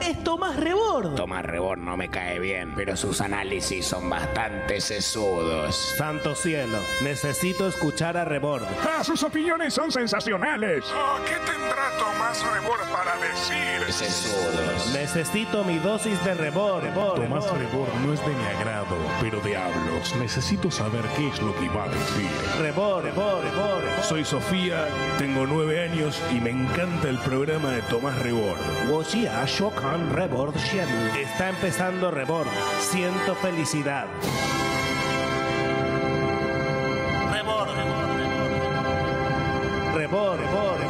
es Tomás Rebord. Tomás Rebord no me cae bien, pero sus análisis son bastante sesudos. Santo cielo, necesito escuchar a Rebord. Sus opiniones son sensacionales. ¿Qué tendrá Tomás Rebord para decir? Sesudos. Necesito mi dosis de Rebord. Tomás Rebord no es de mi agrado, pero diablos, necesito saber qué es lo que va a decir. Rebord. Soy Sofía, tengo 9 años y me encanta el programa de Tomás Rebord. Está empezando Rebord. Siento felicidad. Rebord.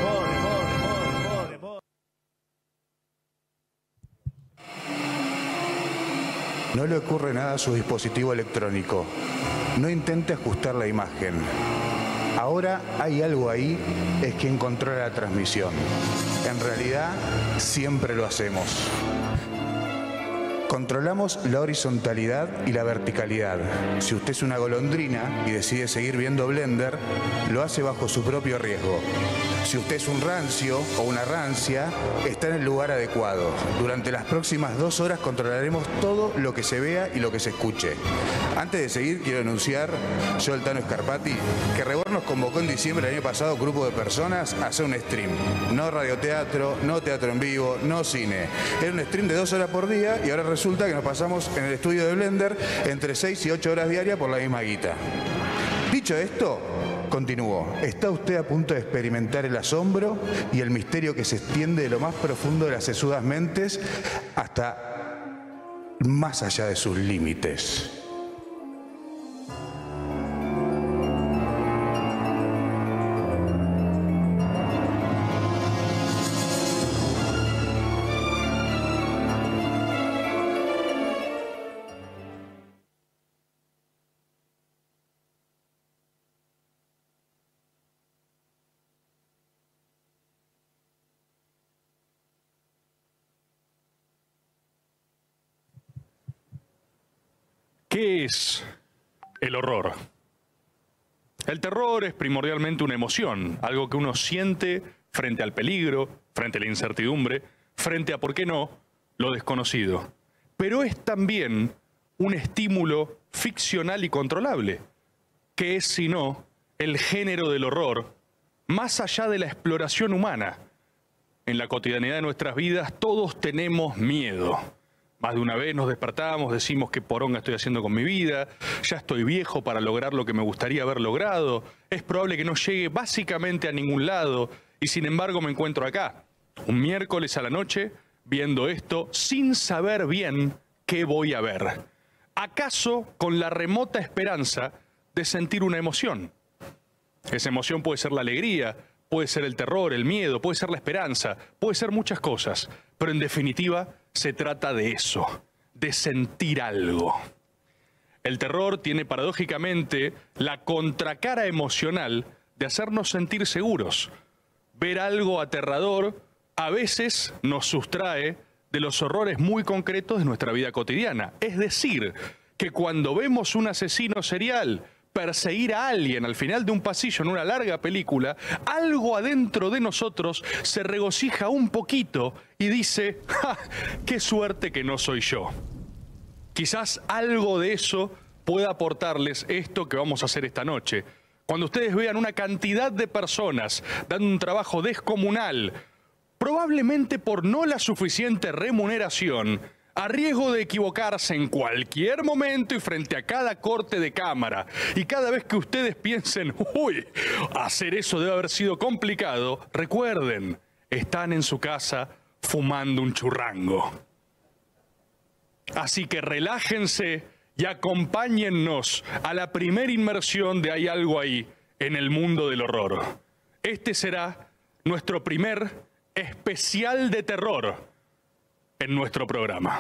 No le ocurre nada a su dispositivo electrónico. No intente ajustar la imagen. Ahora hay algo ahí, es quien controla la transmisión. En realidad, siempre lo hacemos. Controlamos la horizontalidad y la verticalidad. Si usted es una golondrina y decide seguir viendo Blender, lo hace bajo su propio riesgo. Si usted es un rancio o una rancia, está en el lugar adecuado. Durante las próximas 2 horas controlaremos todo lo que se vea y lo que se escuche. Antes de seguir, quiero anunciar, yo, el Tano Scarpati, que Rebord nos convocó en diciembre del año pasado a un grupo de personas a hacer un stream. No radioteatro, no teatro en vivo, no cine. Era un stream de 2 horas por día y ahora resulta que nos pasamos en el estudio de Blender entre 6 y 8 horas diarias por la misma guita. Dicho esto, continúo. Está usted a punto de experimentar el asombro y el misterio que se extiende de lo más profundo de las sesudas mentes hasta más allá de sus límites. ¿Qué es el horror? El terror es primordialmente una emoción, algo que uno siente frente al peligro, frente a la incertidumbre, frente a, ¿por qué no?, lo desconocido. Pero es también un estímulo ficcional y controlable, que es, si no, el género del horror, más allá de la exploración humana. En la cotidianidad de nuestras vidas todos tenemos miedo. Más de una vez nos despertamos, decimos qué poronga estoy haciendo con mi vida, ya estoy viejo para lograr lo que me gustaría haber logrado, es probable que no llegue básicamente a ningún lado y sin embargo me encuentro acá, un miércoles a la noche, viendo esto sin saber bien qué voy a ver. ¿Acaso con la remota esperanza de sentir una emoción? Esa emoción puede ser la alegría, puede ser el terror, el miedo, puede ser la esperanza, puede ser muchas cosas, pero en definitiva se trata de eso, de sentir algo. El terror tiene paradójicamente la contracara emocional de hacernos sentir seguros. Ver algo aterrador a veces nos sustrae de los horrores muy concretos de nuestra vida cotidiana. Es decir, que cuando vemos un asesino serial perseguir a alguien al final de un pasillo en una larga película, algo adentro de nosotros se regocija un poquito y dice, ¡ja! ¡Qué suerte que no soy yo! Quizás algo de eso pueda aportarles esto que vamos a hacer esta noche. Cuando ustedes vean una cantidad de personas dando un trabajo descomunal, probablemente por no la suficiente remuneración, a riesgo de equivocarse en cualquier momento y frente a cada corte de cámara. Y cada vez que ustedes piensen, uy, hacer eso debe haber sido complicado, recuerden, están en su casa fumando un churrango. Así que relájense y acompáñennos a la primera inmersión de Hay algo ahí en el mundo del horror. Este será nuestro primer especial de terror en nuestro programa.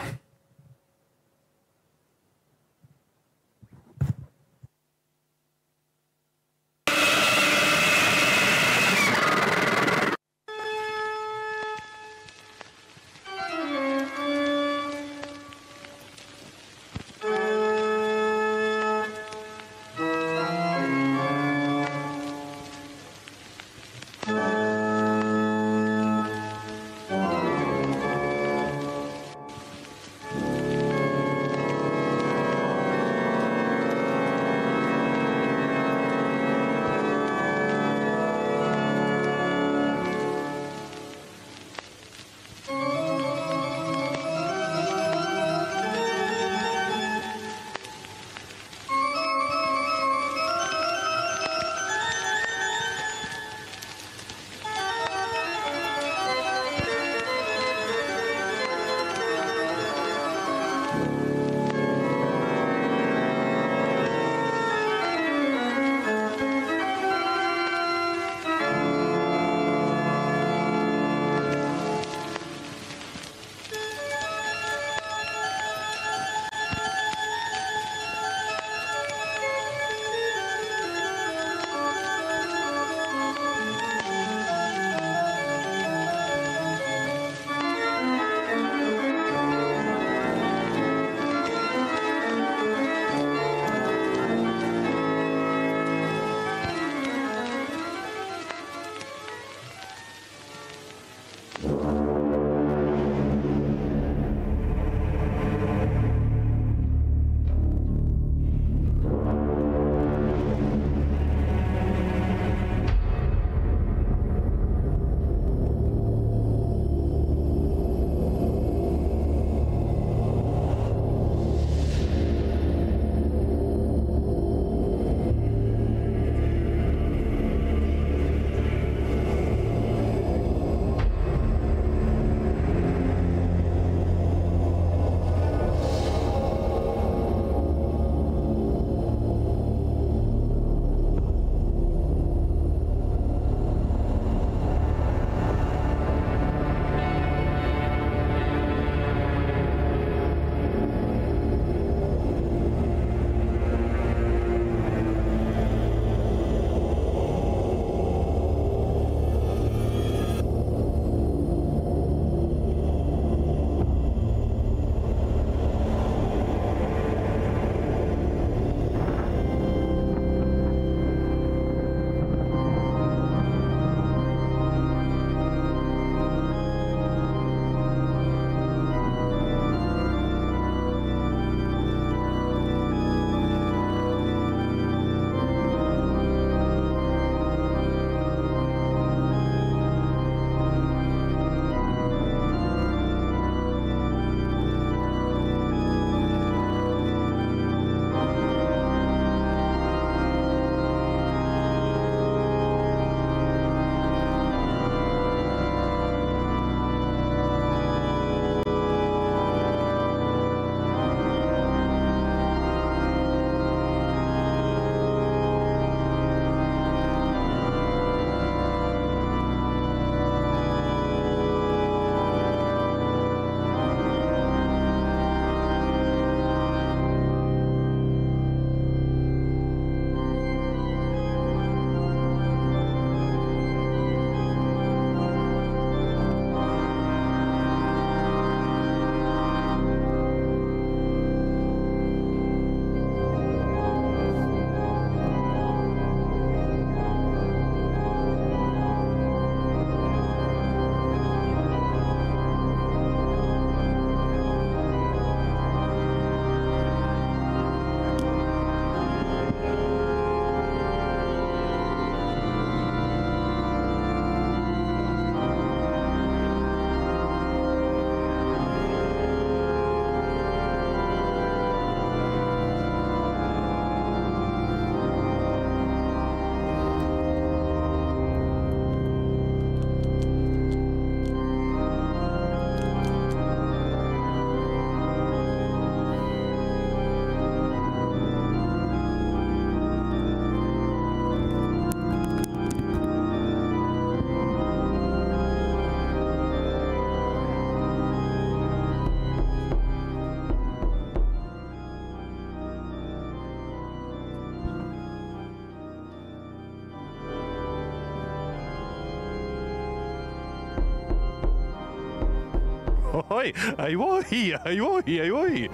Ahí voy.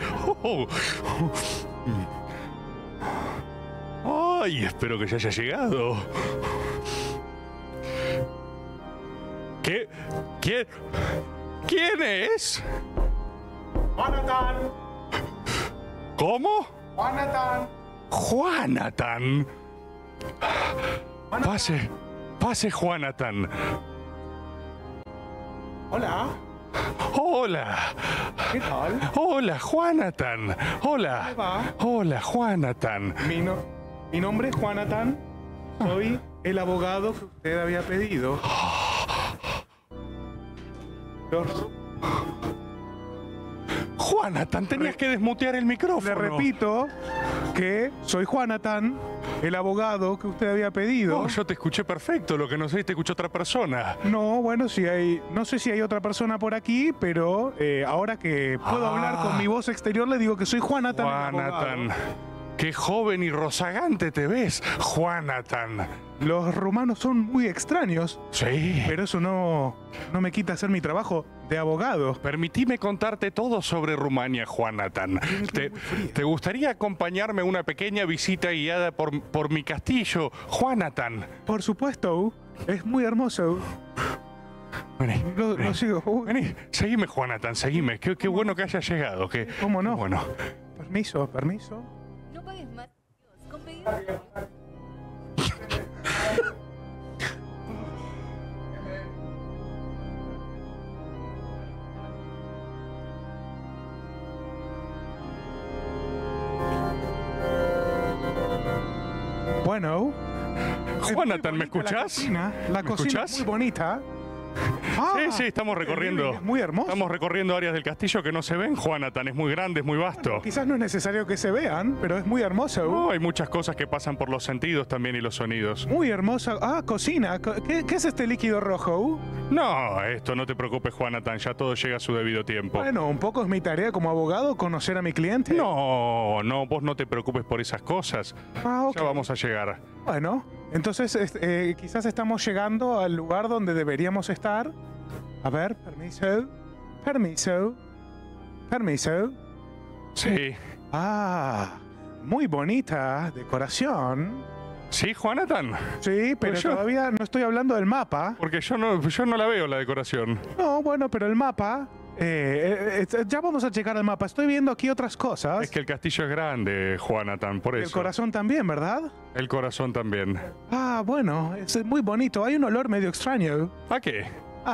Ay, espero que ya haya llegado. ¿Qué? ¿Quién es? Juanatán. ¿Cómo? Juanatán. Juanatán. Pase, Juanatán. Hola. Hola. ¿Qué tal? Hola, Juanatán. Hola. ¿Cómo va? Hola, Juanatán. Mi nombre es Juanatán. Soy el abogado que usted había pedido. Juanatán, tenías que desmutear el micrófono. Le repito que soy Juanatán, el abogado que usted había pedido. No, yo te escuché perfecto, lo que no sé es te escuchó otra persona. No, bueno, no sé si hay otra persona por aquí, pero ahora que puedo hablar con mi voz exterior, le digo que soy Juanatán. Juanatán, qué joven y rozagante te ves, Juanatán. Los rumanos son muy extraños. Sí. Pero eso no me quita hacer mi trabajo de abogado. Permitime contarte todo sobre Rumania, Juanatán. ¿Te gustaría acompañarme a una pequeña visita guiada por mi castillo, Juanatán? Por supuesto, es muy hermoso. Vení, Lo sigo. vení, seguime, Juanatán, seguime. Qué bueno que hayas llegado. ¿Cómo no? Bueno. Permiso. No pagues más. Con pedido. Bueno. Juanatán, ¿me escuchás? La cocina es muy bonita. Sí, estamos recorriendo. Es muy hermoso. Estamos recorriendo áreas del castillo que no se ven, Juanatán. Es muy grande, es muy vasto. Quizás no es necesario que se vean, pero es muy hermoso. No, hay muchas cosas que pasan por los sentidos también y los sonidos. Muy hermosa. Cocina. ¿Qué es este líquido rojo? No, esto no te preocupes, Juanatán. Ya todo llega a su debido tiempo. Bueno, un poco es mi tarea como abogado conocer a mi cliente. No, vos no te preocupes por esas cosas. Ok. Ya vamos a llegar. Bueno, entonces quizás estamos llegando al lugar donde deberíamos estar. A ver, permiso. Sí. Muy bonita decoración. ¿Sí, Juanatán? Sí, pero yo- todavía no estoy hablando del mapa. Porque yo no la veo la decoración. No, bueno, pero el mapa... ya vamos a checar el mapa. Estoy viendo aquí otras cosas. Es que el castillo es grande, Juanatán, por eso. El corazón también, ¿verdad? El corazón también. Bueno, es muy bonito. Hay un olor medio extraño. ¿A qué?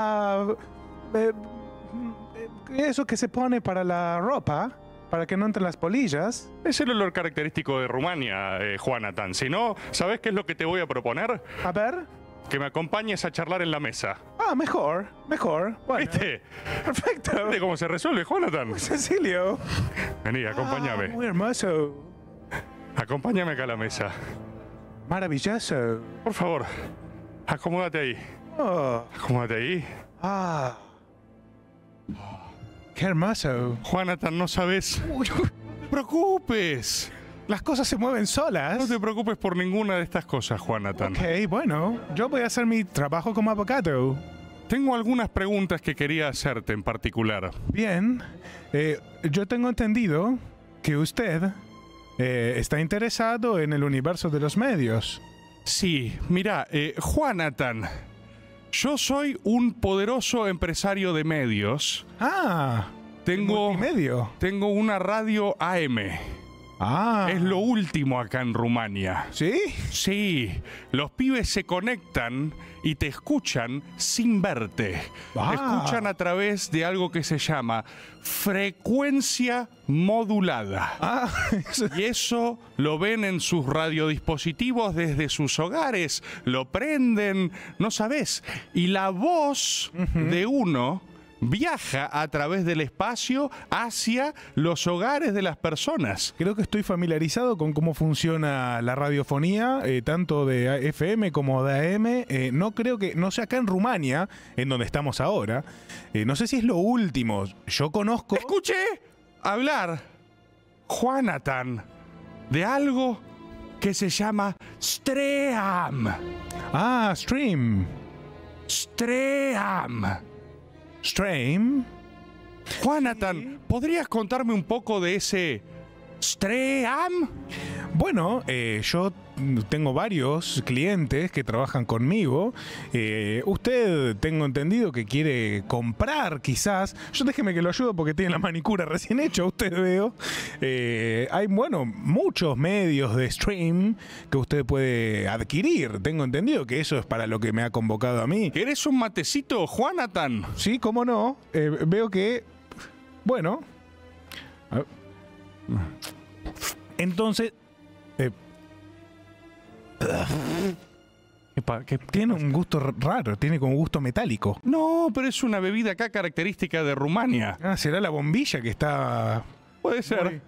Eso que se pone para la ropa, para que no entren las polillas. Es el olor característico de Rumania, Juanatán. Si no, ¿sabes qué es lo que te voy a proponer? A ver. Que me acompañes a charlar en la mesa. Mejor. Bueno, ¿Viste? perfecto. ¿Viste cómo se resuelve, Juanatán? Cecilio. Vení, acompáñame. Muy hermoso. Acompáñame acá a la mesa. Maravilloso. Por favor, acomódate ahí. Acomódate ahí. Qué hermoso. Juanatán, no sabes. No te preocupes. Las cosas se mueven solas. No te preocupes por ninguna de estas cosas, Juanatán. Ok, bueno, yo voy a hacer mi trabajo como abogado. Tengo algunas preguntas que quería hacerte en particular. Bien, yo tengo entendido que usted está interesado en el universo de los medios. Sí, mira, Juanatán, yo soy un poderoso empresario de medios. Multimedio. Tengo una radio AM. Es lo último acá en Rumania. ¿Sí? Sí, los pibes se conectan y te escuchan sin verte. Te escuchan a través de algo que se llama frecuencia modulada. Y eso lo ven en sus radiodispositivos desde sus hogares, lo prenden, no sabés. Y la voz de uno viaja a través del espacio hacia los hogares de las personas. Creo que estoy familiarizado con cómo funciona la radiofonía, tanto de FM como de AM. No creo que, no sé, acá en Rumania, en donde estamos ahora, no sé si es lo último. Yo conozco... Escuché hablar, Juanatán, de algo que se llama Stream. Stream. Stream. Stream. Juanatan, ¿podrías contarme un poco de ese Stream? Bueno, yo tengo varios clientes que trabajan conmigo. Usted, tengo entendido que quiere comprar, quizás. Yo déjeme que lo ayudo porque tiene la manicura recién hecha, usted veo. Hay, bueno, muchos medios de stream que usted puede adquirir. Tengo entendido que eso es para lo que me ha convocado a mí. ¿Querés un matecito, Juanatan? Sí, cómo no. Veo que... Bueno... Entonces... Tiene un gusto raro, tiene como un gusto metálico. No, pero es una bebida acá característica de Rumania. Ah, será la bombilla que está... Puede ser.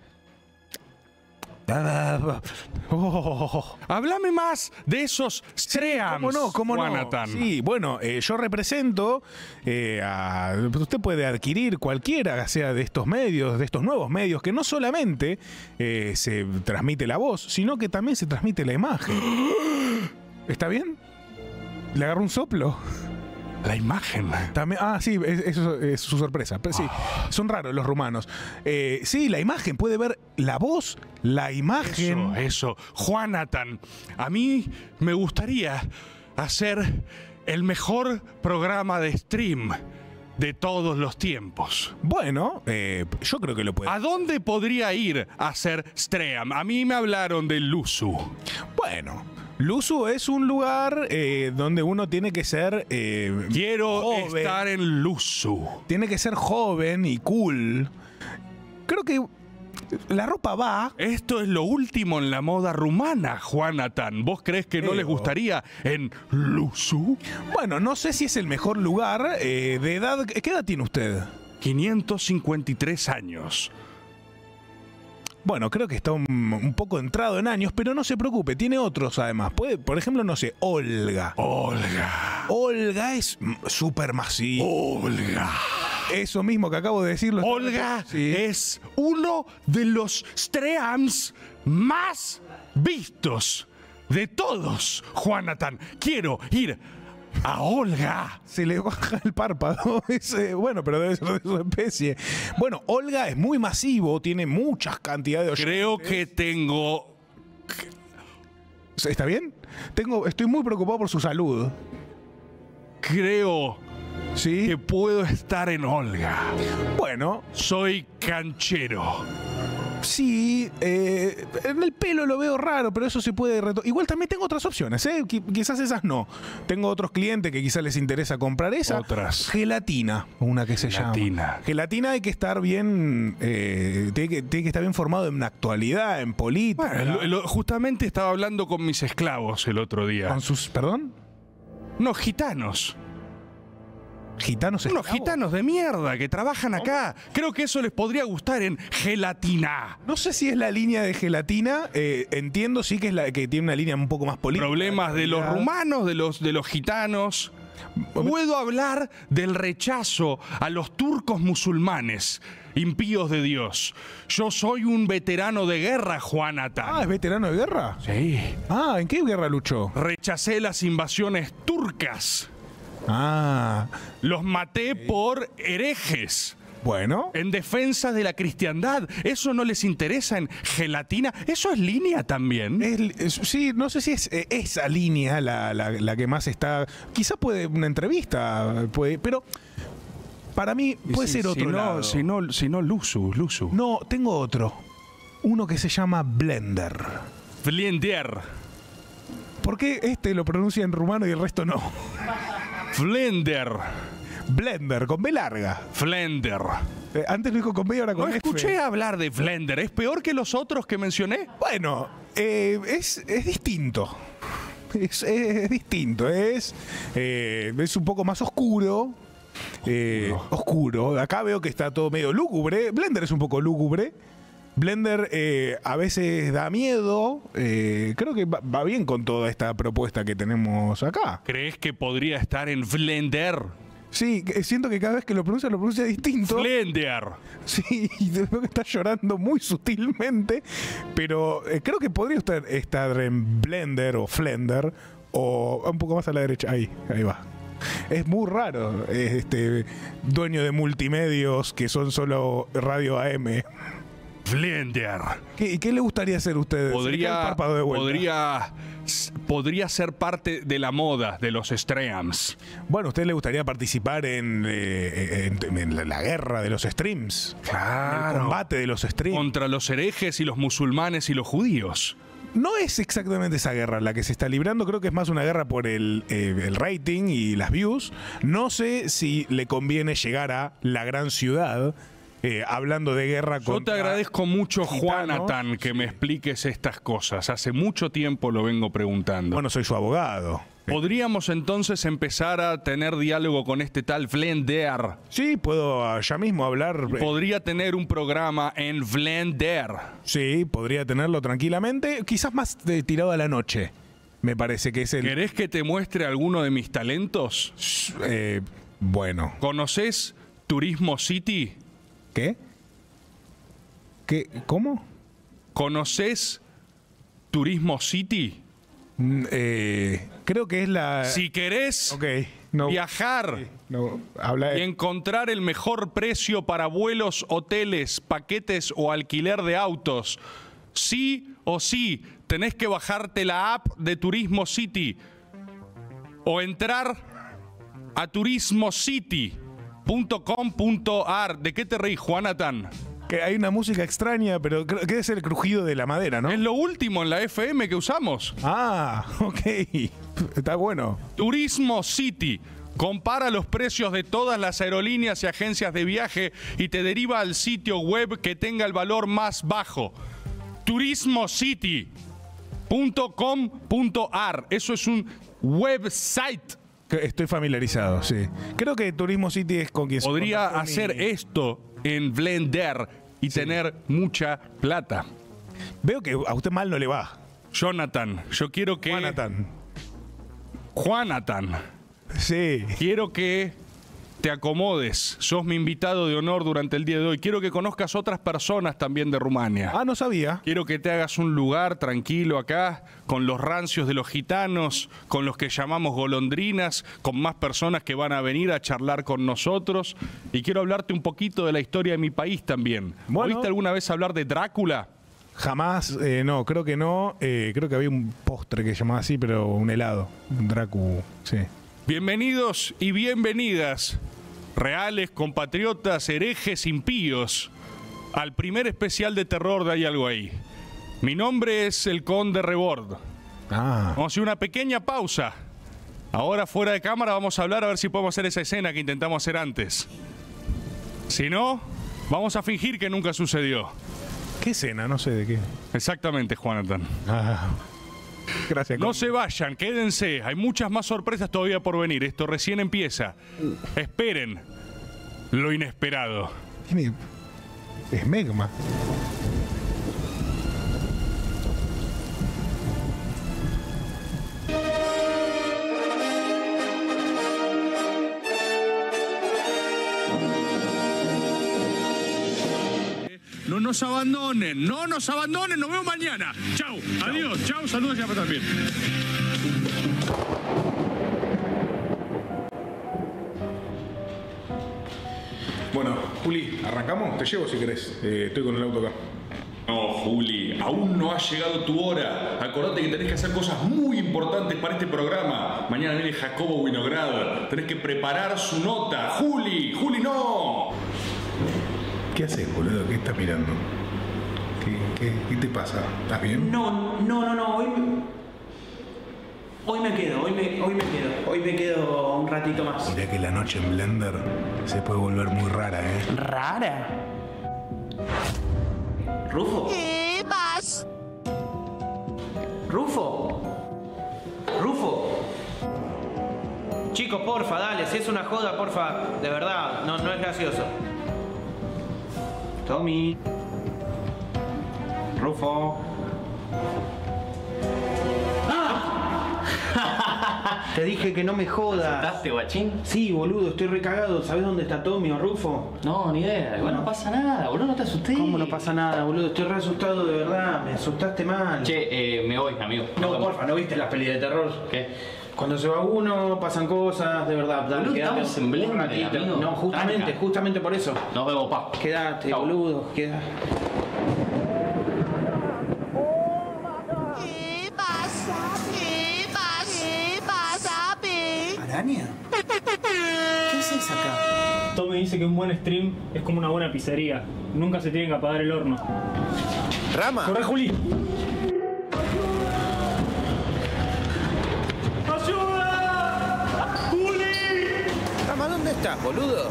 Háblame más de esos Streams. ¿Cómo no? Juanatan. Sí, bueno, yo represento usted puede adquirir cualquiera, sea de estos medios, de estos nuevos medios, que no solamente se transmite la voz, sino que también se transmite la imagen. ¿Está bien? ¿Le agarró un soplo? La imagen. También, sí, eso es su sorpresa. Pero sí, son raros los rumanos. Sí, la imagen, puede ver la voz, la imagen. Eso. Juanatan, a mí me gustaría hacer el mejor programa de stream de todos los tiempos. Bueno, yo creo que lo puede. ¿A dónde podría ir a hacer stream? A mí me hablaron del Luzu. Bueno, Luzu es un lugar donde uno tiene que ser Quiero joven. estar en Luzu. Tiene que ser joven y cool. Creo que la ropa va. Esto es lo último en la moda rumana, Juanatan. ¿Vos crees que no les gustaría en Luzu? Bueno, no sé si es el mejor lugar de edad. ¿Qué edad tiene usted? 553 años. Bueno, creo que está un poco entrado en años, pero no se preocupe, tiene otros además. Puede, por ejemplo, no sé, Olga. Olga es súper masivo. Olga. Eso mismo que acabo de decirlo. Olga sí. es uno de los streams más vistos de todos, Juanatan. Quiero ir a Olga. Se le baja el párpado. Bueno, pero debe ser de su especie. Bueno, Olga es muy masivo, tiene muchas cantidades de oyentes. Creo que tengo... ¿Está bien? Estoy muy preocupado por su salud. Creo ¿sí? que puedo estar en Olga. Bueno. Soy canchero. Sí, en el pelo lo veo raro, pero eso se puede igual también tengo otras opciones, quizás esas no. Tengo otros clientes que quizás les interesa comprar esa. Otras. Gelatina, una que se llama. Gelatina hay que estar bien, tiene que estar bien formado en actualidad, en política. Bueno, justamente estaba hablando con mis esclavos el otro día. ¿Con sus, perdón? No, gitanos. ¿Gitanos esclavos? Unos gitanos de mierda que trabajan acá. Creo que eso les podría gustar en Gelatina. No sé si es la línea de Gelatina. Entiendo sí que es la que tiene una línea un poco más política. Problemas de los rumanos, de los gitanos. Puedo hablar del rechazo a los turcos musulmanes, impíos de Dios. Yo soy un veterano de guerra, Juanatan. ¿Es veterano de guerra? Sí. ¿En qué guerra luchó? Rechacé las invasiones turcas. Los maté por herejes. Bueno. En defensa de la cristiandad. ¿Eso no les interesa en Gelatina? ¿Eso es línea también? Sí, no sé si es esa línea la que más está... Quizás puede una entrevista, pero para mí puede ser otro lado. Si no, Luzu. No, tengo otro. Uno que se llama Blender. Blender. ¿Por qué este lo pronuncia en rumano y el resto no? Blender, con B larga. Flender. Antes lo dijo con B y ahora con F. No escuché hablar de Blender. ¿Es peor que los otros que mencioné? Bueno, es distinto. Es distinto. Es un poco más oscuro. Oscuro. Acá veo que está todo medio lúgubre. Blender es un poco lúgubre. Blender a veces da miedo. Creo que va bien con toda esta propuesta que tenemos acá. ¿Crees que podría estar en Blender? Sí, siento que cada vez que lo pronuncia distinto. Blender. Sí, veo que está llorando muy sutilmente. Pero creo que podría estar en Blender o Flender. O un poco más a la derecha. Ahí va. Es muy raro, dueño de multimedios que son solo radio AM. Blender. ¿Qué le gustaría hacer a usted? Podría ser parte de la moda de los streams. Bueno, ¿a usted le gustaría participar en la guerra de los streams? Claro. El combate de los streams. Contra los herejes y los musulmanes y los judíos. No es exactamente esa guerra la que se está librando, creo que es más una guerra por el rating y las views. No sé si le conviene llegar a la gran ciudad hablando de guerra contra... Yo te agradezco mucho, gitanos. Juanathan, que me expliques estas cosas. Hace mucho tiempo lo vengo preguntando. Bueno, soy su abogado. ¿Podríamos entonces empezar a tener diálogo con este tal Blender? Sí, puedo ya mismo hablar. ¿Podría tener un programa en Blender? Sí, podría tenerlo tranquilamente. Quizás más tirado a la noche. Me parece que es el... ¿Querés que te muestre alguno de mis talentos? Bueno. ¿Conoces Turismo City? ¿Qué? ¿Cómo? ¿Conoces Turismo City? Creo que es la... Si querés viajar y encontrar el mejor precio para vuelos, hoteles, paquetes o alquiler de autos, sí o sí tenés que bajarte la app de Turismo City o entrar a turismocity.com.ar. ¿De qué te reís, Juanathan? Que hay una música extraña, pero creo que debe ser el crujido de la madera, ¿no? Es lo último en la FM que usamos. Ah, ok. Está bueno. Turismo City. Compara los precios de todas las aerolíneas y agencias de viaje y te deriva al sitio web que tenga el valor más bajo. turismocity.com.ar. Eso es un website. Estoy familiarizado, sí. Creo que Turismo City es con quien... Podría hacer esto en Blender y tener mucha plata. Veo que a usted mal no le va. Jonathan, yo quiero que... Juanathan. Sí. Quiero que te acomodes. Sos mi invitado de honor durante el día de hoy. Quiero que conozcas otras personas también de Rumania. Ah, no sabía. Quiero que te hagas un lugar tranquilo acá, con los rancios de los gitanos, con los que llamamos golondrinas, con más personas que van a venir a charlar con nosotros. Y quiero hablarte un poquito de la historia de mi país también. Bueno. ¿Oíste alguna vez hablar de Drácula? Jamás, no, creo que no. Creo que había un postre que se llamaba así, pero un helado. Un Dracu, sí. Bienvenidos y bienvenidas, reales, compatriotas, herejes, impíos, al primer especial de terror de Hay Algo Ahí. Mi nombre es el Conde Rebord. Vamos a hacer una pequeña pausa. Ahora fuera de cámara vamos a hablar a ver si podemos hacer esa escena que intentamos hacer antes. Si no, vamos a fingir que nunca sucedió. ¿Qué escena? No sé de qué. Exactamente, Juanathan. Gracias. No se vayan, quédense. Hay muchas más sorpresas todavía por venir. Esto recién empieza. Esperen lo inesperado. Es Megma. No nos abandonen, no nos abandonen, nos vemos mañana. Chau, adiós, chau, saludos ya para también. Bueno, Juli, ¿arrancamos? Te llevo si querés. Estoy con el auto acá. No, Juli, aún no ha llegado tu hora. Acordate que tenés que hacer cosas muy importantes para este programa. Mañana viene Jacobo Winograd. Tenés que preparar su nota. Juli, Juli, no. ¿Qué haces, boludo? ¿Qué estás mirando? ¿Qué te pasa? ¿Estás bien? No. Hoy me quedo. Hoy me quedo un ratito más. Mirá que la noche en Blender se puede volver muy rara, ¿eh? ¿Rara? ¿Rufo? ¿Qué más? ¿Rufo? Chicos, porfa, dale, si es una joda, porfa, de verdad, no es gracioso. Tommy. Rufo. Te dije que no me jodas. ¿Sentaste, guachín? Sí, boludo, estoy recagado. ¿Sabés dónde está Tommy o Rufo? No, ni idea. Igual no pasa nada, boludo, no te asustés. ¿Cómo no pasa nada, boludo? Estoy re asustado, de verdad. Me asustaste mal. Che, me voy, amigo. No, porfa, ¿no viste las pelis de terror? ¿Qué? Cuando se va uno, pasan cosas, de verdad. Dale, Boludo, quedate estamos en un Blender, ratito. amigo. No, justamente por eso. Nos vemos, pa. Quédate, Chau. boludo, quédate. ¿Qué pasa? ¿Qué pasa? ¿Qué pasa, Pe? ¿Araña? ¿Qué haces acá? Tommy dice que un buen stream es como una buena pizzería. Nunca se tiene que apagar el horno. ¡Rama! ¡Corre, Juli! ¡Ayuda! ¡Juli! Rama, ¿dónde estás, boludo?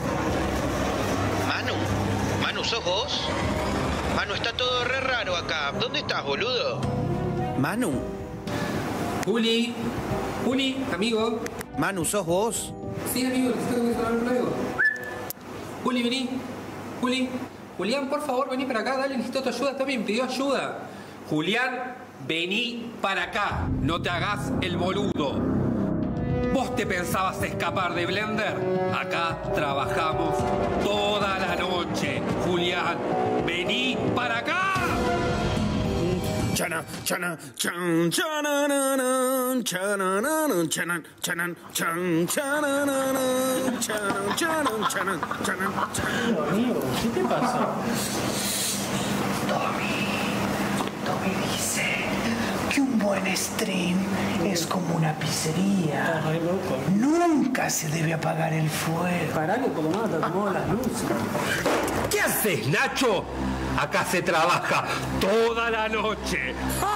Manu, ¿sos vos? Manu, está todo re raro acá. ¿Dónde estás, boludo? Manu. Juli, amigo. Manu, ¿sos vos? Sí, amigo, necesito hablar luego. Juli, vení. Julián, por favor, vení para acá. Dale, necesito tu ayuda. Tommy me pidió ayuda. Julián, vení para acá. No te hagas el boludo. ¿Vos te pensabas escapar de Blender? Acá trabajamos toda la noche. Julián, vení para acá. Chana, chana, chan, chanananan, chanananan, chanan, chanan, chan, chanananan, chanan, chanan, chanan, chanan, chanan. Amigo, ¿qué te pasa? Tommy dice que un buen stream es como una pizzería. Nunca se debe apagar el fuego. Pará que por lo menos te acomodo las luces. ¿Qué haces, Nacho? Acá se trabaja toda la noche.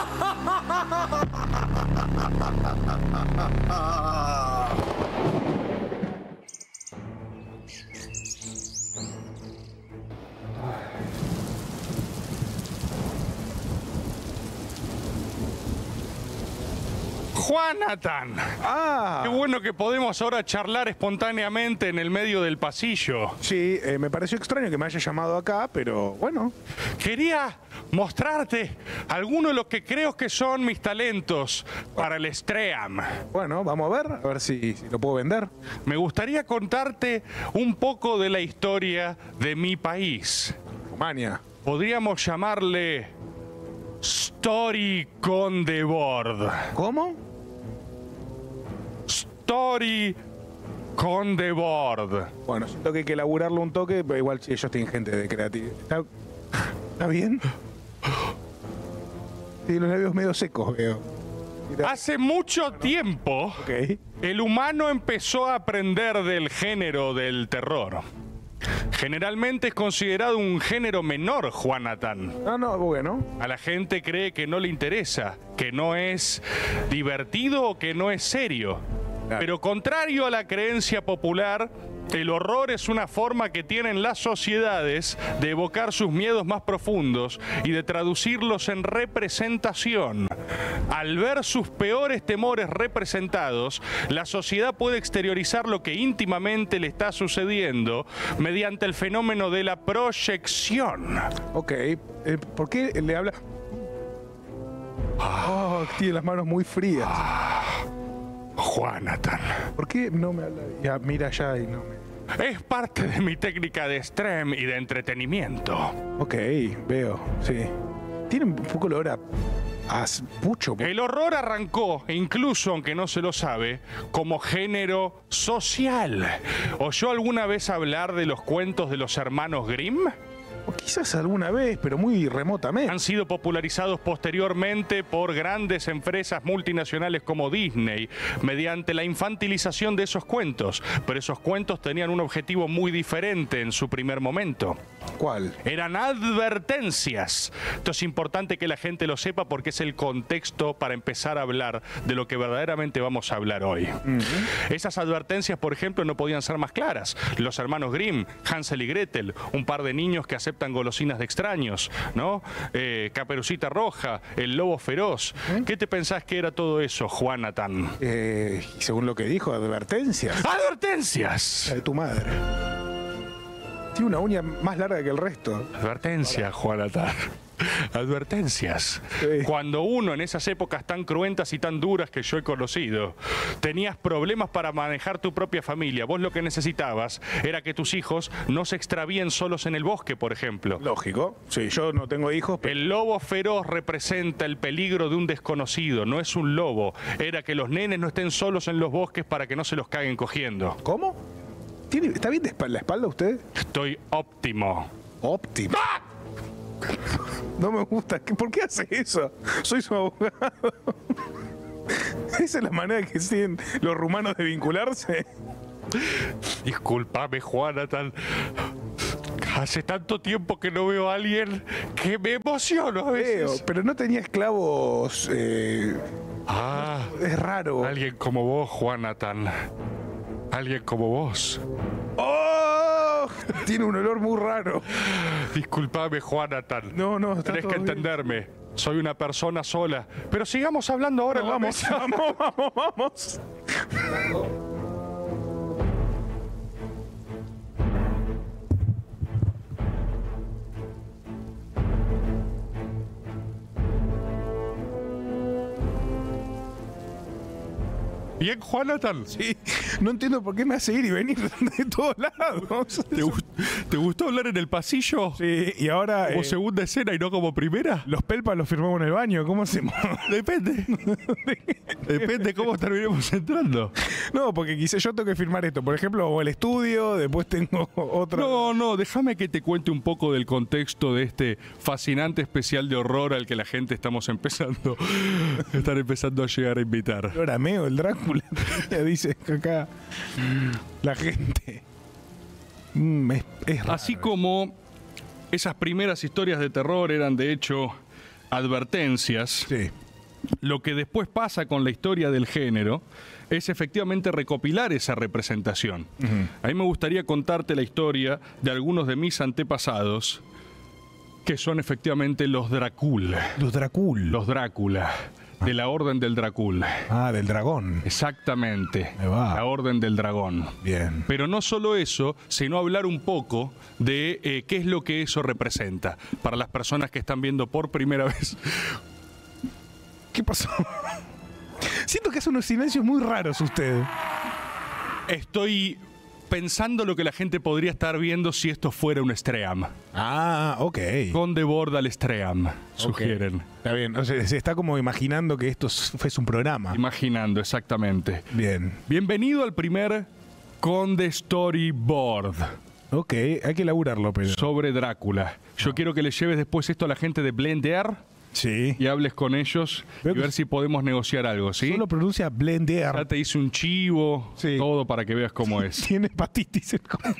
Juanatan. Qué bueno que podemos ahora charlar espontáneamente en el medio del pasillo. Sí, me pareció extraño que me haya llamado acá, pero bueno. Quería mostrarte algunos de los que creo que son mis talentos para el stream. Bueno, vamos a ver si lo puedo vender. Me gustaría contarte un poco de la historia de mi país. Rumania. Podríamos llamarle Story con the Board. ¿Cómo? Story con the Board. Bueno, siento que hay que laburarlo un toque, pero igual ellos tienen gente de creatividad. ¿Está bien? Tiene los labios medio secos, veo. Mira. Hace mucho tiempo, el humano empezó a aprender del género del terror. Generalmente es considerado un género menor, Juanatan. No, bueno. A la gente cree que no le interesa, que no es divertido o que no es serio. Claro. Pero contrario a la creencia popular, el horror es una forma que tienen las sociedades de evocar sus miedos más profundos y de traducirlos en representación. Al ver sus peores temores representados, la sociedad puede exteriorizar lo que íntimamente le está sucediendo mediante el fenómeno de la proyección. Ok, ¿por qué le habla? Oh, tiene las manos muy frías. Juanatan. ¿Por qué no me habla? Ya, mira allá y no me... Es parte de mi técnica de stream y de entretenimiento. Ok, veo, sí. Tiene un poco olor a pucho. El horror arrancó, incluso aunque no se lo sabe, como género social. ¿Oyó alguna vez hablar de los cuentos de los hermanos Grimm? O quizás alguna vez, pero muy remotamente. Han sido popularizados posteriormente por grandes empresas multinacionales como Disney, mediante la infantilización de esos cuentos. Pero esos cuentos tenían un objetivo muy diferente en su primer momento. ¿Cuál? Eran advertencias. Esto es importante que la gente lo sepa porque es el contexto para empezar a hablar de lo que verdaderamente vamos a hablar hoy. Esas advertencias, por ejemplo, no podían ser más claras. Los hermanos Grimm, Hansel y Gretel, un par de niños que aceptan golosinas de extraños, ¿no? Caperucita Roja, el lobo feroz. ¿Qué te pensás que era todo eso, Juanatan? Según lo que dijo, advertencias. ¡Advertencias! La de tu madre. Tiene una uña más larga que el resto. Advertencia, Juanatan. Advertencias. Cuando uno en esas épocas tan cruentas y tan duras que yo he conocido, tenías problemas para manejar tu propia familia, vos lo que necesitabas era que tus hijos no se extravíen solos en el bosque, por ejemplo. Lógico. Sí, yo no tengo hijos. Pero... El lobo feroz representa el peligro de un desconocido, no es un lobo. Era que los nenes no estén solos en los bosques para que no se los caguen cogiendo. ¿Cómo? ¿Está bien de la espalda usted? Estoy óptimo. ¿Óptimo? ¡Ah! No me gusta. ¿Por qué hace eso? Soy su abogado. ¿Esa es la manera que tienen los rumanos de vincularse? Discúlpame, Jonathan. Hace tanto tiempo que no veo a alguien que me emociono a veces. Pero no tenía esclavos. Es raro. Alguien como vos, Jonathan. Alguien como vos. ¡Oh! Tiene un olor muy raro. Disculpame, Jonathan. No, tenés que entenderme. Soy una persona sola. Pero sigamos hablando ahora. No, vamos. Bien, Jonathan. Sí, no entiendo por qué me hace ir y venir de todos lados. ¿Te gustó hablar en el pasillo? Sí, y ahora... ¿Como segunda escena y no como primera? Los pelpas los firmamos en el baño, ¿cómo hacemos? Depende. Depende cómo terminemos entrando. No, porque quizás yo tengo que firmar esto. Por ejemplo, o el estudio, después tengo otra... No, déjame que te cuente un poco del contexto de este fascinante especial de horror al que la gente están empezando a llegar a invitar. El Arameo, el Drácula, dice acá la gente. Es raro. Así como esas primeras historias de terror eran de hecho advertencias, sí. Lo que después pasa con la historia del género es efectivamente recopilar esa representación. A mí me gustaría contarte la historia de algunos de mis antepasados, que son efectivamente los Dracul. Los Dracul. Los Drácula. De la Orden del Dracul. Ah, del dragón. Exactamente. La Orden del Dragón. Bien. Pero no solo eso, sino hablar un poco de qué es lo que eso representa para las personas que están viendo por primera vez. ¿Qué pasó? Siento que hace unos silencios muy raros usted. Estoy pensando lo que la gente podría estar viendo si esto fuera un stream. Ah, ok. Con de borda al stream, sugieren. Está bien, o sea, se está como imaginando que esto fuese un programa. Imaginando, exactamente. Bien. Bienvenido al primer Conde Storyboard. Ok, hay que elaborarlo, pero... Sobre Drácula. Yo quiero que le lleves después esto a la gente de Blender. Sí. Y hables con ellos y ver si podemos negociar algo, ¿sí? Solo pronuncia Blender. Ya te hice un chivo, todo para que veas cómo es. Tiene hepatitis el Conde.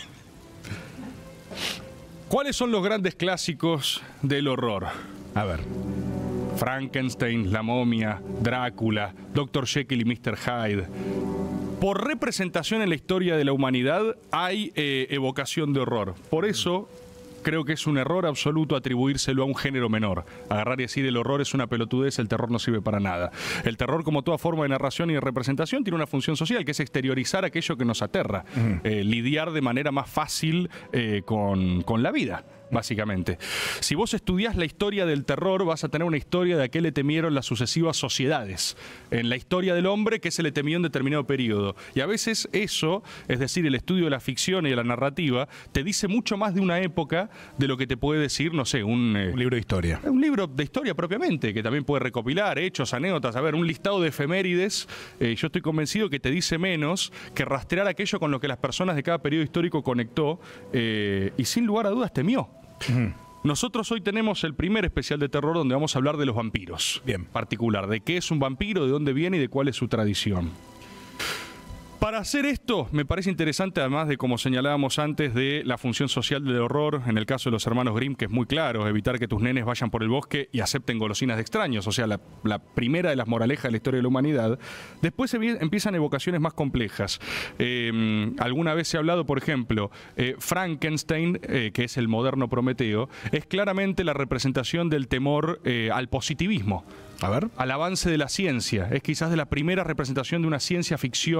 ¿Cuáles son los grandes clásicos del horror? A ver. Frankenstein, La Momia, Drácula, Dr. Jekyll y Mr. Hyde. Por representación en la historia de la humanidad hay evocación de horror. Por eso creo que es un error absoluto atribuírselo a un género menor. Agarrar y decir el horror es una pelotudez, el terror no sirve para nada. El terror, como toda forma de narración y de representación, tiene una función social, que es exteriorizar aquello que nos aterra. Lidiar de manera más fácil con la vida, básicamente. Si vos estudiás la historia del terror, vas a tener una historia de a qué le temieron las sucesivas sociedades. En la historia del hombre, qué se le temió en determinado periodo. Y a veces eso, es decir, el estudio de la ficción y de la narrativa, te dice mucho más de una época de lo que te puede decir, no sé, un libro de historia. Un libro de historia propiamente, que también puede recopilar hechos, anécdotas. A ver, un listado de efemérides, yo estoy convencido que te dice menos que rastrear aquello con lo que las personas de cada periodo histórico conectó y sin lugar a dudas temió. Nosotros hoy tenemos el primer especial de terror donde vamos a hablar de los vampiros. Bien. Particular, de qué es un vampiro, de dónde viene y de cuál es su tradición. Para hacer esto, me parece interesante, además de, como señalábamos antes, de la función social del horror, en el caso de los hermanos Grimm, que es muy claro, evitar que tus nenes vayan por el bosque y acepten golosinas de extraños, o sea, la primera de las moralejas de la historia de la humanidad. Después empiezan evocaciones más complejas. Alguna vez se ha hablado, por ejemplo, Frankenstein, que es el moderno Prometeo, es claramente la representación del temor al positivismo. A ver. Al avance de la ciencia. Es quizás de la primera representación de una ciencia ficción distópica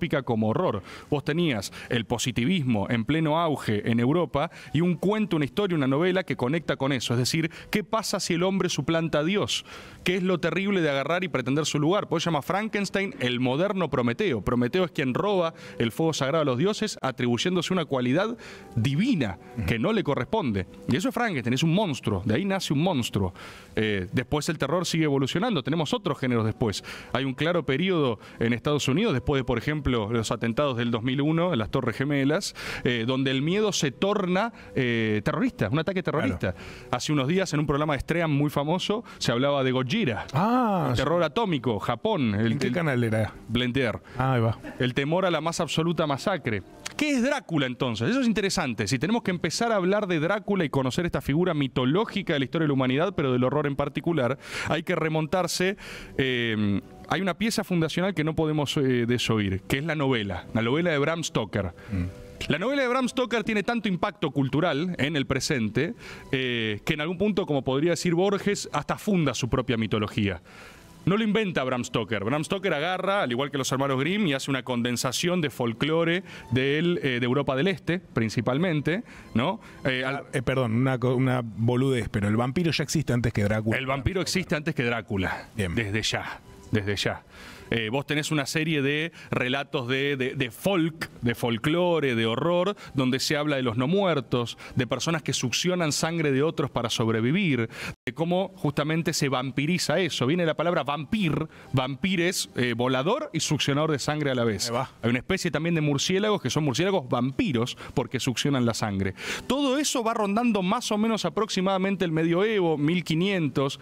distópica como horror. Vos tenías el positivismo en pleno auge en Europa y un cuento, una historia, una novela que conecta con eso. Es decir, ¿qué pasa si el hombre suplanta a Dios? ¿Qué es lo terrible de agarrar y pretender su lugar? Por eso se llama Frankenstein el moderno Prometeo. Prometeo es quien roba el fuego sagrado a los dioses atribuyéndose una cualidad divina que no le corresponde. Y eso es Frankenstein, es un monstruo. De ahí nace un monstruo. Después el terror sigue evolucionando. Tenemos otros géneros después. Hay un claro periodo en Estados Unidos, después de, por ejemplo, los atentados del 2001 en las Torres Gemelas, donde el miedo se torna terrorista, un ataque terrorista. Claro. Hace unos días en un programa de Stream muy famoso se hablaba de Gojira, el terror atómico, Japón. ¿En qué canal era? Blendeer. Ahí va. El temor a la más absoluta masacre. ¿Qué es Drácula entonces? Eso es interesante. Si tenemos que empezar a hablar de Drácula y conocer esta figura mitológica de la historia de la humanidad, pero del horror en particular, hay que remontarse. Hay una pieza fundacional que no podemos desoír, que es la novela de Bram Stoker. La novela de Bram Stoker tiene tanto impacto cultural en el presente que en algún punto, como podría decir Borges, hasta funda su propia mitología. No lo inventa Bram Stoker. Bram Stoker agarra, al igual que los hermanos Grimm, y hace una condensación de folclore de Europa del Este, principalmente, ¿no? Perdón, una boludez, pero el vampiro ya existe antes que Drácula. El vampiro existe antes que Drácula. Bien. Desde ya. Vos tenés una serie de relatos de folclore, de horror, donde se habla de los no muertos, de personas que succionan sangre de otros para sobrevivir, de cómo justamente se vampiriza eso. Viene la palabra vampir. Vampir es volador y succionador de sangre a la vez. Hay una especie también de murciélagos que son murciélagos vampiros porque succionan la sangre. Todo eso va rondando más o menos aproximadamente el medioevo, 1500,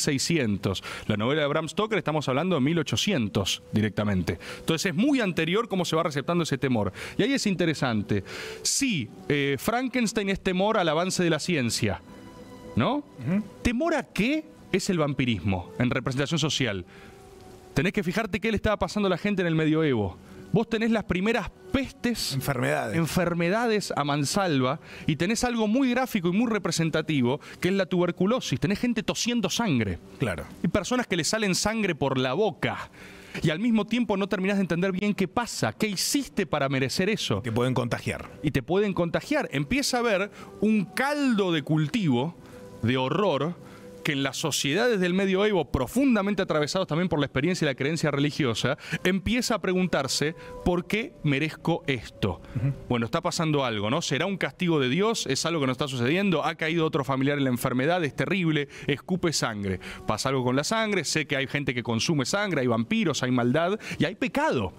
1600. La novela de Bram Stoker estamos hablando de 1800. Directamente. Entonces es muy anterior cómo se va receptando ese temor. Y ahí es interesante. Sí, Frankenstein es temor al avance de la ciencia, ¿no? ¿Temor a qué es el vampirismo en representación social? Tenés que fijarte qué le estaba pasando a la gente en el medioevo. Vos tenés las primeras pestes, enfermedades a mansalva, y tenés algo muy gráfico y muy representativo, que es la tuberculosis. Tenés gente tosiendo sangre. Claro. Y personas que le salen sangre por la boca. Y al mismo tiempo no terminás de entender bien qué pasa, qué hiciste para merecer eso. Te pueden contagiar. Y te pueden contagiar. Empieza a haber un caldo de cultivo, de horror, que en las sociedades del medioevo, profundamente atravesados también por la experiencia y la creencia religiosa, empieza a preguntarse, ¿por qué merezco esto? Bueno, está pasando algo, ¿no? ¿Será un castigo de Dios? ¿Es algo que no está sucediendo? ¿Ha caído otro familiar en la enfermedad? ¿Es terrible? Escupe sangre. Pasa algo con la sangre, sé que hay gente que consume sangre, hay vampiros, hay maldad y hay pecado.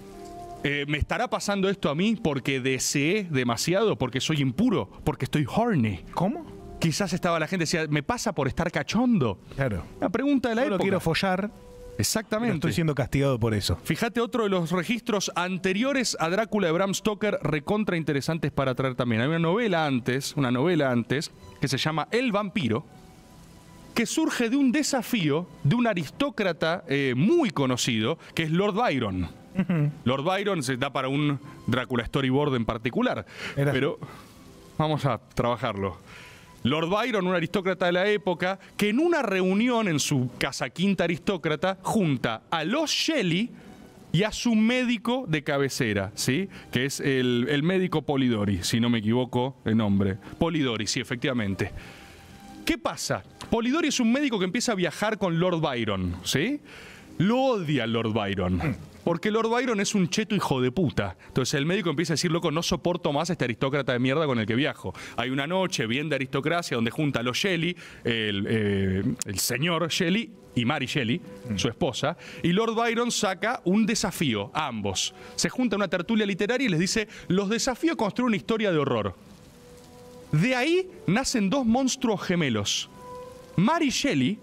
¿Me estará pasando esto a mí porque deseé demasiado? ¿Porque soy impuro? ¿Porque estoy horny? ¿Cómo? Quizás estaba la gente decía, ¿me pasa por estar cachondo? Claro. La pregunta de la época. Solo quiero follar. Exactamente. No estoy siendo castigado por eso. Fíjate, otro de los registros anteriores a Drácula de Bram Stoker, recontra interesantes para traer también. Hay una novela antes, que se llama El vampiro, que surge de un desafío de un aristócrata muy conocido, que es Lord Byron. Lord Byron se da para un Drácula storyboard en particular. Pero vamos a trabajarlo. Lord Byron, un aristócrata de la época, que en una reunión en su casa quinta aristócrata junta a los Shelley y a su médico de cabecera, ¿sí? Que es el médico Polidori, si no me equivoco el nombre. Polidori, sí, efectivamente. ¿Qué pasa? Polidori es un médico que empieza a viajar con Lord Byron, ¿sí? Lo odia Lord Byron. Porque Lord Byron es un cheto hijo de puta. Entonces el médico empieza a decir, loco, no soporto más a este aristócrata de mierda con el que viajo. Hay una noche bien de aristocracia donde junta a los Shelley, el señor Shelley y Mary Shelley, su esposa, y Lord Byron saca un desafío a ambos. Se junta una tertulia literaria y les dice, los desafío a construir una historia de horror. De ahí nacen dos monstruos gemelos. Mary Shelley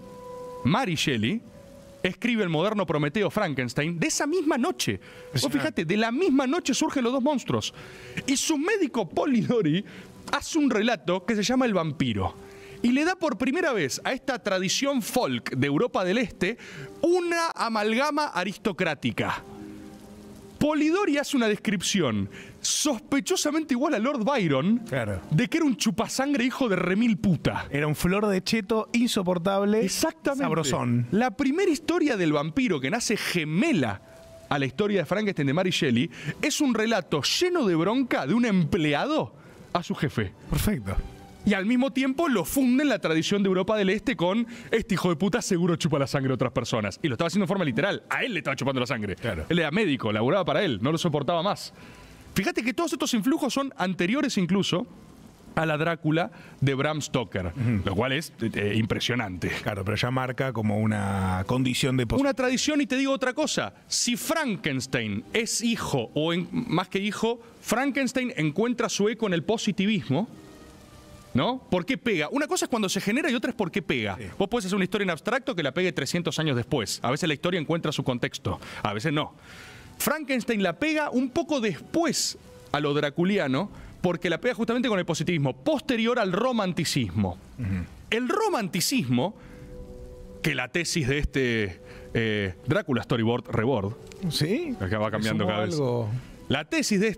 escribe el moderno Prometeo Frankenstein de esa misma noche. Vos fíjate, de la misma noche surgen los dos monstruos. Y su médico Polidori hace un relato que se llama El vampiro. Y le da por primera vez a esta tradición folk de Europa del Este una amalgama aristocrática. Polidori hace una descripción sospechosamente igual a Lord Byron, de que era un chupasangre hijo de remil puta. Era un flor de cheto insoportable. Exactamente. Sabrosón. La primera historia del vampiro que nace gemela a la historia de Frankenstein de Mary Shelley, es un relato lleno de bronca de un empleado a su jefe. Perfecto. Y al mismo tiempo lo funde en la tradición de Europa del Este con este hijo de puta seguro chupa la sangre de otras personas. Y lo estaba haciendo de forma literal. A él le estaba chupando la sangre. Claro. Él era médico, laburaba para él, no lo soportaba más. Fíjate que todos estos influjos son anteriores incluso a la Drácula de Bram Stoker, lo cual es impresionante. Claro, pero ya marca como una condición de una tradición. Y te digo otra cosa, si Frankenstein es hijo, o más que hijo, Frankenstein encuentra su eco en el positivismo, ¿no? ¿Por qué pega? Una cosa es cuando se genera y otra es por qué pega. Sí. Vos podés hacer una historia en abstracto que la pegue 300 años después. A veces la historia encuentra su contexto, a veces no. Frankenstein la pega un poco después a lo draculiano, porque la pega justamente con el positivismo, posterior al romanticismo. El romanticismo, que la tesis de este Drácula Storyboard Reboard, ¿sí? Acá va cambiando cada vez. Algo... La tesis de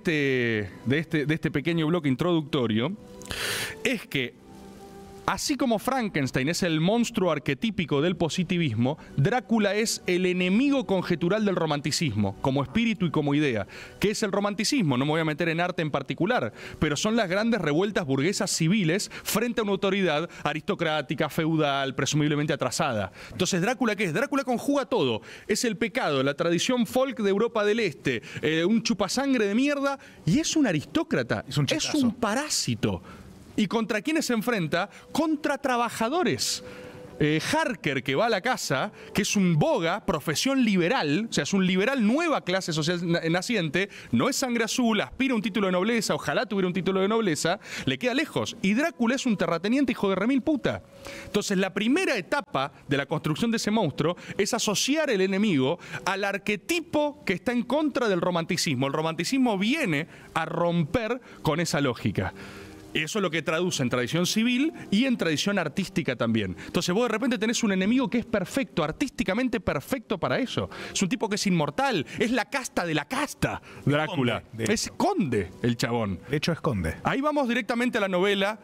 este pequeño bloque introductorio es que, así como Frankenstein es el monstruo arquetípico del positivismo, Drácula es el enemigo conjetural del romanticismo, como espíritu y como idea. ¿Qué es el romanticismo? No me voy a meter en arte en particular, pero son las grandes revueltas burguesas civiles frente a una autoridad aristocrática, feudal, presumiblemente atrasada. Entonces, ¿Drácula qué es? Drácula conjuga todo. Es el pecado, la tradición folk de Europa del Este, un chupasangre de mierda, y es un aristócrata, es un parásito. ¿Y contra quiénes se enfrenta? Contra trabajadores. Harker, que va a la casa, que es un boga, profesión liberal, o sea, es un liberal, nueva clase social naciente, no es sangre azul, aspira a un título de nobleza, ojalá tuviera un título de nobleza, le queda lejos. Y Drácula es un terrateniente hijo de remil puta. Entonces, la primera etapa de la construcción de ese monstruo es asociar el enemigo al arquetipo que está en contra del romanticismo. El romanticismo viene a romper con esa lógica. Eso es lo que traduce en tradición civil y en tradición artística también. Entonces vos de repente tenés un enemigo que es perfecto, artísticamente perfecto para eso. Es un tipo que es inmortal, es la casta de la casta, Drácula. Es conde el chabón. De hecho es conde. Ahí vamos directamente a la novela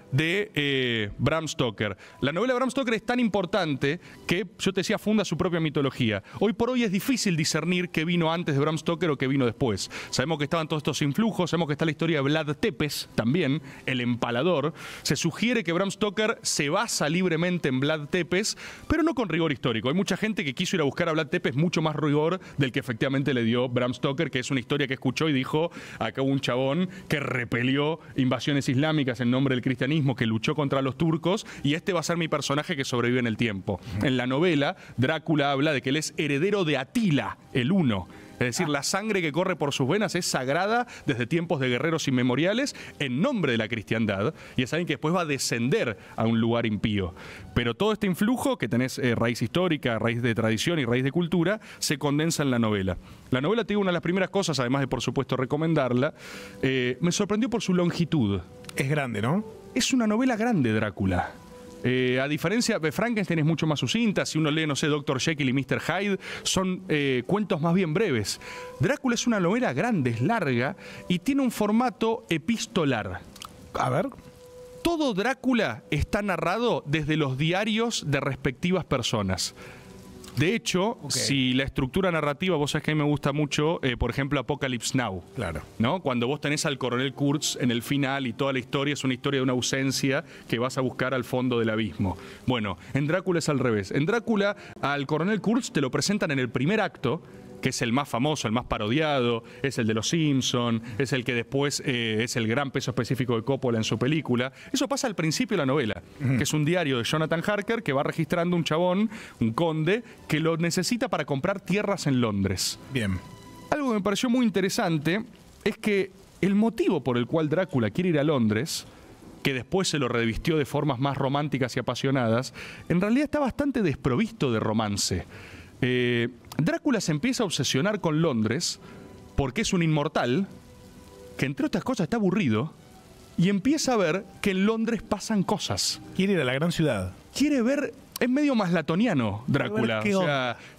de Bram Stoker. La novela de Bram Stoker es tan importante que, yo te decía, funda su propia mitología. Hoy por hoy es difícil discernir qué vino antes de Bram Stoker o qué vino después. Sabemos que estaban todos estos influjos, sabemos que está la historia de Vlad Tepes también, el empalador. Se sugiere que Bram Stoker se basa libremente en Vlad Tepes, pero no con rigor histórico. Hay mucha gente que quiso ir a buscar a Vlad Tepes mucho más rigor del que efectivamente le dio Bram Stoker, que es una historia que escuchó y dijo, acá hubo un chabón que repelió invasiones islámicas en nombre del cristianismo, que luchó contra los turcos, y este va a ser mi personaje que sobrevive en el tiempo. En la novela, Drácula habla de que él es heredero de Atila, el Uno. Es decir, la sangre que corre por sus venas es sagrada desde tiempos de guerreros inmemoriales en nombre de la cristiandad, y es alguien que después va a descender a un lugar impío. Pero todo este influjo, que tenés raíz histórica, raíz de tradición y raíz de cultura, se condensa en la novela. La novela, te digo, una de las primeras cosas, además de por supuesto recomendarla, me sorprendió por su longitud. Es grande, ¿no? Es una novela grande, Drácula. A diferencia de Frankenstein, es mucho más sucinta. Si uno lee, no sé, Dr. Jekyll y Mr. Hyde, son cuentos más bien breves. Drácula es una novela grande, es larga y tiene un formato epistolar. A ver. Todo Drácula está narrado desde los diarios de respectivas personas. De hecho, si la estructura narrativa, vos sabés que a mí me gusta mucho, por ejemplo, Apocalypse Now. Claro. ¿No? Cuando vos tenés al coronel Kurtz en el final y toda la historia es una historia de una ausencia que vas a buscar al fondo del abismo. Bueno, en Drácula es al revés. En Drácula, al coronel Kurtz te lo presentan en el primer acto, que es el más famoso, el más parodiado, es el de Los Simpson, es el que después es el gran peso específico de Coppola en su película. Eso pasa al principio de la novela, que es un diario de Jonathan Harker que va registrando un chabón, un conde, que lo necesita para comprar tierras en Londres. Bien. Algo que me pareció muy interesante es que el motivo por el cual Drácula quiere ir a Londres, que después se lo revistió de formas más románticas y apasionadas, en realidad está bastante desprovisto de romance. Drácula se empieza a obsesionar con Londres porque es un inmortal que, entre otras cosas, está aburrido y empieza a ver que en Londres pasan cosas. Quiere ir a la gran ciudad. Quiere ver... Es medio maslatoniano, Drácula. O sea,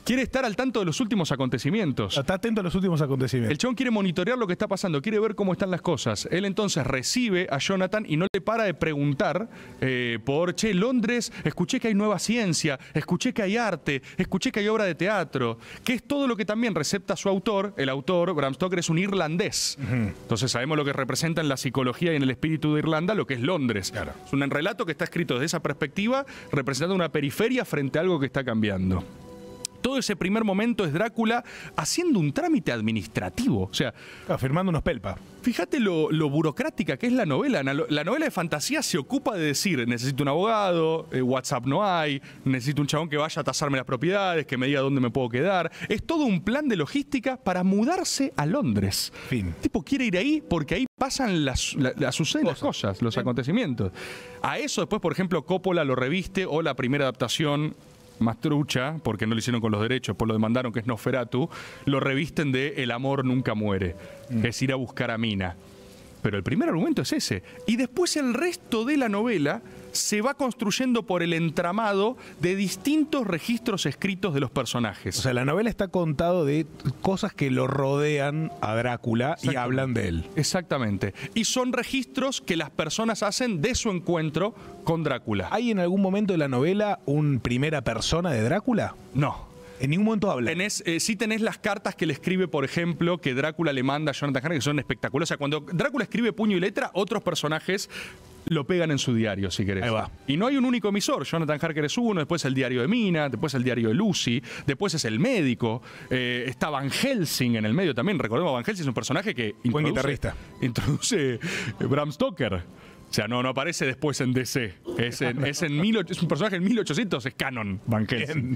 quiere estar al tanto de los últimos acontecimientos. Está atento a los últimos acontecimientos. El chabón quiere monitorear lo que está pasando, quiere ver cómo están las cosas. Él entonces recibe a Jonathan y no le para de preguntar por, che, Londres, escuché que hay nueva ciencia, escuché que hay arte, escuché que hay obra de teatro, que es todo lo que también recepta su autor. El autor, Bram Stoker, es un irlandés. Entonces sabemos lo que representa en la psicología y en el espíritu de Irlanda, lo que es Londres. Claro. Es un relato que está escrito desde esa perspectiva, representando una periferia frente a algo que está cambiando. Todo ese primer momento es Drácula haciendo un trámite administrativo. O sea, firmando unos pelpa. Fíjate lo burocrática que es la novela. La novela de fantasía se ocupa de decir, necesito un abogado, WhatsApp no hay, necesito un chabón que vaya a tasarme las propiedades, que me diga dónde me puedo quedar. Es todo un plan de logística para mudarse a Londres. Fin. El tipo quiere ir ahí porque ahí pasan suceden las cosas, los acontecimientos. A eso después, por ejemplo, Coppola lo reviste, o la primera adaptación más trucha, porque no lo hicieron con los derechos, pues lo demandaron, que es Nosferatu, lo revisten de El amor nunca muere, que es ir a buscar a Mina. Pero el primer argumento es ese. Y después el resto de la novela se va construyendo por el entramado de distintos registros escritos de los personajes. O sea, la novela está contado de cosas que lo rodean a Drácula y hablan de él. Exactamente. Y son registros que las personas hacen de su encuentro con Drácula. ¿Hay en algún momento de la novela un primera persona de Drácula? No. En ningún momento habla. Sí tenés las cartas que le escribe, por ejemplo, que Drácula le manda a Jonathan Harker, que son espectaculares. O sea, cuando Drácula escribe puño y letra, otros personajes lo pegan en su diario, si querés. Ahí va. Y no hay un único emisor. Jonathan Harker es uno, después el diario de Mina, después el diario de Lucy, después es el médico. Está Van Helsing en el medio también. Recordemos, Van Helsing es un personaje que buen guitarrista. Introduce Bram Stoker. O sea, no aparece después en DC. Es un personaje en 1800, es canon, Van Helsing.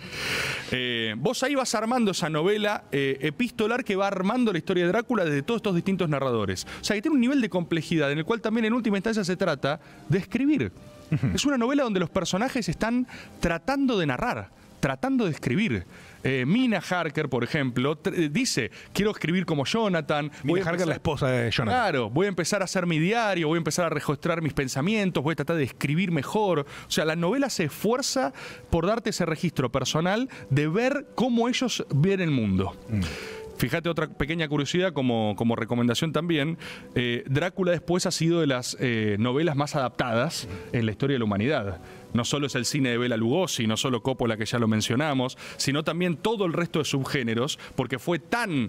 Vos ahí vas armando esa novela epistolar que va armando la historia de Drácula desde todos estos distintos narradores. O sea, que tiene un nivel de complejidad en el cual también en última instancia se trata de escribir. Es una novela donde los personajes están tratando de narrar, tratando de escribir. Mina Harker, por ejemplo, dice, quiero escribir como Jonathan. Mina Harker, la esposa de Jonathan. Claro, voy a empezar a hacer mi diario, voy a empezar a registrar mis pensamientos, voy a tratar de escribir mejor. O sea, la novela se esfuerza por darte ese registro personal de ver cómo ellos ven el mundo. Fíjate, otra pequeña curiosidad como recomendación también, Drácula después ha sido de las novelas más adaptadas en la historia de la humanidad. No solo es el cine de Bela Lugosi, no solo Coppola, que ya lo mencionamos, sino también todo el resto de subgéneros, porque fue tan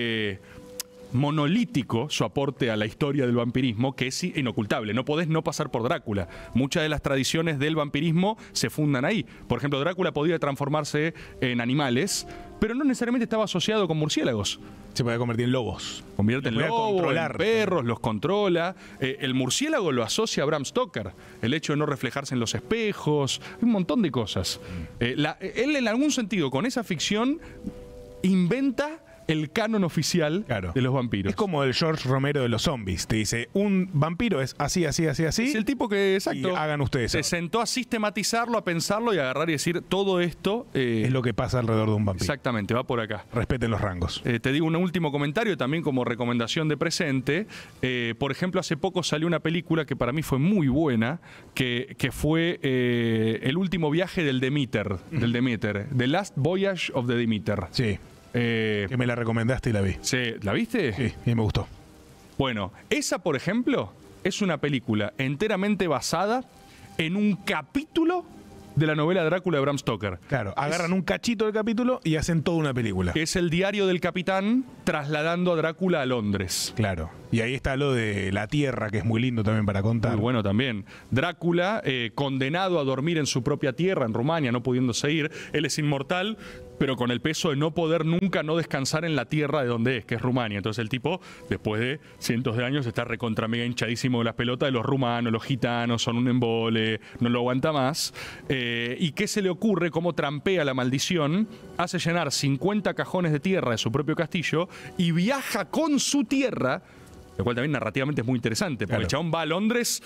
monolítico su aporte a la historia del vampirismo que es inocultable. No podés no pasar por Drácula. Muchas de las tradiciones del vampirismo se fundan ahí. Por ejemplo, Drácula podía transformarse en animales, pero no necesariamente estaba asociado con murciélagos. Se podía convertir en lobos. Convierte en lobos, en perros, los controla. El murciélago lo asocia a Bram Stoker. El hecho de no reflejarse en los espejos. Un montón de cosas. Él, en algún sentido, con esa ficción, inventa el canon oficial de los vampiros. Es como el George Romero de los zombies. Te dice, un vampiro es así, así, así, así. Es el tipo que, exacto, y hagan ustedes. Se sentó a sistematizarlo, a pensarlo y a agarrar y decir, todo esto es lo que pasa alrededor de un vampiro. Exactamente, va por acá. Respeten los rangos. Te digo un último comentario también como recomendación de presente. Por ejemplo, hace poco salió una película que para mí fue muy buena, que fue El último viaje del Demeter. The Last Voyage of the Demeter. Sí. Que me la recomendaste y la vi. Sí, ¿la viste? Sí, y me gustó. Bueno, esa, por ejemplo, es una película enteramente basada en un capítulo de la novela Drácula de Bram Stoker. Claro, agarran un cachito del capítulo y hacen toda una película. Que es el diario del capitán trasladando a Drácula a Londres. Claro. Y ahí está lo de la tierra, que es muy lindo también para contar. Muy bueno también. Drácula, condenado a dormir en su propia tierra, en Rumania, no pudiéndose ir. Él es inmortal, pero con el peso de no poder nunca no descansar en la tierra de donde es, que es Rumania. Entonces el tipo, después de cientos de años, está recontra mega hinchadísimo de las pelotas de los rumanos, los gitanos, son un embole, no lo aguanta más. ¿Y qué se le ocurre? Cómo trampea la maldición, hace llenar 50 cajones de tierra de su propio castillo y viaja con su tierra, lo cual también narrativamente es muy interesante, porque el chabón va a Londres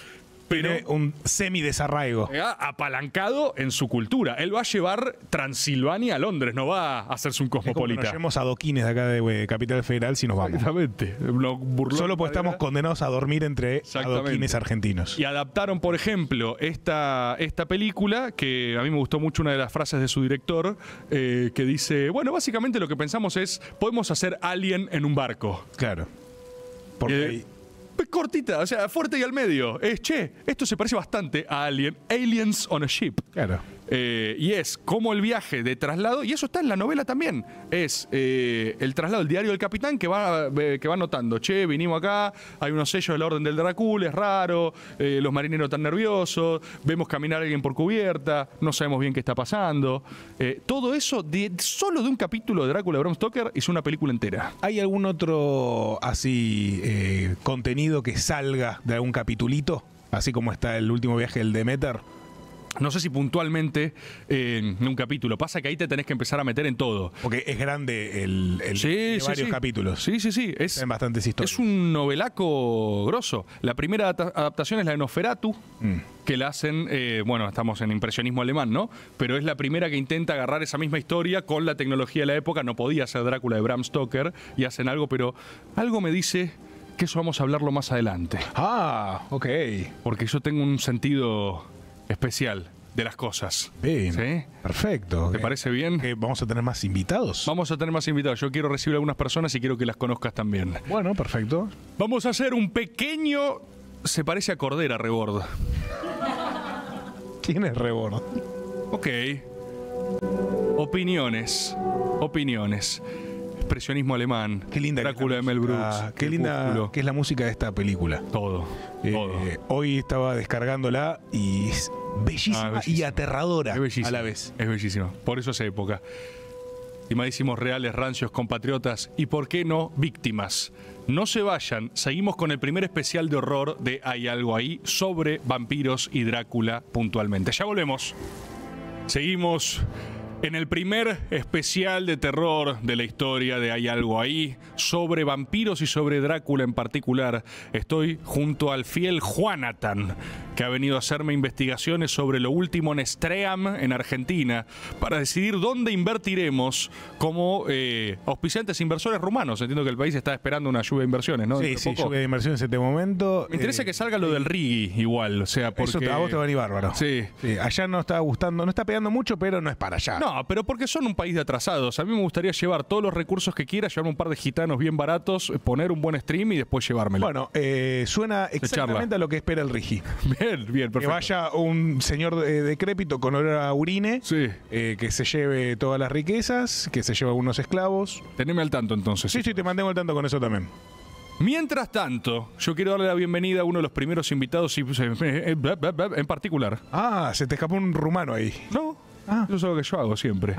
Tiene un semi-desarraigo. Apalancado en su cultura. Él va a llevar Transilvania a Londres, no va a hacerse un cosmopolita. Nos llevamos adoquines de acá de Capital Federal si nos vamos. Exactamente. Solo porque estamos condenados a dormir entre adoquines argentinos. Y adaptaron, por ejemplo, esta película, que a mí me gustó mucho una de las frases de su director, que dice, bueno, básicamente lo que pensamos es, podemos hacer Alien en un barco. Claro. Porque cortita, o sea, fuerte y al medio. Che, esto se parece bastante a Alien, Aliens on a Ship. Claro. Y es como el viaje de traslado, y eso está en la novela también, es el traslado, el diario del capitán que va notando, che, vinimos acá, hay unos sellos de la Orden del Drácula, es raro, los marineros están nerviosos, vemos caminar a alguien por cubierta, no sabemos bien qué está pasando. Todo eso, solo de un capítulo de Drácula de Bram Stoker, hizo una película entera. ¿Hay algún otro así contenido que salga de algún capitulito? Así como está el último viaje del Demeter. No sé si puntualmente en un capítulo. Pasa que ahí te tenés que empezar a meter en todo. Porque es grande de varios capítulos. Sí. En bastantes historias. Es un novelaco grosso. La primera adaptación es la de Nosferatu, que la hacen, bueno, estamos en impresionismo alemán, ¿no? Pero es la primera que intenta agarrar esa misma historia con la tecnología de la época. No podía ser Drácula de Bram Stoker y hacen algo, pero algo me dice que eso vamos a hablarlo más adelante. Ah, ok. Porque yo tengo un sentido especial de las cosas. Bien. ¿Sí? Perfecto. ¿Te parece bien? ¿Vamos a tener más invitados? Vamos a tener más invitados. Yo quiero recibir a algunas personas y quiero que las conozcas también. Bueno, perfecto. Vamos a hacer un pequeño... Se parece a Cordera, Rebord. ¿Quién es Rebord? Ok. Opiniones. Expresionismo alemán. Qué linda Drácula de Mel Brooks. Qué linda que es la música de esta película. Todo. Hoy estaba descargándola y es bellísima y aterradora a la vez. Es bellísima. Por eso esa época. Estimadísimos reales, rancios, compatriotas y, ¿por qué no, víctimas? No se vayan. Seguimos con el primer especial de horror de Hay Algo Ahí sobre vampiros y Drácula puntualmente. Ya volvemos. Seguimos en el primer especial de terror de la historia de Hay Algo Ahí, sobre vampiros y sobre Drácula en particular. Estoy junto al fiel Juanatan, que ha venido a hacerme investigaciones sobre lo último en Stream, en Argentina, para decidir dónde invertiremos como auspiciantes inversores rumanos. Entiendo que el país está esperando una lluvia de inversiones, ¿no? Sí, lluvia de inversiones en este momento. Me interesa que salga lo del Rigi igual, o sea, porque... Eso a vos te va a venir bárbaro. Sí. Allá no está gustando, no está pegando mucho, pero no es para allá. No, pero porque son un país de atrasados. A mí me gustaría llevar todos los recursos que quiera, llevarme un par de gitanos bien baratos, poner un buen stream y después llevármelo. Bueno, suena exactamente a lo que espera el Rigi. Bien, perfecto. Que vaya un señor decrépito con olor a urine, que se lleve todas las riquezas, que se lleve algunos esclavos. Teneme al tanto entonces. Sí, te mantengo al tanto con eso también. Mientras tanto, yo quiero darle la bienvenida a uno de los primeros invitados en particular. Ah, se te escapó un rumano ahí. No. Eso es lo que yo hago siempre.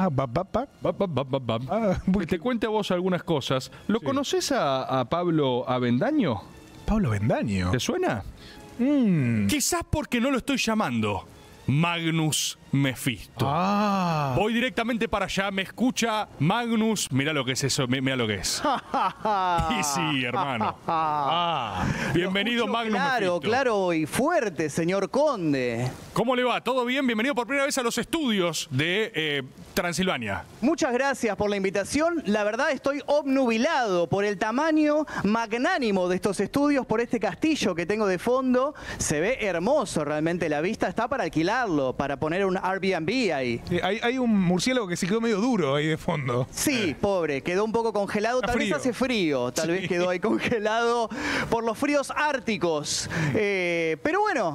Que te cuente a vos algunas cosas. ¿Lo conoces a Pablo Avendaño? ¿Pablo Avendaño? ¿Te suena? Quizás porque no lo estoy llamando Magnus Mephisto. Voy directamente para allá, me escucha Magnus. Mira lo que es eso, mira lo que es. Y sí, hermano. Bienvenido, Magnus Mephisto. Claro y fuerte, señor Conde. ¿Cómo le va? ¿Todo bien? Bienvenido por primera vez a los estudios de Transilvania. Muchas gracias por la invitación. La verdad estoy obnubilado por el tamaño magnánimo de estos estudios, por este castillo que tengo de fondo. Se ve hermoso realmente, la vista está para alquilarlo, para poner un Airbnb ahí. Hay un murciélago que se quedó medio duro ahí de fondo. Sí, pobre, quedó un poco congelado. Tal vez hace frío, tal vez quedó ahí congelado por los fríos árticos. Pero bueno.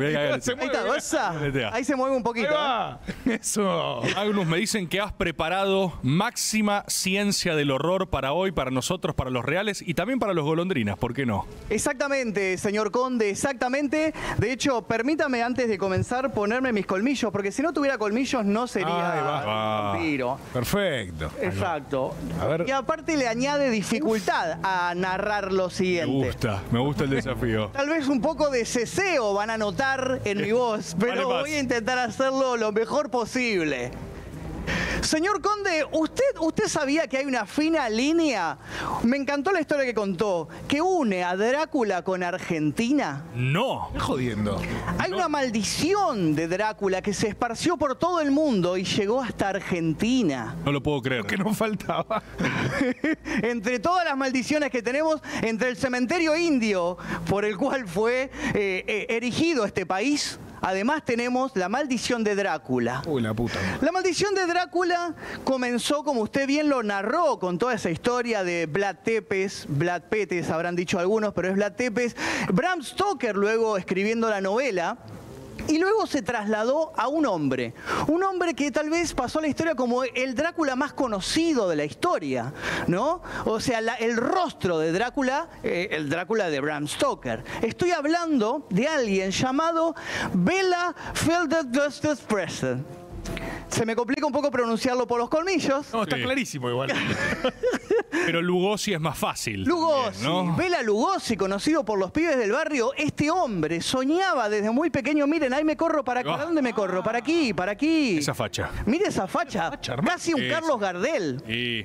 Ahí se mueve un poquito. Eso. Magnus, me dicen que has preparado máxima ciencia del horror para hoy, para nosotros, para los reales y también para los golondrinas, ¿por qué no? Exactamente, señor Conde, exactamente. De hecho, permítame antes de comenzar ponerme mis colmillos, porque si no tuviera colmillos no sería vampiro. Perfecto. Exacto. A ver. Y aparte le añade dificultad a narrar lo siguiente. Me gusta el desafío. Tal vez un poco de ceseo van a notar en mi voz, pero voy a intentar hacerlo lo mejor posible. Señor Conde, ¿usted sabía que hay una fina línea? Me encantó la historia que contó, que une a Drácula con Argentina. No. Jodiendo. Hay una maldición de Drácula que se esparció por todo el mundo y llegó hasta Argentina. No lo puedo creer. Que no faltaba. Entre todas las maldiciones que tenemos, entre el cementerio indio por el cual fue erigido este país, además tenemos la maldición de Drácula. Uy, la puta. La maldición de Drácula comenzó, como usted bien lo narró, con toda esa historia de Vlad Tepes, habrán dicho algunos, pero es Vlad Tepes. Bram Stoker luego escribiendo la novela. Y luego se trasladó a un hombre que tal vez pasó a la historia como el Drácula más conocido de la historia, ¿no? O sea, el rostro de Drácula, el Drácula de Bram Stoker. Estoy hablando de alguien llamado Bela Ferdinand. Se me complica un poco pronunciarlo por los colmillos. No, está clarísimo igual. Pero Lugosi es más fácil. Lugosi, también, ¿no? Bela Lugosi, conocido por los pibes del barrio. Este hombre soñaba desde muy pequeño. Miren, ahí me corro para acá. ¿Para dónde me corro? Para aquí, para aquí. Esa facha. Mire esa facha. Casi un Carlos Gardel. Y...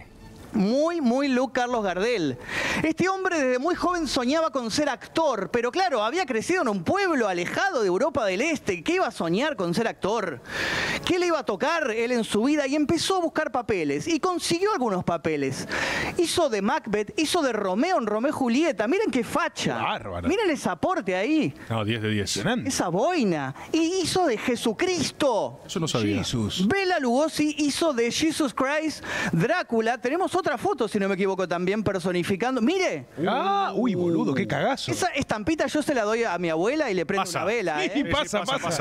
Muy look Carlos Gardel. Este hombre desde muy joven soñaba con ser actor, pero claro, había crecido en un pueblo alejado de Europa del Este. ¿Qué iba a soñar con ser actor? ¿Qué le iba a tocar él en su vida? Y empezó a buscar papeles y consiguió algunos papeles. Hizo de Macbeth, hizo de Romeo en Romeo y Julieta. Miren qué facha. Bárbaro. Miren ese aporte ahí. No, 10 de 10. Esa boina. Y hizo de Jesucristo. Eso no sabía. Jesús. Bela Lugosi hizo de Jesus Christ Drácula. Tenemos otra foto, si no me equivoco, también personificando. ¡Mire! Uy, boludo, qué cagazo. Esa estampita yo se la doy a mi abuela y le prendo una vela. Sí, pasa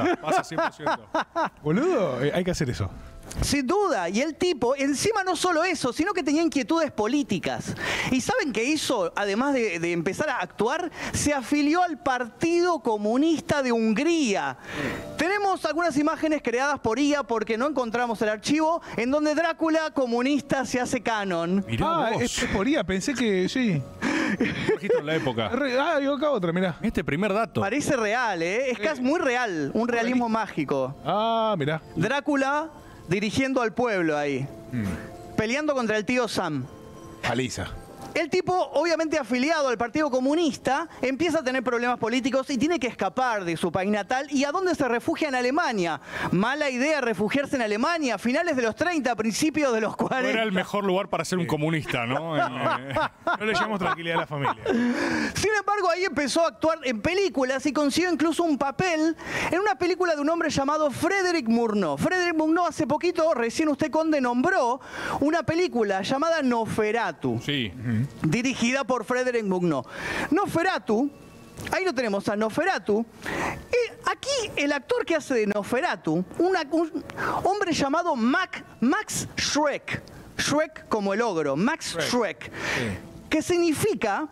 100%. Boludo, hay que hacer eso. Sin duda. Y el tipo, encima no solo eso, sino que tenía inquietudes políticas. ¿Y saben qué hizo? Además de empezar a actuar, se afilió al Partido Comunista de Hungría. Tenemos algunas imágenes creadas por IA porque no encontramos el archivo, en donde Drácula comunista se hace canon. Mirá es por IA, pensé que sí. Un registro en la época. Yo acá otra, mirá. Este primer dato. Parece real, ¿eh? Es casi muy real, un realismo mágico. Mirá. Drácula dirigiendo al pueblo ahí, peleando contra el tío Sam. Paliza. El tipo, obviamente afiliado al Partido Comunista, empieza a tener problemas políticos y tiene que escapar de su país natal. ¿Y a dónde se refugia? En Alemania. Mala idea refugiarse en Alemania, finales de los 30, principios de los 40. No era el mejor lugar para ser un comunista, ¿no? No le llamamos tranquilidad a la familia. Sin embargo, ahí empezó a actuar en películas y consiguió incluso un papel en una película de un hombre llamado Frédéric Murnau. Frédéric Murnau hace poquito, recién usted, Conde, nombró una película llamada Nosferatu. Sí. Dirigida por Frédéric Murnau. Nosferatu, ahí lo tenemos a Nosferatu. Aquí el actor que hace de Nosferatu, un hombre llamado Max Schreck. Schreck como el ogro, Max Schreck. Que significa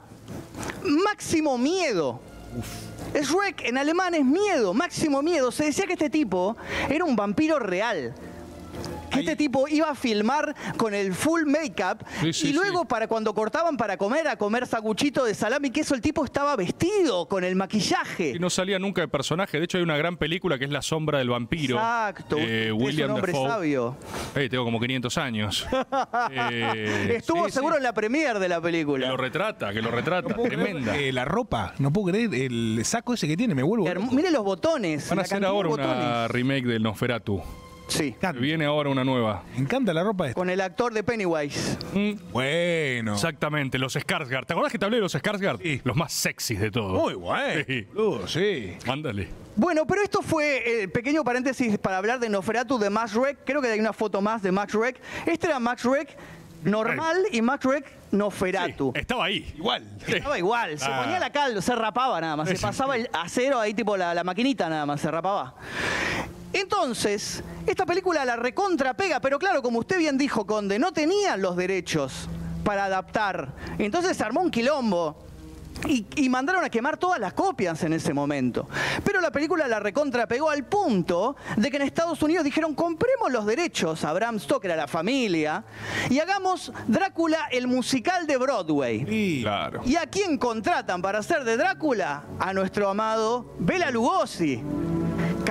máximo miedo. Schreck en alemán es miedo, máximo miedo. Se decía que este tipo era un vampiro real. Que este tipo iba a filmar con el full make-up y luego para cuando cortaban para comer, a comer saguchito de salami y queso, el tipo estaba vestido con el maquillaje. Y no salía nunca de personaje. De hecho, hay una gran película que es La sombra del vampiro. Exacto. William es un hombre Dafoe. Sabio. Tengo como 500 años. Estuvo seguro en la premiere de la película. Que lo retrata. No Tremenda. La ropa, no puedo creer el saco ese que tiene, me vuelvo. Mire los botones. Van a hacer ahora una remake del Nosferatu. Sí. Viene ahora una nueva. Me encanta la ropa esta. Con el actor de Pennywise. Bueno. Exactamente, los Skarsgård. ¿Te acordás que te hablé de los Skarsgård? Sí. Los más sexys de todos. Muy bueno. Sí. Mándale. Bueno, pero esto fue el pequeño paréntesis para hablar de Nosferatu de Max Schreck. Creo que hay una foto más de Max Schreck. Este era Max Schreck normal y Max Schreck Nosferatu. Sí, estaba ahí. Igual. Estaba igual. Se ponía la cal, se rapaba nada más. Se pasaba el acero ahí, tipo la maquinita nada más, se rapaba. Entonces, esta película la recontra pega, pero claro, como usted bien dijo, Conde, no tenían los derechos para adaptar. Entonces se armó un quilombo. Y mandaron a quemar todas las copias en ese momento. Pero la película la recontra pegó al punto de que en Estados Unidos dijeron: compremos los derechos a Bram Stoker, a la familia, y hagamos Drácula, el musical de Broadway. Sí. Claro. ¿Y a quién contratan para hacer de Drácula? A nuestro amado Bela Lugosi.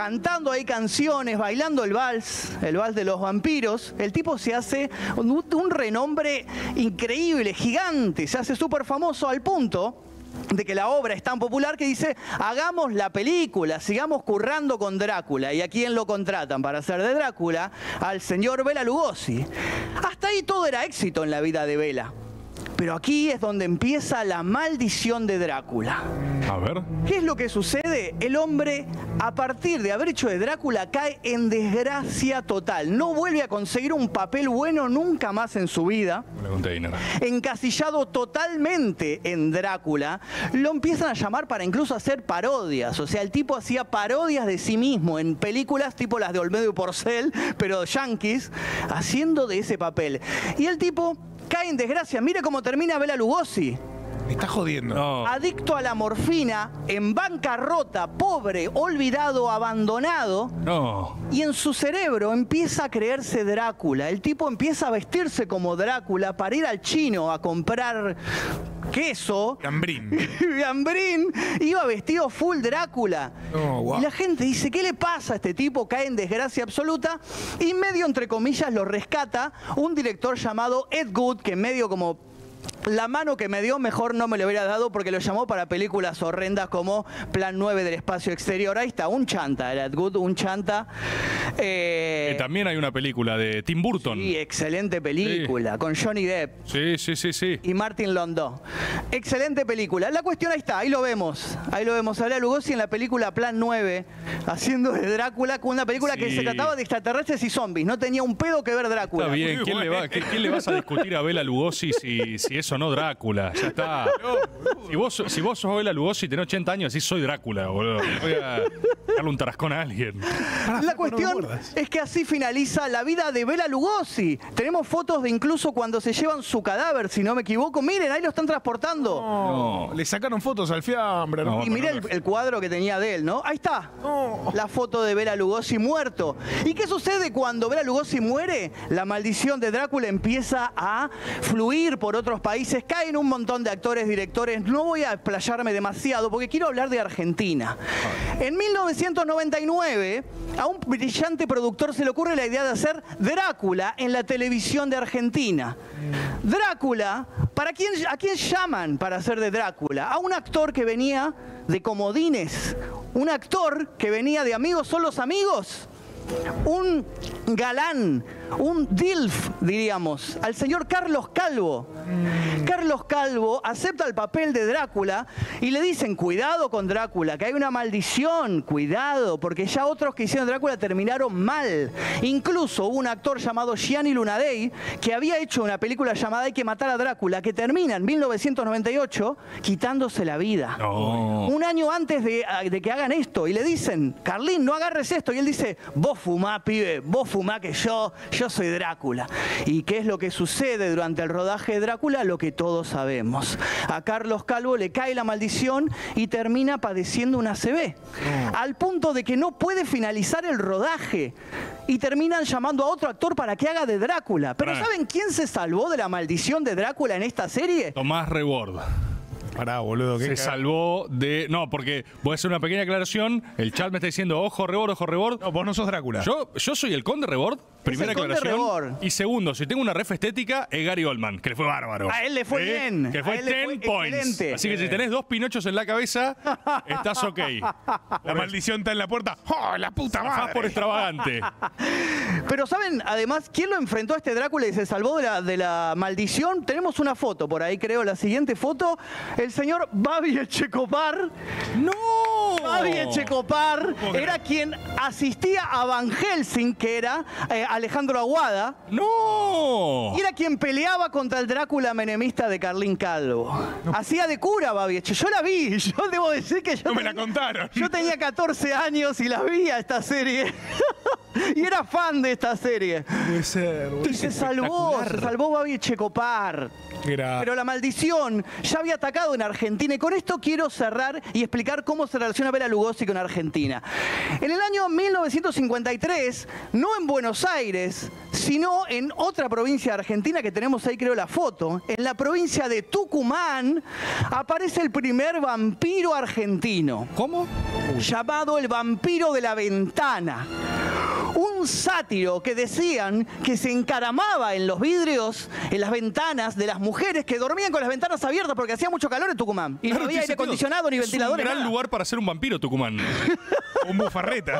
cantando ahí canciones, bailando el vals de los vampiros. El tipo se hace un renombre increíble, gigante, se hace súper famoso al punto de que la obra es tan popular que dice, hagamos la película, sigamos currando con Drácula. ¿Y a quién lo contratan para hacer de Drácula? Al señor Bela Lugosi. Hasta ahí todo era éxito en la vida de Bela. Pero aquí es donde empieza la maldición de Drácula. A ver. ¿Qué es lo que sucede? El hombre, a partir de haber hecho de Drácula, cae en desgracia total. No vuelve a conseguir un papel bueno nunca más en su vida. Encasillado totalmente en Drácula, lo empiezan a llamar para incluso hacer parodias. O sea, el tipo hacía parodias de sí mismo en películas tipo las de Olmedo y Porcel, pero yanquis, haciendo de ese papel. Y el tipo cae en desgracia. Mire cómo termina Bela Lugosi. Me está jodiendo. No. Adicto a la morfina, en bancarrota, pobre, olvidado, abandonado. No. Y en su cerebro empieza a creerse Drácula. El tipo empieza a vestirse como Drácula para ir al chino a comprar queso. Gambrín. Gambrín. Iba vestido full Drácula. Oh, wow. Y la gente dice, ¿qué le pasa a este tipo? Cae en desgracia absoluta. Y medio, entre comillas, lo rescata un director llamado Ed Wood, que medio como... La mano que me dio mejor no me lo hubiera dado porque lo llamó para películas horrendas como Plan 9 del espacio exterior. Ahí está, un chanta, era Ed Wood, un chanta. También hay una película de Tim Burton. Sí, excelente película, con Johnny Depp. Sí. Y Martin Landau. Excelente película. La cuestión ahí está, ahí lo vemos. Ahí lo vemos. Bela Lugosi en la película Plan 9, haciendo de Drácula, con una película que se trataba de extraterrestres y zombies. No tenía un pedo que ver Drácula. Está bien, ¿quién le vas a discutir a Bela Lugosi si eso no Drácula? Ya está. Si vos sos Bela Lugosi y tenés 80 años, decís soy Drácula, boludo. Voy a darle un tarascón a alguien. La cuestión es que así finaliza la vida de Bela Lugosi. Tenemos fotos de incluso cuando se llevan su cadáver, si no me equivoco. Miren, ahí lo están transportando. No. Le sacaron fotos al fiambre. Y miren el cuadro que tenía de él, ¿no? Ahí está. La foto de Bela Lugosi muerto. ¿Y qué sucede cuando Bela Lugosi muere? La maldición de Drácula empieza a fluir por otros países. Caen un montón de actores, directores. No voy a explayarme demasiado porque quiero hablar de Argentina. En 1999, a un brillante productor se le ocurre la idea de hacer Drácula en la televisión de Argentina. Drácula, ¿a quién llaman para hacer de Drácula? A un actor que venía de Comodines, un actor que venía de Amigos son los amigos, un galán, un DILF, diríamos, al señor Carlos Calvo. Carlos Calvo acepta el papel de Drácula y le dicen, cuidado con Drácula, que hay una maldición, cuidado, porque ya otros que hicieron Drácula terminaron mal. Incluso hubo un actor llamado Gianni Lunadei que había hecho una película llamada Hay que matar a Drácula, que termina en 1998 quitándose la vida. No. Un año antes de que hagan esto, y le dicen, Carlín, no agarres esto, y él dice, vos fumá, pibe, vos fumá que yo soy Drácula. ¿Y qué es lo que sucede durante el rodaje de Drácula? Lo que todos sabemos. A Carlos Calvo le cae la maldición y termina padeciendo una ACV. Al punto de que no puede finalizar el rodaje. Y terminan llamando a otro actor para que haga de Drácula. Pero ¿saben quién se salvó de la maldición de Drácula en esta serie? Tomás Rebord. Pará, boludo. Se salvó de... No, porque voy a hacer una pequeña aclaración. El chat me está diciendo, ojo Rebord, ojo Rebord. No, vos no sos Drácula. Yo soy el Conde Rebord. Primera aclaración. Y segundo, si tengo una ref estética, es Gary Oldman, que le fue bárbaro. A él le fue bien. Que fue 10 points. Excelente. Así que si tenés 2 Pinochos en la cabeza, estás ok. La maldición está en la puerta. ¡Oh, la puta madre! Zafás por extravagante. Pero ¿saben, además, quién lo enfrentó a este Drácula y se salvó de la maldición? Tenemos una foto por ahí, creo, la siguiente foto. El señor Babi Echecopar. ¡No! Babi Echecopar era quien asistía a Van Helsing, que era Alejandro Aguada. ¡No! Y era quien peleaba contra el Drácula menemista de Carlín Calvo. No. Hacía de cura Babi Eche. Yo la vi. Yo debo decir que no me la contaron. Yo tenía 14 años y la vi a esta serie. Y era fan de esta serie. Puede ser. Y se salvó Babi Echecopar. Pero la maldición ya había atacado en Argentina. Y con esto quiero cerrar y explicar cómo se relaciona Bela Lugosi con Argentina. En el año 1953, no en Buenos Aires, sino en otra provincia de Argentina que tenemos ahí, creo, la foto, en la provincia de Tucumán, aparece el primer vampiro argentino. ¿Cómo? llamado El vampiro de la ventana. Un sátiro que decían que se encaramaba en los vidrios, en las ventanas de las mujeres que dormían con las ventanas abiertas porque hacía mucho calor en Tucumán. Y no había aire acondicionado ni ventiladores. Es un gran lugar para ser un vampiro, Tucumán. Un bufarreta.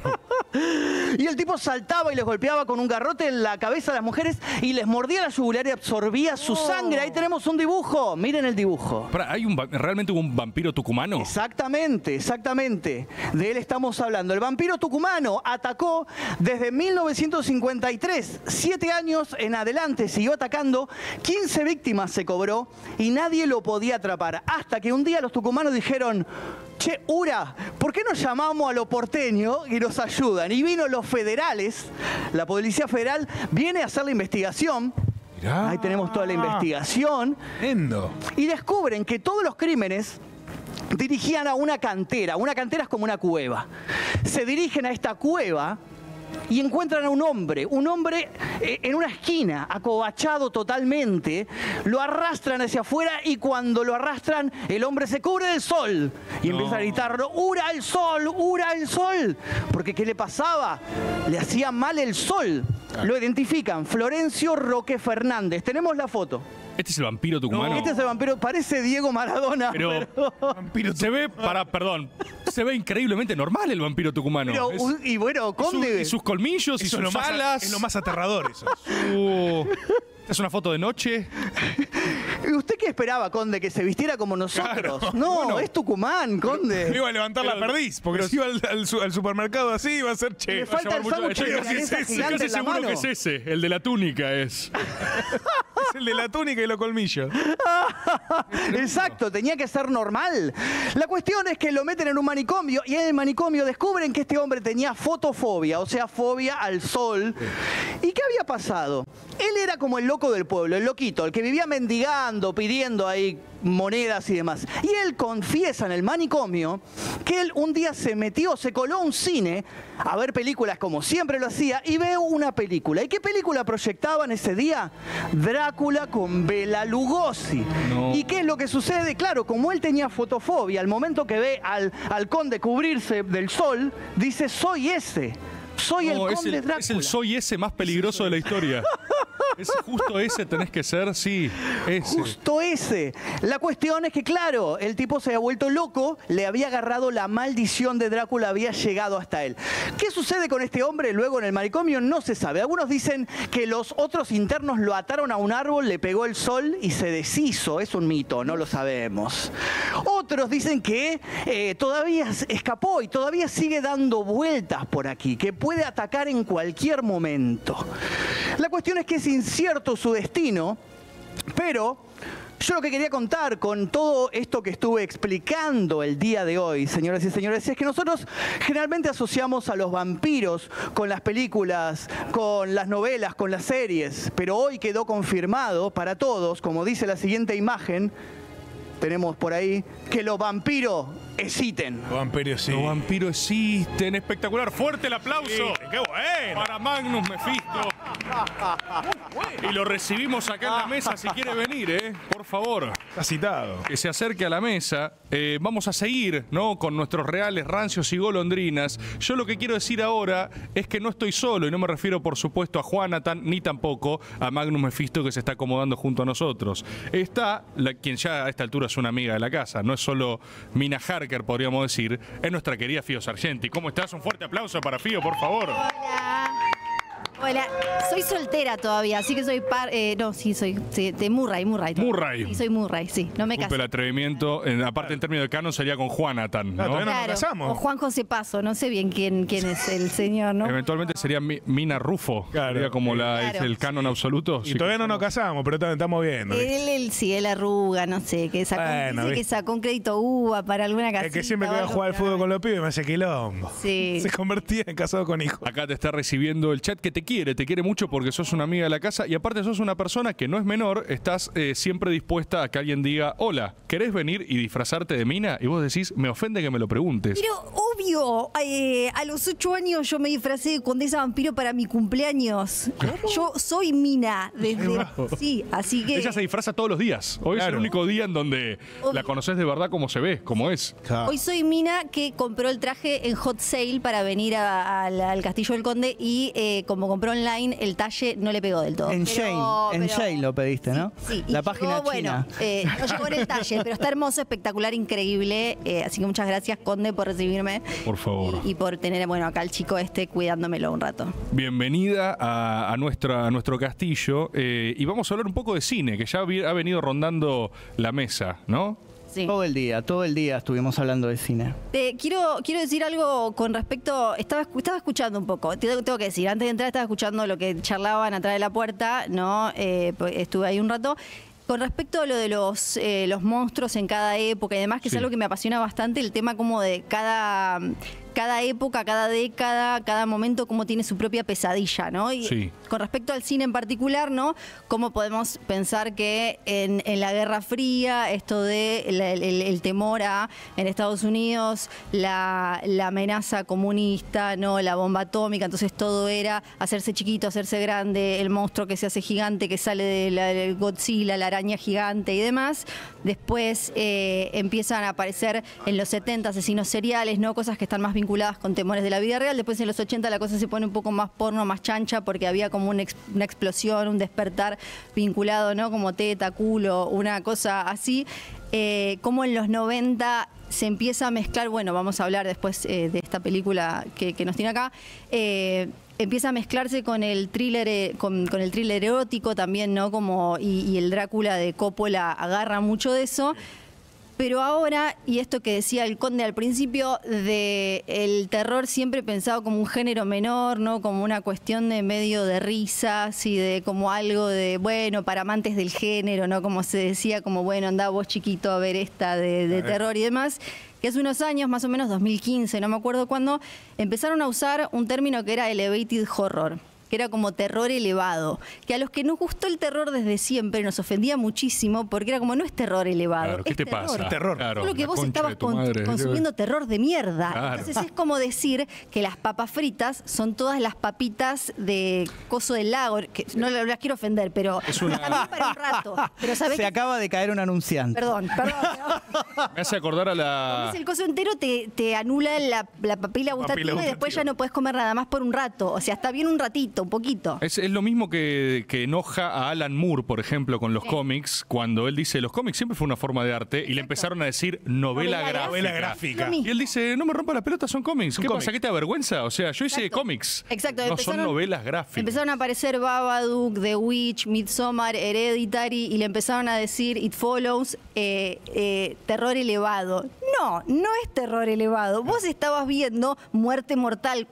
Y el tipo saltaba y les golpeaba con un garrote en la cabeza a las mujeres y les mordía la yugular y absorbía su sangre. Ahí tenemos un dibujo. Miren el dibujo. ¿Hay realmente un vampiro tucumano? Exactamente, exactamente. De él estamos hablando. El vampiro tucumano atacó desde 1953. 7 años en adelante siguió atacando. 15 víctimas se cobró y nadie lo podía atrapar. Hasta que un día los tucumanos dijeron: che, Ura, ¿por qué no llamamos a los porteños y nos ayudan? Y vino los federales, la Policía Federal viene a hacer la investigación. Mirá. Ahí tenemos toda la investigación. Endo. Y descubren que todos los crímenes dirigían a una cantera. Una cantera es como una cueva. Se dirigen a esta cueva y encuentran a un hombre en una esquina, acobachado totalmente, lo arrastran hacia afuera y cuando lo arrastran, el hombre se cubre del sol y empieza a gritar: ¡Ura el sol! ¡Ura el sol! Porque ¿qué le pasaba? Le hacía mal el sol. Lo identifican, Florencio Roque Fernández. Tenemos la foto. ¿Este es el vampiro tucumano? Este es el vampiro, parece Diego Maradona. Pero vampiro se ve, se ve increíblemente normal el vampiro tucumano. Pero, y bueno, Conde. Y sus colmillos y sus alas. Es lo más aterrador eso. Es una foto de noche. ¿Usted qué esperaba, Conde? ¿Que se vistiera como nosotros? Claro. No, Bueno, es Tucumán, Conde. Iba a levantar la perdiz, porque si iba al supermercado así, iba a ser che. Le falta el sándwich de milanesa gigante Casi en la seguro mano. que es ese, el de la túnica es. Es el de la túnica y los colmillos. Exacto, tenía que ser normal. La cuestión es que lo meten en un manicomio y en el manicomio descubren que este hombre tenía fotofobia, o sea, fobia al sol. ¿Y qué había pasado? Él era como el loco del pueblo, el loquito, el que vivía mendigando, pidiendo ahí monedas y demás. Y él confiesa en el manicomio que él un día se coló a un cine a ver películas como siempre lo hacía y ve una película. ¿Y qué película proyectaban ese día? Drácula con Bela Lugosi. No. ¿Y qué es lo que sucede? Claro, como él tenía fotofobia, al momento que ve al conde cubrirse del sol, dice: soy ese. Soy el conde Drácula. Es el soy ese más peligroso de la historia. Es justo ese tenés que ser, sí, ese. Justo ese. La cuestión es que, claro, el tipo se había vuelto loco, le había agarrado la maldición de Drácula, había llegado hasta él. ¿Qué sucede con este hombre luego en el manicomio? No se sabe. Algunos dicen que los otros internos lo ataron a un árbol, le pegó el sol y se deshizo. Es un mito, no lo sabemos. Otros dicen que todavía escapó y todavía sigue dando vueltas por aquí, que puede atacar en cualquier momento. La cuestión es que es incierto su destino, pero yo lo que quería contar con todo esto que estuve explicando el día de hoy, señoras y señores, es que nosotros generalmente asociamos a los vampiros con las películas, con las novelas, con las series, pero hoy quedó confirmado para todos, como dice la siguiente imagen, tenemos por ahí, que los vampiros existen. Los vampiros sí. Los vampiros existen. Espectacular. Fuerte el aplauso. Sí, ¡qué bueno! Para Magnus Mephisto. Y lo recibimos acá en la mesa si quiere venir, por favor. Está citado. Que se acerque a la mesa. Vamos a seguir, ¿no? Con nuestros reales rancios y golondrinas. Yo lo que quiero decir ahora es que no estoy solo y no me refiero, por supuesto, a Juanatan ni tampoco a Magnus Mephisto que se está acomodando junto a nosotros. Está quien ya a esta altura es una amiga de la casa. No es solo Mina Harker, podríamos decir. Es nuestra querida Fío Sargenti. ¿Cómo estás? Un fuerte aplauso para Fío, por favor. Hola. Hola, soy soltera todavía, así que soy de Murray. Murray. Sí, soy Murray, sí, no me Disculpe casé. el atrevimiento. Aparte, en términos de canon, sería con Juanatan, ¿no? Todavía no nos casamos. O Juan José Paso, no sé bien quién es el señor, ¿no? Eventualmente sería Mina Rufo, Claro. sería como Claro. el canon absoluto. Y todavía no nos casamos, pero estamos viendo. Él arruga, no sé, que sacó, Bueno, dice que sacó un crédito UBA para alguna casita. Es que siempre que voy a jugar al fútbol con los pibes me hace quilombo. Sí. Se convertía en casado con hijos. Acá te está recibiendo el chat que te te quiere mucho porque sos una amiga de la casa y aparte sos una persona que no es menor, estás siempre dispuesta a que alguien diga, hola, ¿querés venir y disfrazarte de mina? Y vos decís, me ofende que me lo preguntes. Pero obvio, a los 8 años yo me disfracé de Condesa Vampiro para mi cumpleaños. Yo soy mina desde... Sí, así que... Ella se disfraza todos los días. Hoy es el único día en donde la conoces de verdad como se ve, como es. Hoy soy mina que compró el traje en Hot Sale para venir al Castillo del Conde y como compró online, el talle no le pegó del todo. En Shane lo pediste, ¿no? Sí, la página china. Bueno, no llegó en el talle, pero está hermoso, espectacular, increíble. Así que muchas gracias, Conde, por recibirme. Por favor. Y por tener, bueno, acá el chico cuidándomelo un rato. Bienvenida a nuestro castillo. Y vamos a hablar un poco de cine, que ya ha venido rondando la mesa, ¿no? Sí. Todo el día estuvimos hablando de cine. Quiero decir algo con respecto, estaba escuchando un poco, tengo que decir, antes de entrar estaba escuchando lo que charlaban atrás de la puerta, ¿no? Estuve ahí un rato. Con respecto a lo de los monstruos en cada época y demás, que es algo que me apasiona bastante, el tema como de cada época, cada década, cada momento, cómo tiene su propia pesadilla, ¿no? Y con respecto al cine en particular, ¿no? Cómo podemos pensar que en la Guerra Fría, esto de el temor en Estados Unidos, la amenaza comunista, ¿no? La bomba atómica, entonces todo era hacerse chiquito, hacerse grande, el monstruo que se hace gigante, que sale de Godzilla, la araña gigante y demás. Después empiezan a aparecer en los 70 asesinos seriales, ¿no? Cosas que están más vinculadas con temores de la vida real. Después en los 80 la cosa se pone un poco más porno, más chancha, porque había como una explosión, un despertar vinculado, ¿no? Como teta, culo, una cosa así. Como en los 90 se empieza a mezclar, bueno, vamos a hablar después de esta película que nos tiene acá, empieza a mezclarse con el thriller, con el thriller erótico también, ¿no? Como, y el Drácula de Coppola agarra mucho de eso. Pero ahora, y esto que decía el Conde al principio, de el terror siempre pensado como un género menor, ¿no? Como una cuestión de medio de risas y de como algo de, bueno, para amantes del género, ¿no? Como se decía, como, bueno, andá vos chiquito a ver esta de terror y demás. Que hace unos años, más o menos 2015, no me acuerdo cuándo, empezaron a usar un término que era elevated horror, que era como terror elevado, que a los que nos gustó el terror desde siempre nos ofendía muchísimo, porque era como, no es terror elevado, claro, ¿qué te pasa? Terror. Claro, solo que vos estabas consumiendo terror de mierda. Claro. Entonces es como decir que las papas fritas son todas las papitas de coso del lago, que no las quiero ofender, pero es una... también para un rato. Pero se acaba de caer un anunciante. Perdón. Me hace acordar a la... Comes el coso entero, te anula la papila gustativa y después ya no puedes comer nada más por un rato. O sea, está bien un ratito, un poquito. Es lo mismo que enoja a Alan Moore, por ejemplo, con los cómics, cuando él dice, los cómics siempre fue una forma de arte, y le empezaron a decir novela gráfica. Y él dice, no me rompa la pelota, son cómics. ¿Qué pasa? ¿Qué te avergüenza? O sea, yo hice cómics. Exacto. No son novelas gráficas. Empezaron a aparecer Babadook, The Witch, Midsommar, Hereditary, y le empezaron a decir It Follows, terror elevado. No es terror elevado. Vos estabas viendo Muerte Mortal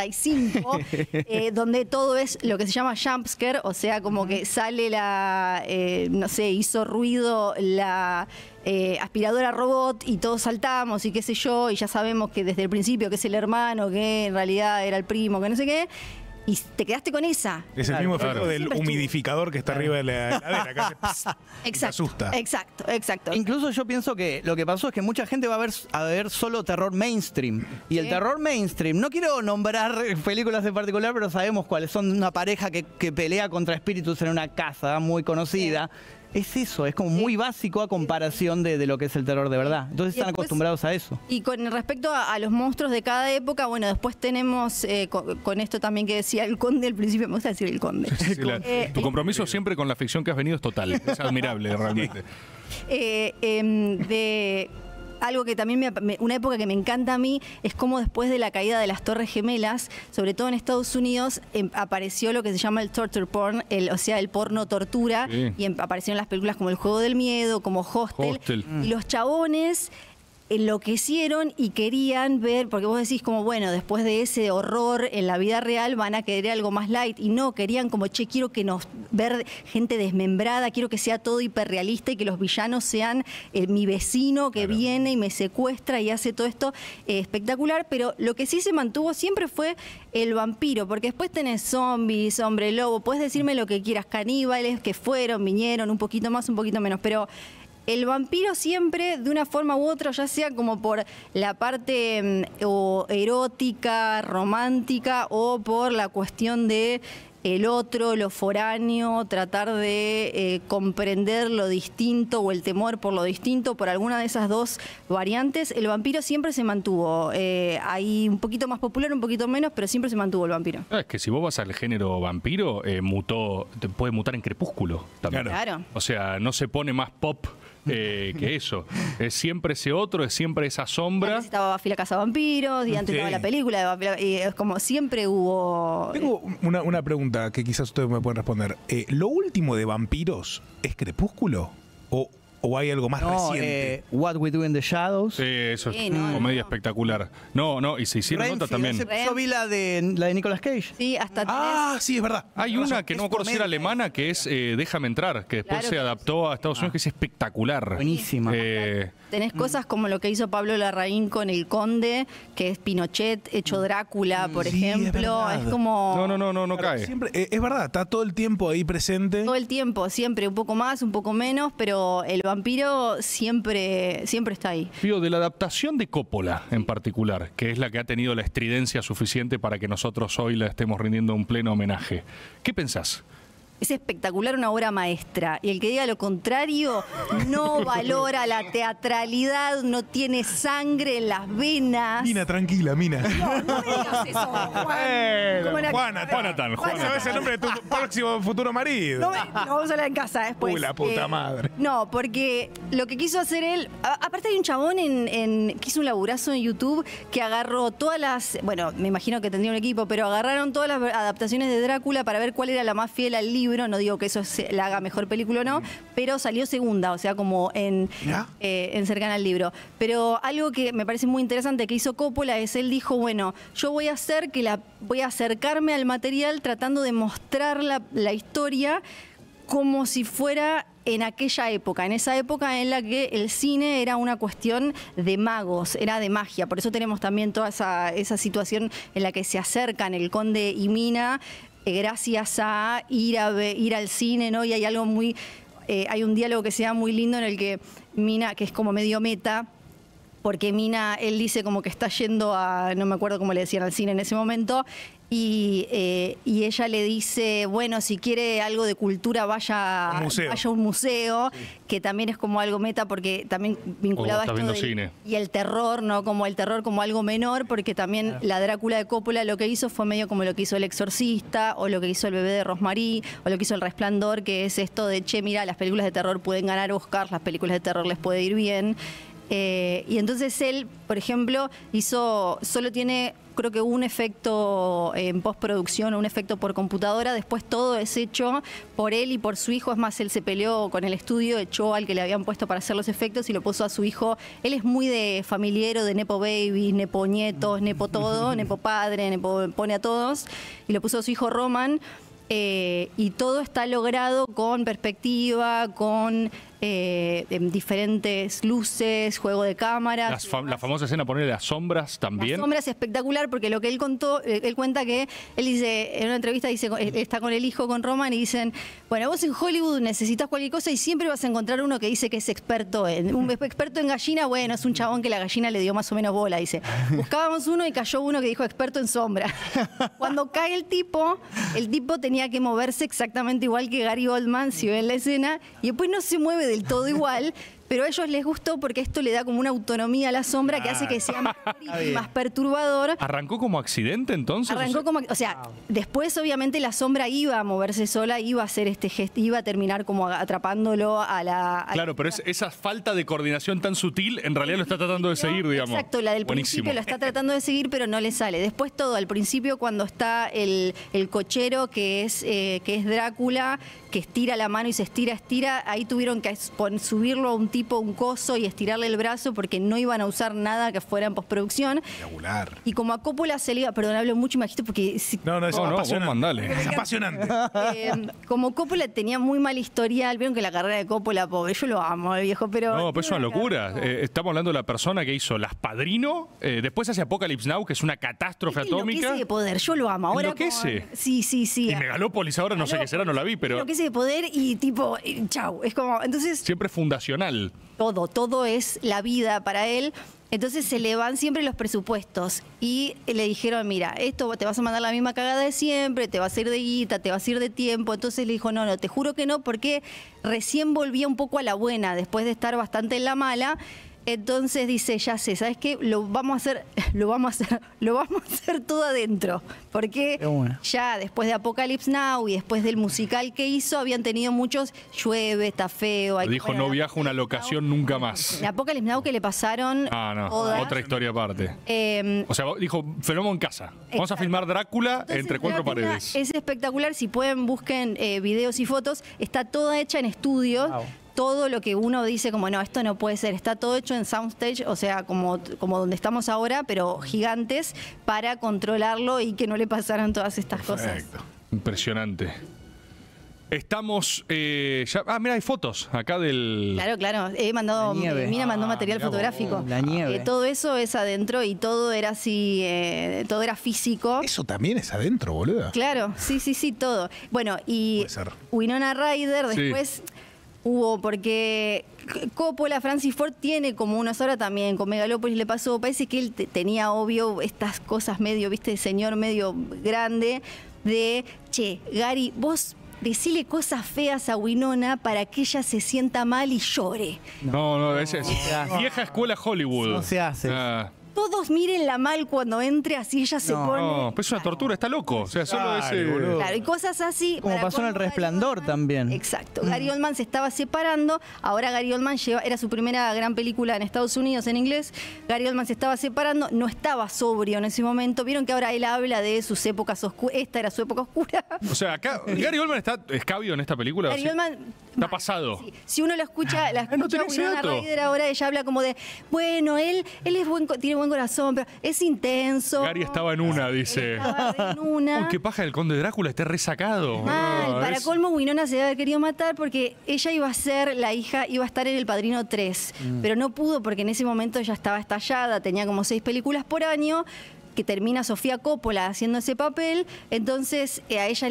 45, donde todo es lo que se llama jumpscare, o sea, como que sale no sé, hizo ruido la aspiradora robot y todos saltamos y qué sé yo, y ya sabemos que desde el principio que es el hermano, que en realidad era el primo, que no sé qué. Y te quedaste con esa. Es el mismo efecto del humidificador que está arriba de la heladera, que hace pss, y te asusta. Exacto. Incluso yo pienso que lo que pasó es que mucha gente va a ver solo terror mainstream. Y el terror mainstream, no quiero nombrar películas en particular, pero sabemos cuáles son. Una pareja que pelea contra espíritus en una casa muy conocida. Es eso, es como muy básico a comparación de lo que es el terror de verdad. Entonces están acostumbrados a eso. Y con respecto a los monstruos de cada época, bueno, después tenemos, con esto también que decía el Conde al principio, me gusta decir el Conde. Tu compromiso siempre con la ficción que has venido es total, es admirable realmente. Algo que también una época que me encanta a mí es cómo después de la caída de las Torres Gemelas, sobre todo en Estados Unidos, apareció lo que se llama el torture porn, o sea, el porno tortura, y aparecieron las películas como El Juego del Miedo, como Hostel. Y los chabones enloquecieron y querían ver, porque vos decís como, bueno, después de ese horror en la vida real van a querer algo más light, y no, querían como, che, quiero que nos ver gente desmembrada, quiero que sea todo hiperrealista y que los villanos sean mi vecino que viene y me secuestra y hace todo esto espectacular, pero lo que sí se mantuvo siempre fue el vampiro, porque después tenés zombies, hombre lobo, puedes decirme lo que quieras, caníbales que fueron, vinieron, un poquito más, un poquito menos, pero el vampiro siempre, de una forma u otra, ya sea como por la parte o erótica, romántica, o por la cuestión de el otro, lo foráneo, tratar de comprender lo distinto o el temor por lo distinto, por alguna de esas dos variantes, el vampiro siempre se mantuvo. Ahí un poquito más popular, un poquito menos, pero siempre se mantuvo el vampiro. Es que si vos vas al género vampiro, puede mutar en Crepúsculo también. Claro. O sea, no se pone más pop que eso. Es siempre ese otro, es siempre esa sombra. Antes estaba Buffy la Cazavampiros y antes estaba la película de Buffy, y es como siempre hubo... Tengo una pregunta que quizás ustedes me pueden responder. ¿Lo último de vampiros es Crepúsculo? ¿O hay algo más reciente? What We Do in the Shadows. Sí, eso es comedia espectacular. No, y se hicieron notas también. Yo vi la de Nicolas Cage. Sí, hasta sí, es verdad. Hay una que no me acuerdo si era alemana, que es Déjame entrar, que después se adaptó a Estados Unidos, que es espectacular. Buenísima. Tenés cosas como lo que hizo Pablo Larraín con El Conde, que es Pinochet hecho Drácula, por ejemplo. Es como... No cae. Siempre, es verdad, está todo el tiempo ahí presente. Todo el tiempo, siempre, un poco más, un poco menos, pero el vampiro siempre está ahí. Pío, de la adaptación de Coppola en particular, que es la que ha tenido la estridencia suficiente para que nosotros hoy la estemos rindiendo un pleno homenaje. ¿Qué pensás? Es espectacular, una obra maestra. Y el que diga lo contrario no valora la teatralidad, no tiene sangre en las venas. Mina, tranquila, Mina. No me digas eso, Juan. Jonathan. ¿Sabes el nombre de tu próximo futuro marido? No, vamos a hablar en casa después. Uy, la puta madre. No, porque lo que quiso hacer él... Aparte hay un chabón que hizo un laburazo en YouTube que agarró todas las... Bueno, me imagino que tendría un equipo, pero agarraron todas las adaptaciones de Drácula para ver cuál era la más fiel al libro. No digo que eso la haga mejor película o no, pero salió segunda, o sea, como en cercana al libro. Pero algo que me parece muy interesante que hizo Coppola es, él dijo, bueno, yo voy a hacer voy a acercarme al material tratando de mostrar la historia como si fuera en aquella época, en esa época en la que el cine era una cuestión de magos, era de magia. Por eso tenemos también toda esa situación en la que se acercan el Conde y Mina, gracias a ir al cine, ¿no? Y hay algo hay un diálogo que se da muy lindo en el que Mina, que es como medio meta, porque Mina, él dice como que está yendo no me acuerdo cómo le decían al cine en ese momento, y ella le dice, bueno, si quiere algo de cultura vaya a un museo, que también es como algo meta, porque también vinculado a esto cine. Y el terror, ¿no? Como el terror como algo menor, porque también la Drácula de Coppola lo que hizo fue medio como lo que hizo El Exorcista, o lo que hizo El Bebé de Rosemary, o lo que hizo El Resplandor, que es esto de, che, mira, las películas de terror pueden ganar Oscars, las películas de terror les puede ir bien. Y entonces él, por ejemplo, solo tiene, creo que un efecto en postproducción, un efecto por computadora, después todo es hecho por él y por su hijo. Es más, él se peleó con el estudio, echó al que le habían puesto para hacer los efectos y lo puso a su hijo. Él es muy de familiero, de nepo baby, nepo nietos, nepo todo, nepo padre, nepo pone a todos, y lo puso a su hijo Roman. Y todo está logrado con perspectiva, con diferentes luces, juego de cámaras. La famosa escena, ponerle las sombras también. Las sombras es espectacular, porque lo que él contó, él cuenta que, él dice, en una entrevista, dice, está con el hijo, con Roman, y dicen, bueno, vos en Hollywood necesitas cualquier cosa y siempre vas a encontrar uno que dice que es experto un experto en gallina. Bueno, es un chabón que la gallina le dio más o menos bola, dice. Buscábamos uno y cayó uno que dijo experto en sombra. Cuando cae el tipo tenía que moverse exactamente igual que Gary Oldman, si ven la escena, y después no se mueve del todo igual, pero a ellos les gustó porque esto le da como una autonomía a la sombra que hace que sea más creepy, más perturbador. ¿Arrancó como accidente entonces? Arrancó como, o sea, después obviamente la sombra iba a moverse sola, iba a hacer este gesto, iba a terminar como atrapándolo a la... Claro, pero esa falta de coordinación tan sutil, en realidad lo está tratando de seguir, digamos. Exacto, la del principio lo está tratando de seguir, pero no le sale. Después todo, al principio cuando está el cochero que es Drácula, que estira la mano y se estira, ahí tuvieron que subirlo a un tipo, un coso y estirarle el brazo porque no iban a usar nada que fuera en postproducción. Regular. Y como a Coppola se le iba, perdón, hablo mucho, imagínate porque... No, es apasionante. Es apasionante. Como Coppola tenía muy mal historial, vieron que la carrera de Coppola, pobre, yo lo amo, el viejo, pero... No, pues es una locura. Estamos hablando de la persona que hizo Las Padrino, después hace Apocalypse Now, que es una catástrofe atómica. Enloquece de poder, yo lo amo. Ahora enloquece. Sí. Y Megalópolis ahora no sé qué será, no la vi, pero... Enloquece de poder y tipo, chau. Es como, entonces... Siempre fundacional. Todo es la vida para él. Entonces se le van siempre los presupuestos y le dijeron, mira, esto te vas a mandar la misma cagada de siempre, te vas a ir de guita, te vas a ir de tiempo. Entonces le dijo, no, te juro que no, porque recién volvía un poco a la buena, después de estar bastante en la mala. Entonces dice, ya sé, ¿sabes qué? Lo vamos a hacer todo adentro. Porque ya después de Apocalypse Now y después del musical que hizo, habían tenido muchos, llueve, está feo. Dijo, no viajo a una locación nunca más. En Apocalypse Now que le pasaron... otra historia aparte. O sea, dijo, fenómeno en casa. Vamos a filmar Drácula entre cuatro paredes. Es espectacular, si pueden busquen videos y fotos, está toda hecha en estudios. Wow. Todo lo que uno dice como, no, esto no puede ser, está todo hecho en soundstage, o sea, como donde estamos ahora, pero gigantes, para controlarlo y que no le pasaran todas estas cosas. Impresionante. Estamos mira, hay fotos acá del... Claro, he mandado, Mina mandó material fotográfico. La nieve. Todo eso es adentro y todo era así, todo era físico. Eso también es adentro, boludo. Claro, sí, todo. Bueno, y Winona Ryder después... Hubo, porque Coppola, Francis Ford tiene como unos, ahora también con Megalópolis le pasó, parece que él tenía obvio estas cosas medio, viste, de señor medio grande, de, che, Gary, vos decile cosas feas a Winona para que ella se sienta mal y llore. No, es vieja escuela Hollywood. No se hace. Todos mírenla mal cuando entre, así ella se pone... No, pues es una tortura, está loco. O sea, solo ese... Claro, y cosas así... Como pasó en El Resplandor también. Exacto. Gary Oldman se estaba separando. Ahora Gary Oldman era su primera gran película en Estados Unidos en inglés. Gary Oldman se estaba separando. No estaba sobrio en ese momento. Vieron que ahora él habla de sus épocas oscuras. Esta era su época oscura. O sea, acá Gary Oldman está escabio en esta película. Gary Oldman... Está pasado. Sí. Si uno lo escucha, Winona Ryder ahora, ella habla como de, bueno, él es tiene buen corazón, pero es intenso. Gary estaba en una, dice. Estaba en una. Qué paja el Conde Drácula, esté resacado. Para colmo, Winona se había querido matar porque ella iba a ser la hija, iba a estar en El Padrino 3, pero no pudo porque en ese momento ya estaba estallada, tenía como 6 películas por año, que termina Sofía Coppola haciendo ese papel, entonces a ella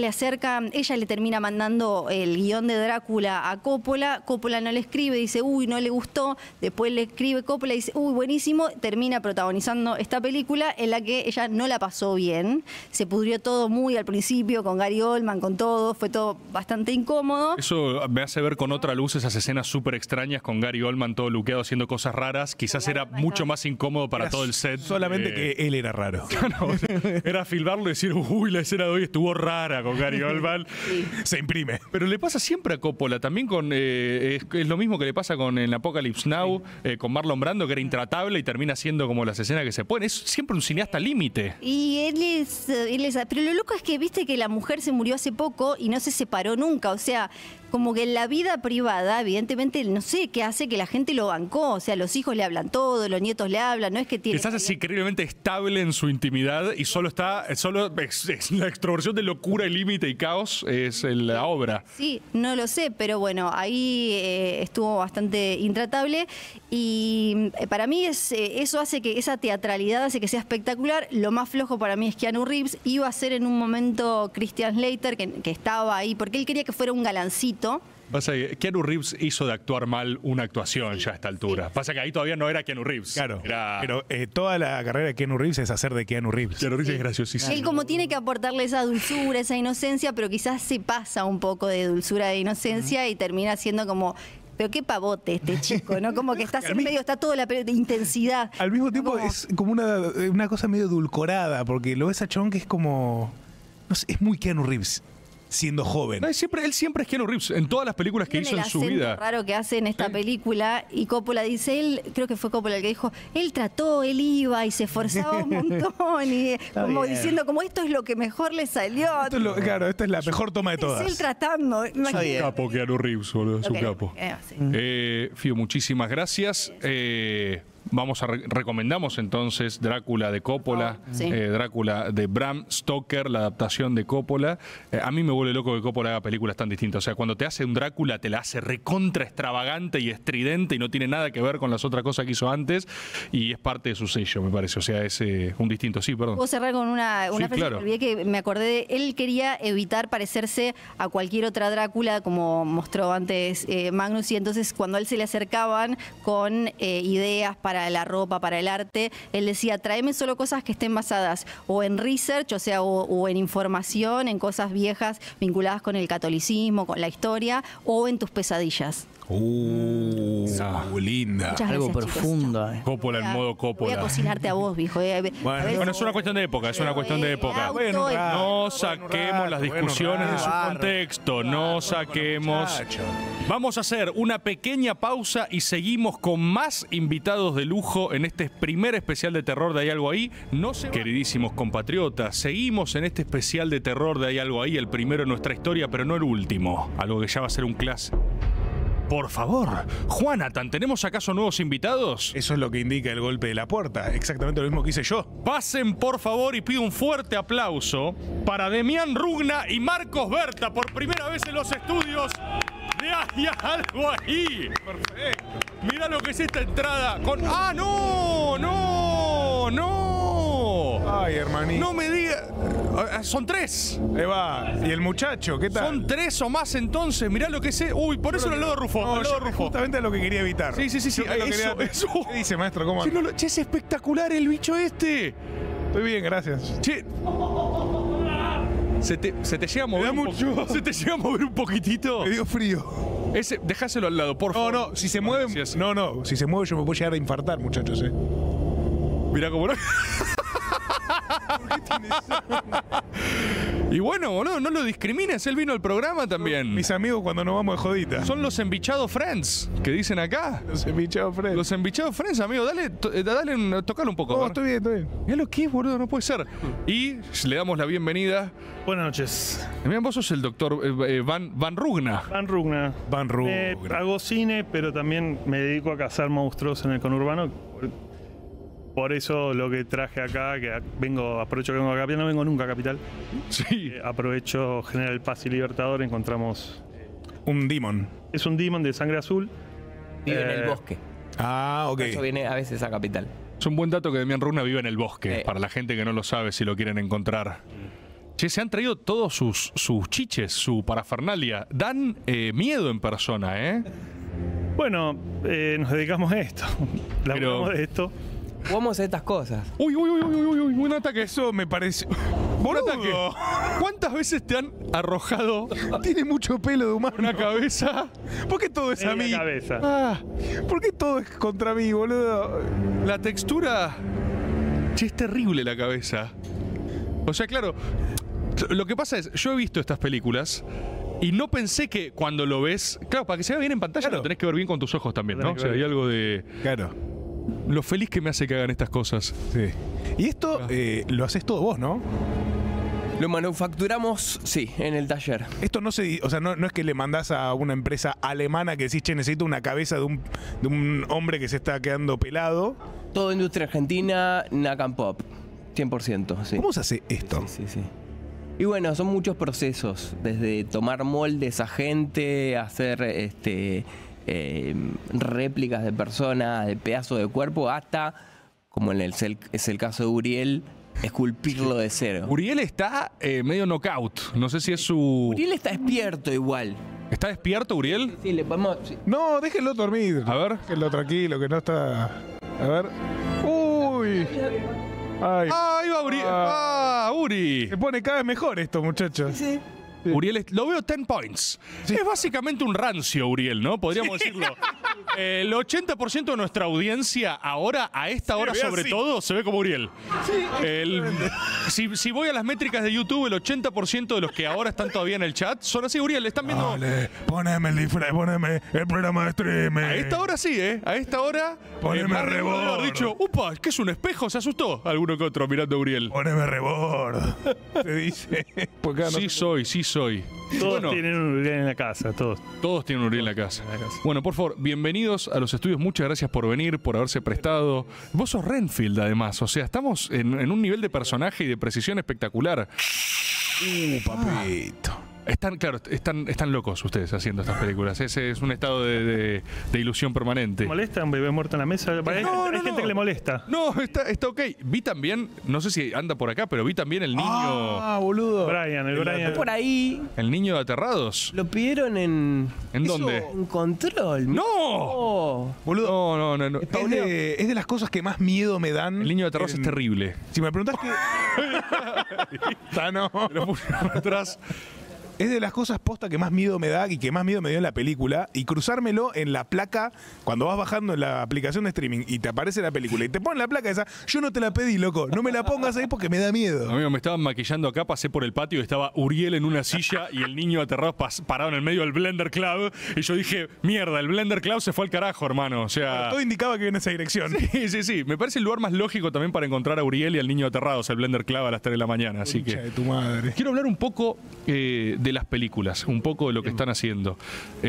le termina mandando el guión de Drácula a Coppola no le escribe, dice, uy, no le gustó, después le escribe Coppola y dice, uy, buenísimo, termina protagonizando esta película en la que ella no la pasó bien, se pudrió todo muy al principio con Gary Oldman, con todo, fue todo bastante incómodo. Eso me hace ver con otra luz esas escenas súper extrañas con Gary Oldman todo luqueado haciendo cosas raras, quizás era mucho más incómodo para todo el set. Solamente que él era raro. Claro, era filmarlo y decir, uy, la escena de hoy estuvo rara con Gary Oldman. Se imprime. Pero le pasa siempre a Coppola, también con es lo mismo que le pasa con el Apocalypse Now, con Marlon Brando, que era intratable y termina siendo como las escenas que se ponen. Es siempre un cineasta límite. Y él es... Pero lo loco es que viste que la mujer se murió hace poco y no se separó nunca, o sea... Como que en la vida privada, evidentemente, no sé qué hace que la gente lo bancó. O sea, los hijos le hablan todo, los nietos le hablan, no es que tiene... Quizás es increíblemente estable en su intimidad y solo es la extroversión de locura y límite y caos, es la obra. Sí, no lo sé, pero bueno, ahí estuvo bastante intratable y para mí eso hace que esa teatralidad hace que sea espectacular. Lo más flojo para mí es Keanu Reeves. Iba a ser en un momento Christian Slater, que estaba ahí, porque él quería que fuera un galancito. Pasa que Keanu Reeves hizo de actuar mal una actuación ya a esta altura. Pasa que ahí todavía no era Keanu Reeves. Claro, pero toda la carrera de Keanu Reeves es hacer de Keanu Reeves. Keanu Reeves es graciosísimo. Él como tiene que aportarle esa dulzura, esa inocencia, pero quizás se pasa un poco de dulzura e inocencia y termina siendo como... Pero qué pavote este chico, ¿no? Como que está en medio, está toda la de intensidad. Al mismo tiempo es como una cosa medio edulcorada, porque lo ves a Chon que es como... No sé, es muy Keanu Reeves. siendo joven. No, él siempre es Keanu Reeves en todas las películas que hizo en su vida. El raro que hace en esta película, y Coppola dice, creo que fue Coppola el que dijo, él iba y se esforzaba un montón, y como bien. diciendo, como esto es lo que mejor le salió. Claro, esta es la mejor toma de todas. Es él tratando. Es un capo Keanu Reeves, boludo, es un capo. Sí. Fío, muchísimas gracias. Recomendamos entonces Drácula de Coppola, Sí. Drácula de Bram Stoker, la adaptación de Coppola. A mí me vuelve loco que Coppola haga películas tan distintas. O sea, cuando te hace un Drácula, te la hace recontra extravagante y estridente y no tiene nada que ver con las otras cosas que hizo antes. Y es parte de su sello, me parece. O sea, es un distinto. Sí, perdón. Puedo cerrar con una Sí, frase claro. que olvidé, que me acordé de. Él quería evitar parecerse a cualquier otra Drácula, como mostró antes Magnus, y entonces cuando a él se le acercaban con ideas para la ropa, para el arte, él decía, tráeme solo cosas que estén basadas o en research, o sea, o en información, en cosas viejas vinculadas con el catolicismo, con la historia, o en tus pesadillas. Linda. Muchas Algo gracias, chicos. profundo. Coppola en modo Voy a Coppola. cocinarte a vos, viejo. Bueno, es una cuestión de época, es una cuestión de época. No saquemos las discusiones de su contexto, no saquemos. Vamos a hacer una pequeña pausa y seguimos con más invitados de lujo en este primer especial de terror de Hay Algo Ahí. No sé, queridísimos compatriotas, seguimos en este especial de terror de Hay Algo Ahí, el primero en nuestra historia, pero no el último. Algo que ya va a ser un clásico. Por favor, Juanatan, ¿tenemos acaso nuevos invitados? Eso es lo que indica el golpe de la puerta. Exactamente lo mismo que hice yo. Pasen, por favor, y pido un fuerte aplauso para Demián Rugna y Marcos Berta por primera vez en los estudios de Hay Algo Ahí. Perfecto. Mira lo que es esta entrada con... ¡Ah, no! ¡No! ¡No! Ay, hermanito. No me digas... Son 3. Ahí va. ¿Y el muchacho? ¿Qué tal? Son 3 o más entonces. Mirá lo que sé. Uy, por eso el lado de Rufo. No, al lado de Rufo. justamente lo que quería evitar. Sí. Yo que lo Eso. ¿Qué dice, maestro? ¿Cómo Che, anda? che, es espectacular el bicho este. Estoy bien, gracias. Che. ¿Se te llega a mover ¿Se te llega a mover un poquitito? Me dio frío. Dejáselo al lado, por favor. No, si se mueve... Gracias. No, si se mueve yo me puedo llegar a infartar, muchachos, Mirá cómo no... Y bueno, boludo, no lo discrimines, él vino al programa también. Mis amigos cuando nos vamos de jodita. Son los embichados friends, que dicen acá. Los embichados friends. Los embichados friends, amigo, tocalo un poco. No, estoy bien. Mirá lo que es, boludo, no puede ser. Y le damos la bienvenida. Buenas noches. Mirá, vos sos el doctor Van Rugna. Van Rugna. Hago cine, pero también me dedico a cazar monstruos en el conurbano. Por eso lo que traje acá, que aprovecho que vengo a Capital, no vengo nunca a Capital. Sí. Aprovecho General Paz y Libertador, encontramos... Un demon. Es un demon de sangre azul. Vive en el bosque. Ah, ok. Por eso viene a veces a Capital. Es un buen dato que Demián Rugna vive en el bosque, para la gente que no lo sabe, si lo quieren encontrar. Che, se han traído todos sus chiches, su parafernalia. Dan miedo en persona, ¿eh? Bueno, nos dedicamos a esto. Laburamos de esto. Jugamos a estas cosas. Uy, un ataque. Eso me parece... Un ataque. ¿Cuántas veces te han arrojado? Tiene mucho pelo de humano. Una cabeza. ¿Por qué todo es a mí? Cabeza. Ah, ¿por qué todo es contra mí, boludo? La textura... Che, es terrible la cabeza. O sea, claro, lo que pasa es, yo he visto estas películas y no pensé que cuando lo ves... Claro, para que se vea bien en pantalla lo tenés que ver bien con tus ojos también, ¿no? O sea, hay algo de... Claro. Lo feliz que me hace que hagan estas cosas. Sí. Y esto lo haces todo vos, ¿no? Lo manufacturamos, sí, en el taller. Esto no se... O sea, no es que le mandás a una empresa alemana que decís, che, necesito una cabeza de un hombre que se está quedando pelado. Todo industria argentina, Nakam Pop. 100%, sí. ¿Cómo se hace esto? Sí. Y bueno, son muchos procesos. Desde tomar moldes a gente, hacer réplicas de personas, de pedazos de cuerpo, hasta, como es el caso de Uriel, esculpirlo de cero. Uriel está medio knockout. No sé si es su... Uriel está despierto igual. ¿Está despierto, Uriel? Sí, le podemos... Sí. No, déjenlo dormir. A ver. Déjenlo tranquilo, que no está... A ver. ¡Uy! Ay. ¡Ahí va Uriel! Uri! Se pone cada vez mejor esto, muchachos. Sí. Uriel, lo veo 10 points. Sí. Es básicamente un rancio, Uriel, ¿no? Podríamos decirlo. El 80% de nuestra audiencia ahora, a esta hora sobre todo, se ve como Uriel. Si voy a las métricas de YouTube, el 80% de los que ahora están todavía en el chat son así, Uriel. Están viendo... Dale, poneme el disfraz, poneme el programa de streaming. A esta hora sí, ¿eh? A esta hora... Poneme Rebord. haber dicho, upa, ¿qué es un espejo? Se asustó alguno que otro mirando a Uriel. Poneme Rebord. Se dice. Sí soy. Todos tienen un Uriel en la casa, todos. Todos tienen un Uriel en la casa. Bueno, por favor, bienvenidos a los estudios. Muchas gracias por venir, por haberse prestado. Vos sos Renfield, además. O sea, estamos en un nivel de personaje y de precisión espectacular. Papito. Están locos ustedes haciendo estas películas. Ese es un estado de ilusión permanente. ¿Molesta un bebé muerto en la mesa? Hay gente que le molesta. No, está ok. Vi también, no sé si anda por acá, pero vi también el niño... Ah, boludo. Brian. Por ahí. El niño de Aterrados. Lo pidieron en... ¿En dónde? En Control. ¡No! Boludo. No. Es de las cosas que más miedo me dan. El niño de Aterrados es terrible. Si me preguntás que... no. Lo puse atrás. Es de las cosas posta que más miedo me da y que más miedo me dio en la película. Y cruzármelo en la placa, cuando vas bajando en la aplicación de streaming y te aparece la película y te ponen la placa esa, yo no te la pedí, loco. No me la pongas ahí porque me da miedo. Amigo, me estaban maquillando acá, pasé por el patio y estaba Uriel en una silla y el niño aterrado parado en el medio del Blender Club. Y yo dije, mierda, el Blender Club se fue al carajo, hermano. O sea... Pero todo indicaba que viene en esa dirección. Sí. Me parece el lugar más lógico también para encontrar a Uriel y al niño aterrados, el Blender Club a las 3 de la mañana. Así que... de tu madre. Quiero hablar un poco de las películas. Un poco de lo que están haciendo.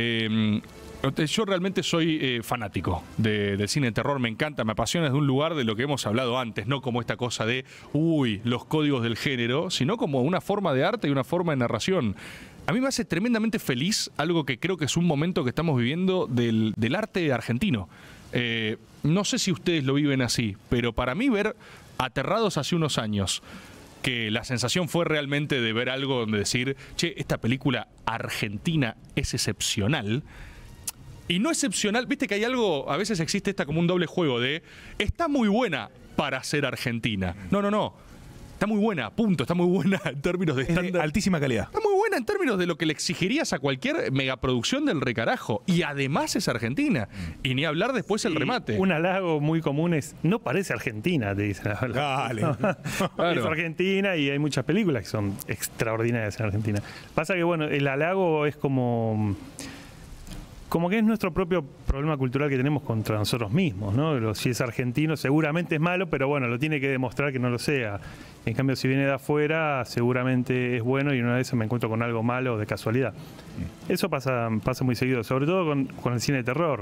Yo realmente soy fanático del cine de terror, me encanta, me apasiona desde un lugar de lo que hemos hablado antes, no como esta cosa de, los códigos del género, sino como una forma de arte y una forma de narración. A mí me hace tremendamente feliz algo que creo que es un momento que estamos viviendo del arte argentino. No sé si ustedes lo viven así, pero para mí ver Aterrados hace unos años, que la sensación fue realmente de ver algo donde decir, che, esta película argentina es excepcional. Y no excepcional, viste que hay algo, a veces existe como un doble juego de, está muy buena para ser argentina. No. Está muy buena, punto. Está muy buena en términos de estándar. Altísima calidad. Está muy buena en términos de lo que le exigirías a cualquier megaproducción del recarajo. Y además es argentina. Y ni hablar después el remate. Un halago muy común es, no parece Argentina, te dicen. Dale. Es Argentina y hay muchas películas que son extraordinarias en Argentina. Pasa que, bueno, el halago es como que es nuestro propio problema cultural que tenemos contra nosotros mismos, ¿no? Si es argentino, seguramente es malo, pero bueno, lo tiene que demostrar que no lo sea. En cambio, si viene de afuera, seguramente es bueno y una vez me encuentro con algo malo de casualidad. Eso pasa muy seguido, sobre todo con el cine de terror.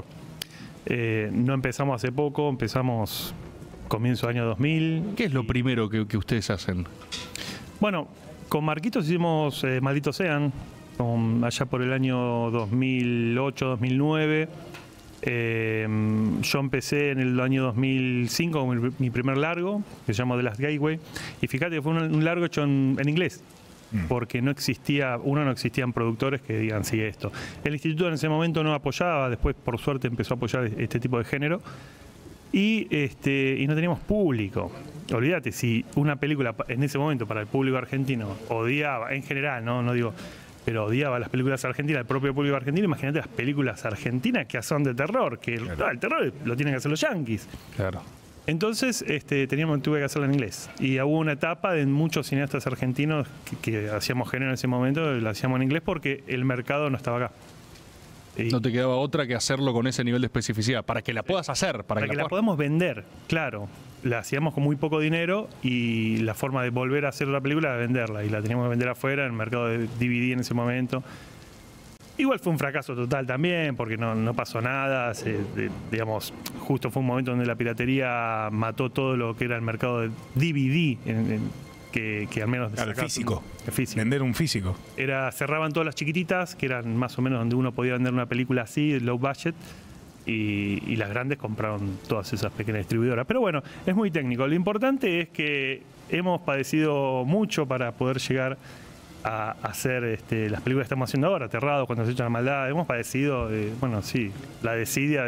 No empezamos hace poco, empezamos comienzo del año 2000. ¿Qué es lo primero que ustedes hacen? Bueno, con Marquitos hicimos Malditos Sean, allá por el año 2008, 2009. Yo empecé en el año 2005 con mi primer largo, que se llama The Last Gateway. Y fíjate que fue un largo hecho en inglés, porque no existían productores que digan sí esto. El instituto en ese momento no apoyaba, después por suerte empezó a apoyar este tipo de género. Y no teníamos público. Olvídate, si una película en ese momento para el público argentino odiaba, en general, no digo... pero odiaba las películas argentinas, el propio público argentino. Imagínate las películas argentinas que son de terror, que el terror lo tienen que hacer los yanquis. Claro. Entonces tuve que hacerlo en inglés. Y hubo una etapa de muchos cineastas argentinos que hacíamos género en ese momento, lo hacíamos en inglés porque el mercado no estaba acá. No te quedaba otra que hacerlo con ese nivel de especificidad, para que la puedas hacer. Para que la podamos vender, claro. La hacíamos con muy poco dinero y la forma de volver a hacer la película era venderla. Y la teníamos que vender afuera, en el mercado de DVD en ese momento. Igual fue un fracaso total también, porque no pasó nada. Digamos, justo fue un momento donde la piratería mató todo lo que era el mercado de DVD, que al menos... Claro, el físico. Vender un físico. Cerraban todas las chiquititas, que eran más o menos donde uno podía vender una película así, low budget, y las grandes compraron todas esas pequeñas distribuidoras. Pero bueno, es muy técnico. Lo importante es que hemos padecido mucho para poder llegar a hacer las películas que estamos haciendo ahora, Aterrados, Cuando se echa la maldad. Hemos padecido, la desidia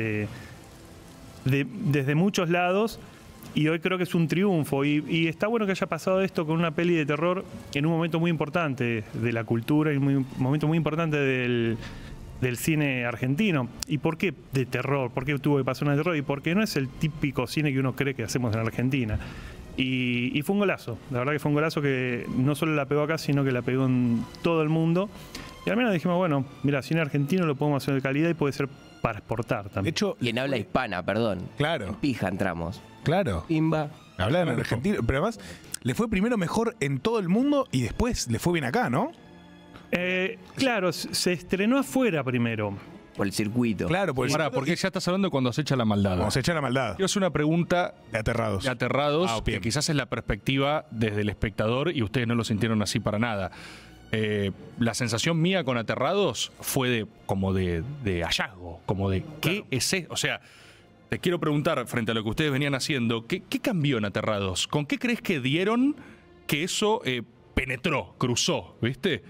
desde muchos lados. Y hoy creo que es un triunfo. Y está bueno que haya pasado esto con una peli de terror en un momento muy importante de la cultura y un momento muy importante del cine argentino. ¿Y por qué de terror? ¿Por qué tuvo que pasar una de terror? Y porque no es el típico cine que uno cree que hacemos en Argentina. Y fue un golazo. La verdad que fue un golazo que no solo la pegó acá, sino que la pegó en todo el mundo. Y al menos dijimos, bueno, mira, cine argentino lo podemos hacer de calidad y puede ser para exportar también. De hecho, y en habla hispana, perdón. Claro. En pija entramos. Claro. Pimba. Hablaban en argentino, pero además le fue primero mejor en todo el mundo y después le fue bien acá, ¿no? Claro, se estrenó afuera primero. Por el circuito. Claro, por el Ahora, porque ya estás hablando de cuando se echa la maldad. Cuando se echa la maldad. Quiero hacer una pregunta de Aterrados. Que quizás es la perspectiva desde el espectador y ustedes no lo sintieron así para nada. La sensación mía con Aterrados fue como de hallazgo, como de ¿qué es eso? O sea, te quiero preguntar, frente a lo que ustedes venían haciendo, ¿qué cambió en Aterrados? ¿Con qué crees que dieron que eso penetró, cruzó, viste?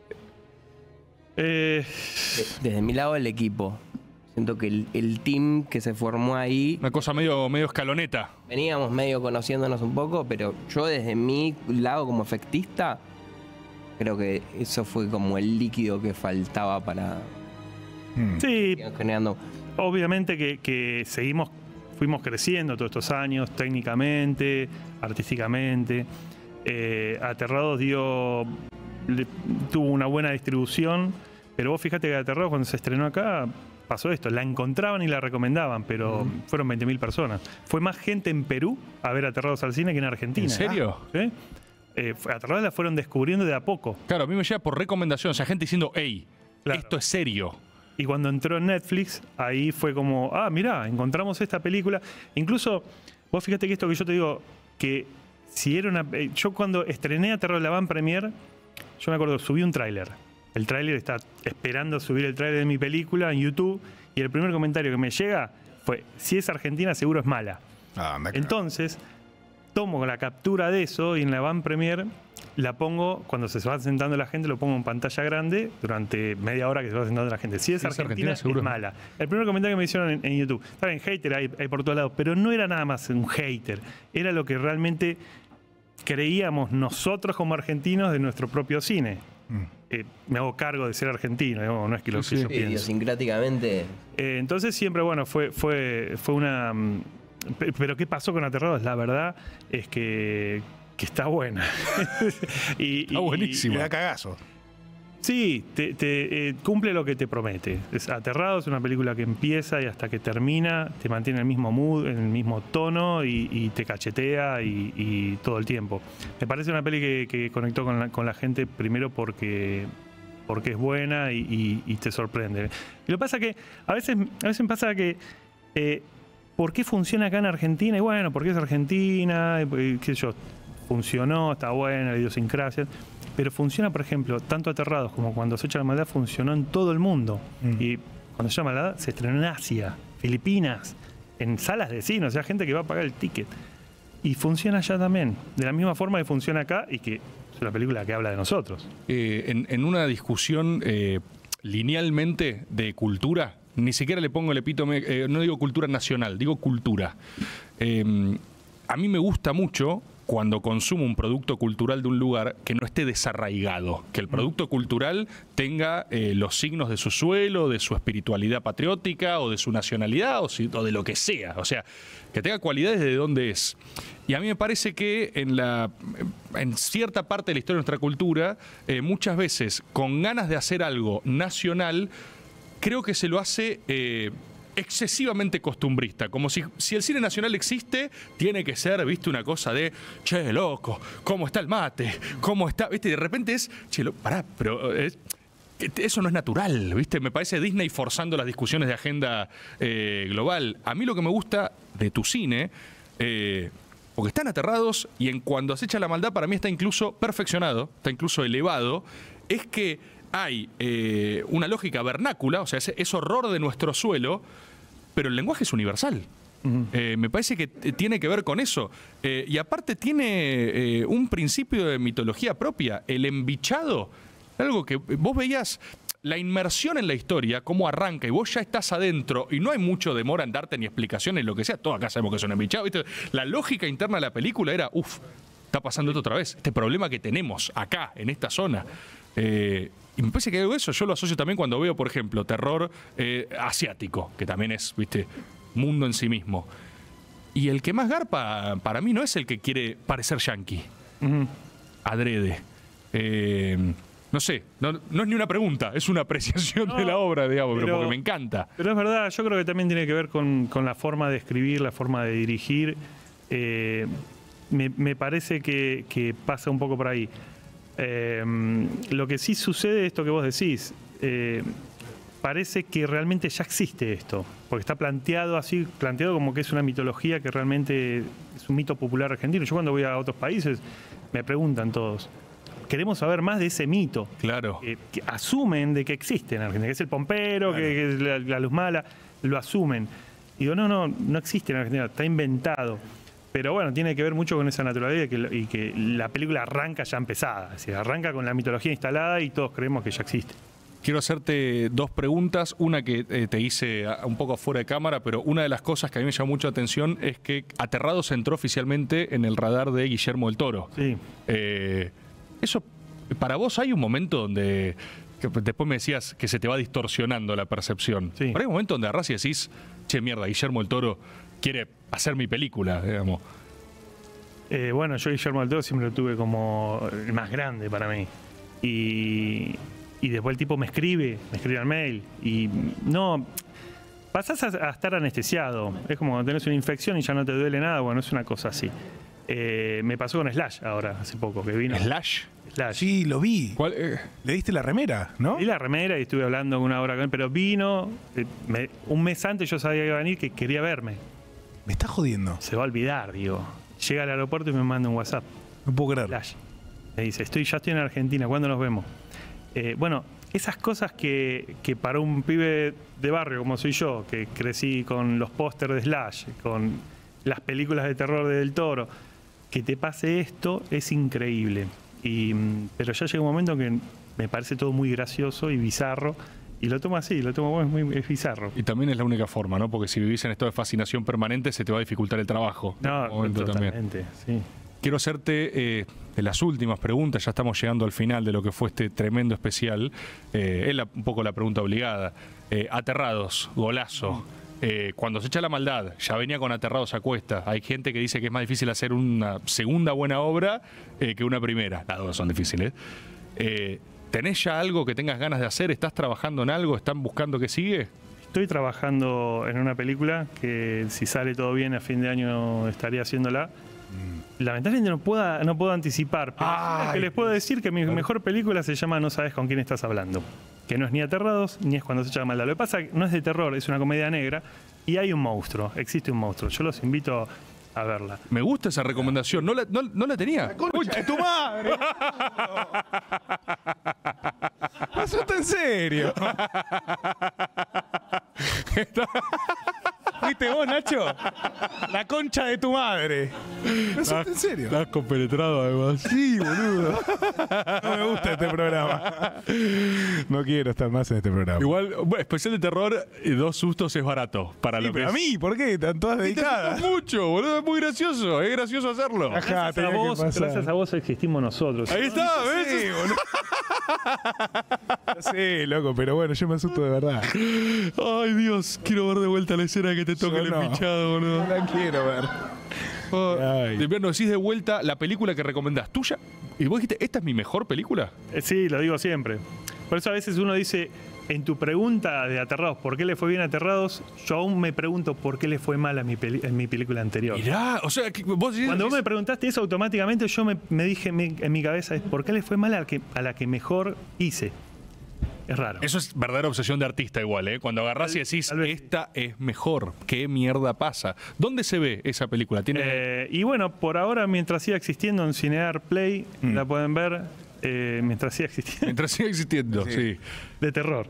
Desde mi lado el equipo. Siento que el team que se formó ahí... Una cosa medio escaloneta. Veníamos medio conociéndonos un poco, pero yo desde mi lado como efectista, creo que eso fue como el líquido que faltaba para... Sí, generando. Obviamente que fuimos creciendo todos estos años, técnicamente, artísticamente. Aterrados tuvo una buena distribución, pero vos fíjate que Aterrados cuando se estrenó acá pasó esto, la encontraban y la recomendaban, pero fueron 20.000 personas. Fue más gente en Perú a ver Aterrados al cine que en Argentina. ¿En serio? ¿Sí? Aterrados la fueron descubriendo de a poco. Claro, a mí me llega por recomendación, o sea, gente diciendo, hey, esto es serio. Y cuando entró en Netflix, ahí fue como, mirá, encontramos esta película. Incluso, vos fíjate que esto que yo te digo, que si era una... Yo cuando estrené Aterrados la Van Premier, yo me acuerdo, subí un tráiler. El tráiler está esperando subir el tráiler de mi película en YouTube y el primer comentario que me llega fue, si es argentina seguro es mala. Entonces, tomo la captura de eso y en la Van Premier la pongo, cuando se va sentando la gente, lo pongo en pantalla grande durante media hora que se va sentando la gente. Si es argentina es mala. El primer comentario que me hicieron en YouTube, está bien, hater hay por todos lados, pero no era nada más un hater, era lo que realmente creíamos nosotros como argentinos de nuestro propio cine. Me hago cargo de ser argentino, no es que lo que yo pienso. Idiosincráticamente. Entonces siempre, bueno, fue una... Pero ¿qué pasó con Aterrados? La verdad es que está buena. Está buenísimo. Me da cagazo. Sí, cumple lo que te promete. Aterrados es una película que empieza y hasta que termina te mantiene en el mismo mood, en el mismo tono y te cachetea y todo el tiempo. Me parece una peli que conectó con la gente primero porque es buena y te sorprende. Y lo que pasa que a veces me pasa que ¿por qué funciona acá en Argentina? Y bueno, porque es Argentina, qué sé yo, funcionó, está buena, la idiosincrasia. Pero funciona, por ejemplo, tanto Aterrados como Cuando se echa la maldad funcionó en todo el mundo. Y Cuando se echa la maldad se estrenó en Asia, Filipinas, en salas de cine, o sea, gente que va a pagar el ticket. Y funciona allá también, de la misma forma que funciona acá y que es una película que habla de nosotros. En una discusión linealmente de cultura, ni siquiera le pongo el epítome, no digo cultura nacional, digo cultura. A mí me gusta mucho cuando consumo un producto cultural de un lugar que no esté desarraigado, que el producto cultural tenga los signos de su suelo, de su espiritualidad patriótica o de su nacionalidad o de lo que sea, o sea, que tenga cualidades de dónde es. Y a mí me parece que en cierta parte de la historia de nuestra cultura, muchas veces con ganas de hacer algo nacional, creo que se lo hace excesivamente costumbrista, como si el cine nacional existe, tiene que ser, viste, una cosa de, che, loco, ¿cómo está el mate? ¿Cómo está? Viste, y de repente es, che, pará, pero eso no es natural, viste, me parece Disney forzando las discusiones de agenda global. A mí lo que me gusta de tu cine, porque están Aterrados y en Cuando se echa la maldad para mí está incluso perfeccionado, está incluso elevado, es que hay una lógica vernácula, o sea, es horror de nuestro suelo, pero el lenguaje es universal. Me parece que tiene que ver con eso. Y aparte tiene un principio de mitología propia. El embichado, algo que vos veías, la inmersión en la historia, cómo arranca, y vos ya estás adentro, y no hay mucho demora en darte ni explicaciones, lo que sea. Todos acá sabemos que son embichados. ¿Viste? La lógica interna de la película era, está pasando esto otra vez. Este problema que tenemos acá, en esta zona. Y me parece que algo de eso yo lo asocio también cuando veo, por ejemplo, terror asiático, que también es, viste, mundo en sí mismo. Y el que más garpa para mí no es el que quiere parecer yankee. Adrede. No sé, no es ni una pregunta, es una apreciación de la obra, digamos, pero porque me encanta. Pero es verdad, yo creo que también tiene que ver con la forma de escribir, la forma de dirigir. Me parece que pasa un poco por ahí. Lo que sí sucede es esto que vos decís. Parece que realmente ya existe esto, porque está planteado así, planteado como que es una mitología que realmente es un mito popular argentino. Yo cuando voy a otros países me preguntan todos, queremos saber más de ese mito. Claro. Que asumen de que existe en Argentina, que es el pompero, claro, que es la luz mala, lo asumen. Y digo, no existe en Argentina, está inventado. Pero bueno, tiene que ver mucho con esa naturaleza y que la película arranca ya empezada. Es decir, arranca con la mitología instalada y todos creemos que ya existe. Quiero hacerte dos preguntas. Una que te hice un poco fuera de cámara, pero una de las cosas que a mí me llamó mucho la atención es que Aterrados entró oficialmente en el radar de Guillermo del Toro. Sí. Eso, para vos hay un momento donde, que después me decías que se te va distorsionando la percepción. Sí. Pero hay un momento donde agarrás y decís, che, mierda, Guillermo del Toro quiere hacer mi película, digamos. Bueno, yo Guillermo del Toro siempre lo tuve como el más grande para mí. Y después el tipo me escribe al mail. Y no, pasás a estar anestesiado. Es como cuando tenés una infección y ya no te duele nada. Bueno, es una cosa así. Me pasó con Slash ahora, hace poco, que vino. ¿Slash? Sí, lo vi. ¿Cuál? ¿Le diste la remera, no? Di la remera y estuve hablando una hora con él, pero vino, un mes antes yo sabía que iba a venir, que quería verme. Me está jodiendo. Se va a olvidar, digo. Llega al aeropuerto y me manda un WhatsApp. No puedo creerlo. Slash. Me dice, ya estoy en Argentina, ¿cuándo nos vemos? Bueno, esas cosas que para un pibe de barrio como soy yo, que crecí con los pósters de Slash, con las películas de terror de Del Toro, que te pase esto es increíble. Pero ya llega un momento que me parece todo muy gracioso y bizarro. Y lo tomo así, es bizarro. Y también es la única forma, ¿no? Porque si vivís en estado de fascinación permanente se te va a dificultar el trabajo. No, totalmente, sí. Quiero hacerte de las últimas preguntas, ya estamos llegando al final de lo que fue este tremendo especial. Es un poco la pregunta obligada. Aterrados, golazo. Cuando se echa la maldad, ya venía con Aterrados a cuesta. Hay gente que dice que es más difícil hacer una segunda buena obra que una primera. Las dos son difíciles. ¿Tenés ya algo que tengas ganas de hacer? ¿Estás trabajando en algo? ¿Están buscando que sigue? Estoy trabajando en una película que si sale todo bien a fin de año estaría haciéndola. Lamentablemente no puedo anticipar, pero que les puedo decir que mi mejor película se llama No sabes con quién estás hablando. Que no es ni Aterrados, ni es Cuando se echa la maldad. Lo que pasa es que no es de terror, es una comedia negra y hay un monstruo, existe un monstruo. Yo los invito a verla. Me gusta esa recomendación, no la tenía. ¡La concha de tu madre! ¡Pasó en serio! ¿Viste vos, Nacho? La concha de tu madre. ¿Pasó en serio? Estás compenetrado además. Sí, boludo. No me gusta este programa. No quiero estar más en este programa. Igual, especial de terror, 2 sustos es barato. Para sí, lo pero que a mí, ¿por qué? Están todas dedicadas. Te mucho, boludo. Es muy gracioso. Es gracioso hacerlo. Ajá, gracias a vos existimos nosotros. Ahí está, ¿ves? Sí, boludo. Sí, loco, pero bueno, yo me asusto de verdad. Ay, Dios. Quiero ver de vuelta la escena que te toque el pinchado, boludo. No la quiero ver. Nos decís de vuelta la película que recomendás, tuya. Y vos dijiste, ¿esta es mi mejor película? Sí, lo digo siempre. Por eso a veces uno dice, en tu pregunta de Aterrados, ¿por qué le fue bien a Aterrados? Yo aún me pregunto por qué le fue mal en mi película anterior. Mirá, o sea, cuando vos me preguntaste eso, automáticamente yo me dije en mi cabeza, ¿por qué le fue mal a la que mejor hice? Es raro. Eso es verdadera obsesión de artista igual, ¿eh? Cuando agarrás y decís, esta es mejor. ¿Qué mierda pasa? ¿Dónde se ve esa película? Y bueno, por ahora, mientras siga existiendo en Cinear Play, la pueden ver mientras siga existiendo. Mientras siga existiendo, sí. De terror.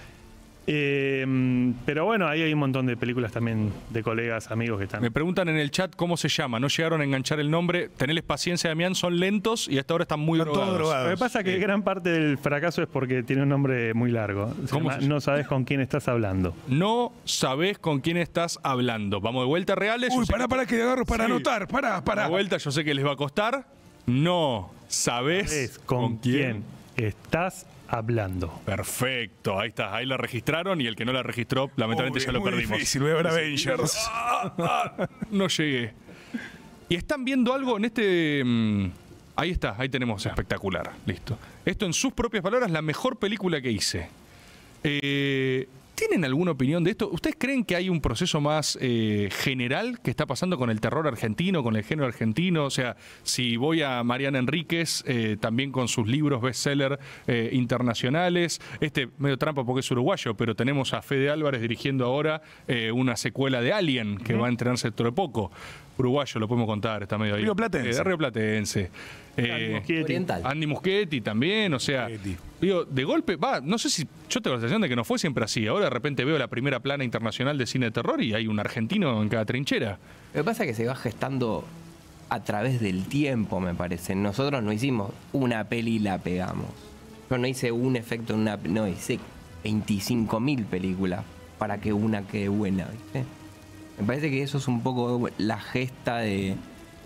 Pero bueno, ahí hay un montón de películas también de colegas, amigos que están. Me preguntan en el chat cómo se llama. No llegaron a enganchar el nombre. Tenedles paciencia, Damián. Son lentos y hasta ahora están muy drogados. Lo que pasa es que gran parte del fracaso es porque tiene un nombre muy largo. No sabes con quién estás hablando. No sabes con quién estás hablando. Vamos de vuelta, reales. Uy, pará que te agarro para anotar. Pará. De vuelta, yo sé que les va a costar. No sabes con quién estás hablando? Perfecto, ahí está, ahí la registraron y el que no la registró, lamentablemente ya lo perdimos. Difícil, voy a ver Avengers. No llegué. Y están viendo algo en este... ahí está, ahí tenemos espectacular, listo. Esto en sus propias palabras, la mejor película que hice. ¿Tienen alguna opinión de esto? ¿Ustedes creen que hay un proceso más general que está pasando con el terror argentino, con el género argentino? O sea, si voy a Mariana Enríquez, también con sus libros bestseller internacionales, medio trampa porque es uruguayo, pero tenemos a Fede Álvarez dirigiendo ahora una secuela de Alien, que va a entrenarse dentro de poco. Uruguayo, lo podemos contar, está medio ahí. Río Platense. Río Platense. Andy Muschietti también, o sea, digo, de golpe, no sé si, yo tengo la sensación de que no fue siempre así. Ahora de repente veo la primera plana internacional de cine de terror y hay un argentino en cada trinchera. Lo que pasa es que se va gestando a través del tiempo, me parece. Nosotros no hicimos una peli y la pegamos. Yo no hice un efecto en una... No, hice 25.000 películas para que una quede buena, ¿viste? Me parece que eso es un poco la gesta del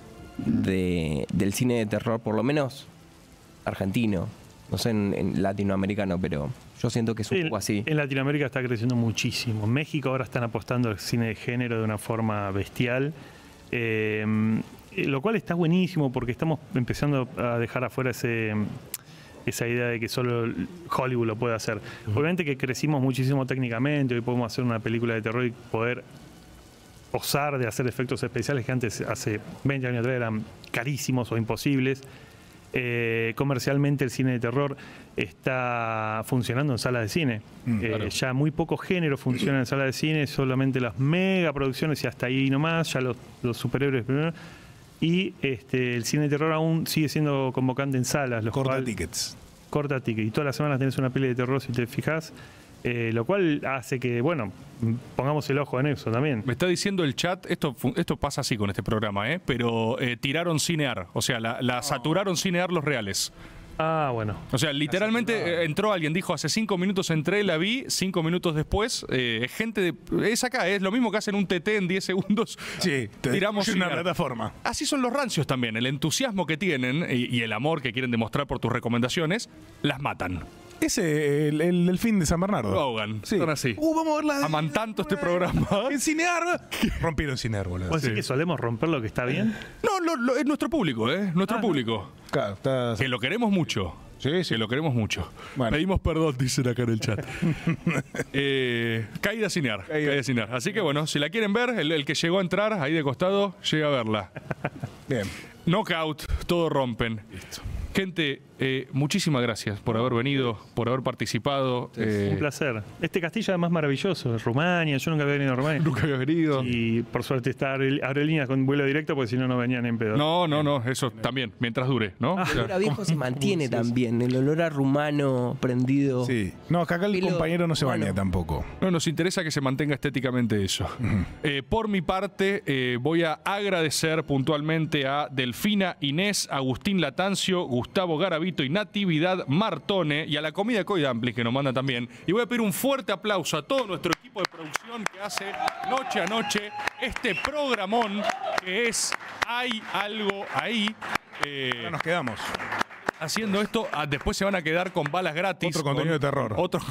cine de terror, por lo menos argentino. No sé en latinoamericano, pero yo siento que es un poco así. En Latinoamérica está creciendo muchísimo. En México ahora están apostando al cine de género de una forma bestial. Lo cual está buenísimo porque estamos empezando a dejar afuera esa idea de que solo Hollywood lo puede hacer. Obviamente que crecimos muchísimo técnicamente. Hoy podemos hacer una película de terror y poder osar de hacer efectos especiales que antes, hace 20 años atrás, eran carísimos o imposibles. Comercialmente el cine de terror está funcionando en salas de cine. Claro. Ya muy pocos géneros funcionan en salas de cine, solamente las mega producciones y hasta ahí nomás, ya los superhéroes primero. Y el cine de terror aún sigue siendo convocante en salas. Corta tickets. Corta tickets. Y todas las semanas tenés una peli de terror si te fijas. Lo cual hace que, bueno, pongamos el ojo en eso también. Me está diciendo el chat, esto pasa así con este programa, pero tiraron cinear, o sea, la saturaron cinear los reales. Ah, bueno. O sea, literalmente entró alguien, dijo, hace 5 minutos entré, la vi, 5 minutos después, gente es acá, es lo mismo que hacen un TT en 10 segundos. Sí, tiramos una cinear. plataforma. Así son los rancios también, el entusiasmo que tienen y el amor que quieren demostrar por tus recomendaciones, las matan. Ese, el fin de San Bernardo. Lo ahogan. Sí. Son así. Vamos a verla. Aman tanto este programa. En Cinear. Rompieron Cinear, boludo. ¿Vos decís que solemos romper lo que está bien? No, es nuestro público, nuestro público. Claro, que lo queremos mucho. Sí, que lo queremos mucho. Bueno. Pedimos perdón, dicen acá en el chat. Caída a cinear. Caída a cinear. Así que bueno, si la quieren ver, el que llegó a entrar ahí de costado, llega a verla. Bien. Knockout, todo rompen. Listo. Gente, muchísimas gracias por haber venido, por haber participado. Un placer. Este castillo además maravilloso, Rumania, yo nunca había venido a Rumania. Nunca había venido. Y por suerte está aerolíneas con vuelo directo, porque si no, no venían en pedo. No, eso también, mientras dure, ¿no? El olor a viejo se mantiene también, el olor a rumano prendido. Sí. No, acá el compañero no se baña tampoco. No, nos interesa que se mantenga estéticamente eso. Por mi parte, voy a agradecer puntualmente a Delfina, Inés, Agustín Latancio, Gustavo Garavito y Natividad Martone, y a la comida Coy Dumplings que nos manda también. Y voy a pedir un fuerte aplauso a todo nuestro equipo de producción que hace noche a noche este programón que es Hay Algo Ahí. Ahora nos quedamos. Haciendo esto, después se van a quedar con balas gratis. Otro contenido de terror. Otro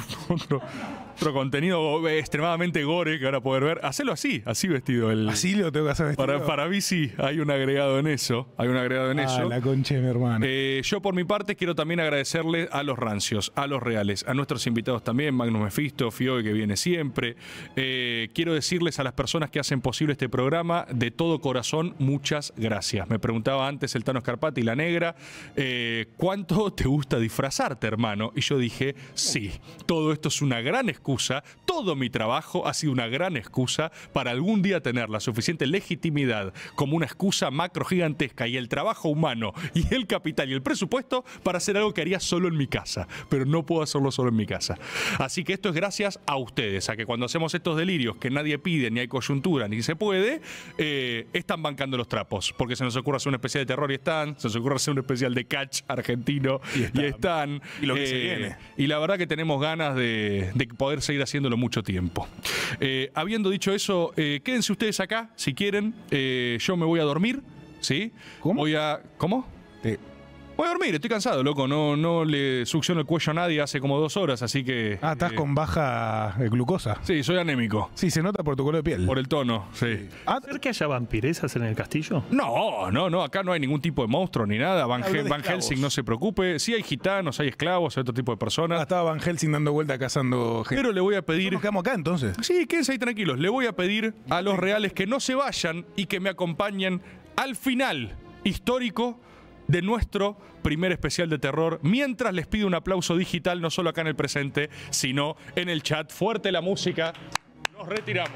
contenido extremadamente gore que van a poder ver. Hacelo así vestido. Así lo tengo que hacer vestido. Para mí sí, hay un agregado en eso. La concha de mi hermano. Yo por mi parte quiero también agradecerle a los rancios, a los reales, a nuestros invitados también, Magnus Mephisto, Fioy que viene siempre. Quiero decirles a las personas que hacen posible este programa, de todo corazón, muchas gracias. Me preguntaba antes el Tano Scarpati y la Negra, ¿cuánto te gusta disfrazarte, hermano? Y yo dije, sí, todo esto es una gran excusa, todo mi trabajo ha sido una gran excusa para algún día tener la suficiente legitimidad como una excusa macro gigantesca y el trabajo humano y el capital y el presupuesto para hacer algo que haría solo en mi casa, pero no puedo hacerlo solo en mi casa. Así que esto es gracias a ustedes, a que cuando hacemos estos delirios que nadie pide, ni hay coyuntura, ni se puede, están bancando los trapos, porque se nos ocurre hacer un especial de terror y están, se nos ocurre hacer un especial de catch argentino y están. Y lo que se viene. Y la verdad que tenemos ganas de poder seguir haciéndolo mucho tiempo. Habiendo dicho eso, quédense ustedes acá, si quieren. Yo me voy a dormir, ¿sí? ¿Cómo? ¿Cómo? Voy a dormir, estoy cansado, loco. No le succiono el cuello a nadie hace como 2 horas, así que... Ah, estás con baja glucosa. Sí, soy anémico. Sí, se nota por tu color de piel. Por el tono, sí. ¿Ser que haya vampiresas en el castillo? No, acá no hay ningún tipo de monstruo ni nada. Van Helsing, no se preocupe. Sí hay gitanos, hay esclavos, hay otro tipo de personas. Estaba Van Helsing dando vuelta cazando gente. Pero le voy a pedir... ¿Nos quedamos acá entonces? Sí, quédense ahí tranquilos. Le voy a pedir a los reales que no se vayan y que me acompañen al final histórico de nuestro primer especial de terror, mientras les pido un aplauso digital, no solo acá en el presente, sino en el chat. Fuerte la música. Nos retiramos.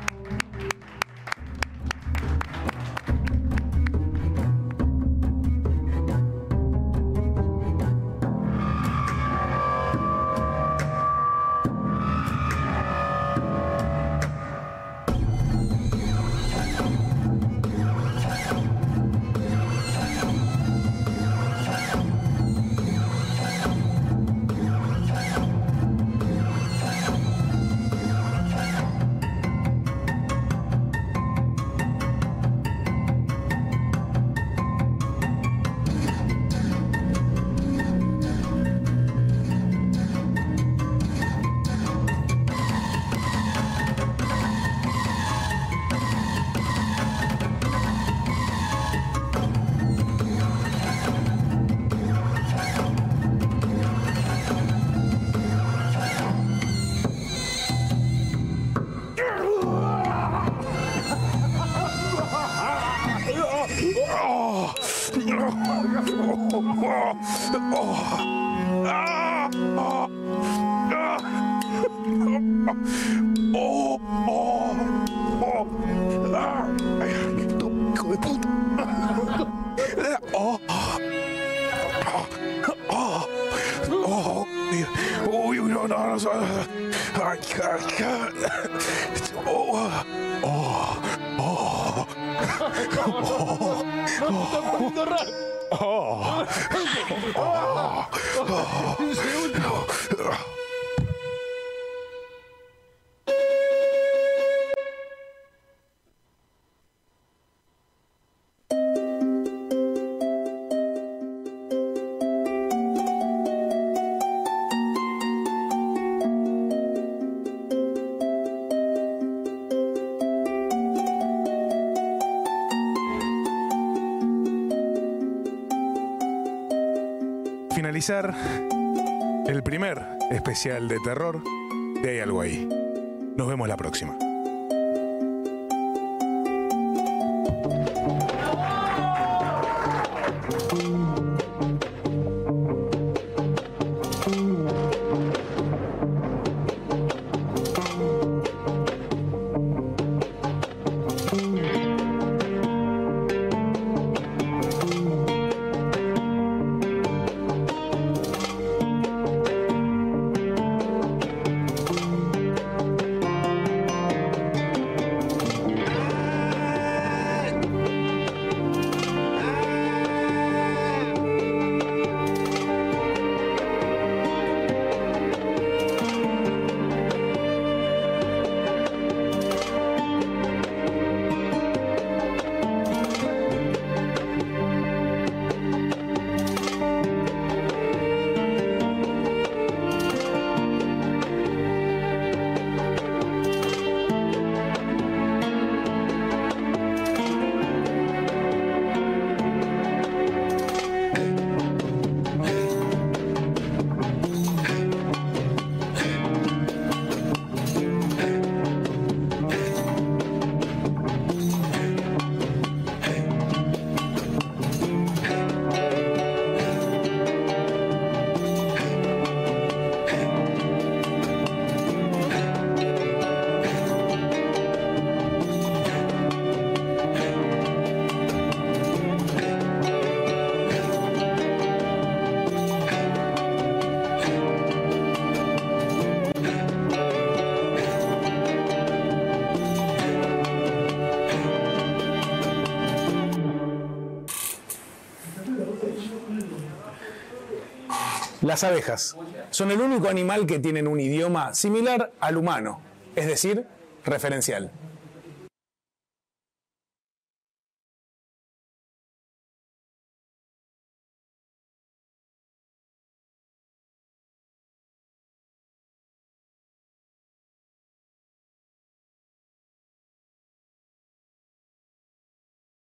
Hijo de puta. Uy, no. Ay, Finalizar el primer especial de terror de Hay Algo Ahí. Nos vemos la próxima. Las abejas son el único animal que tienen un idioma similar al humano, es decir, referencial.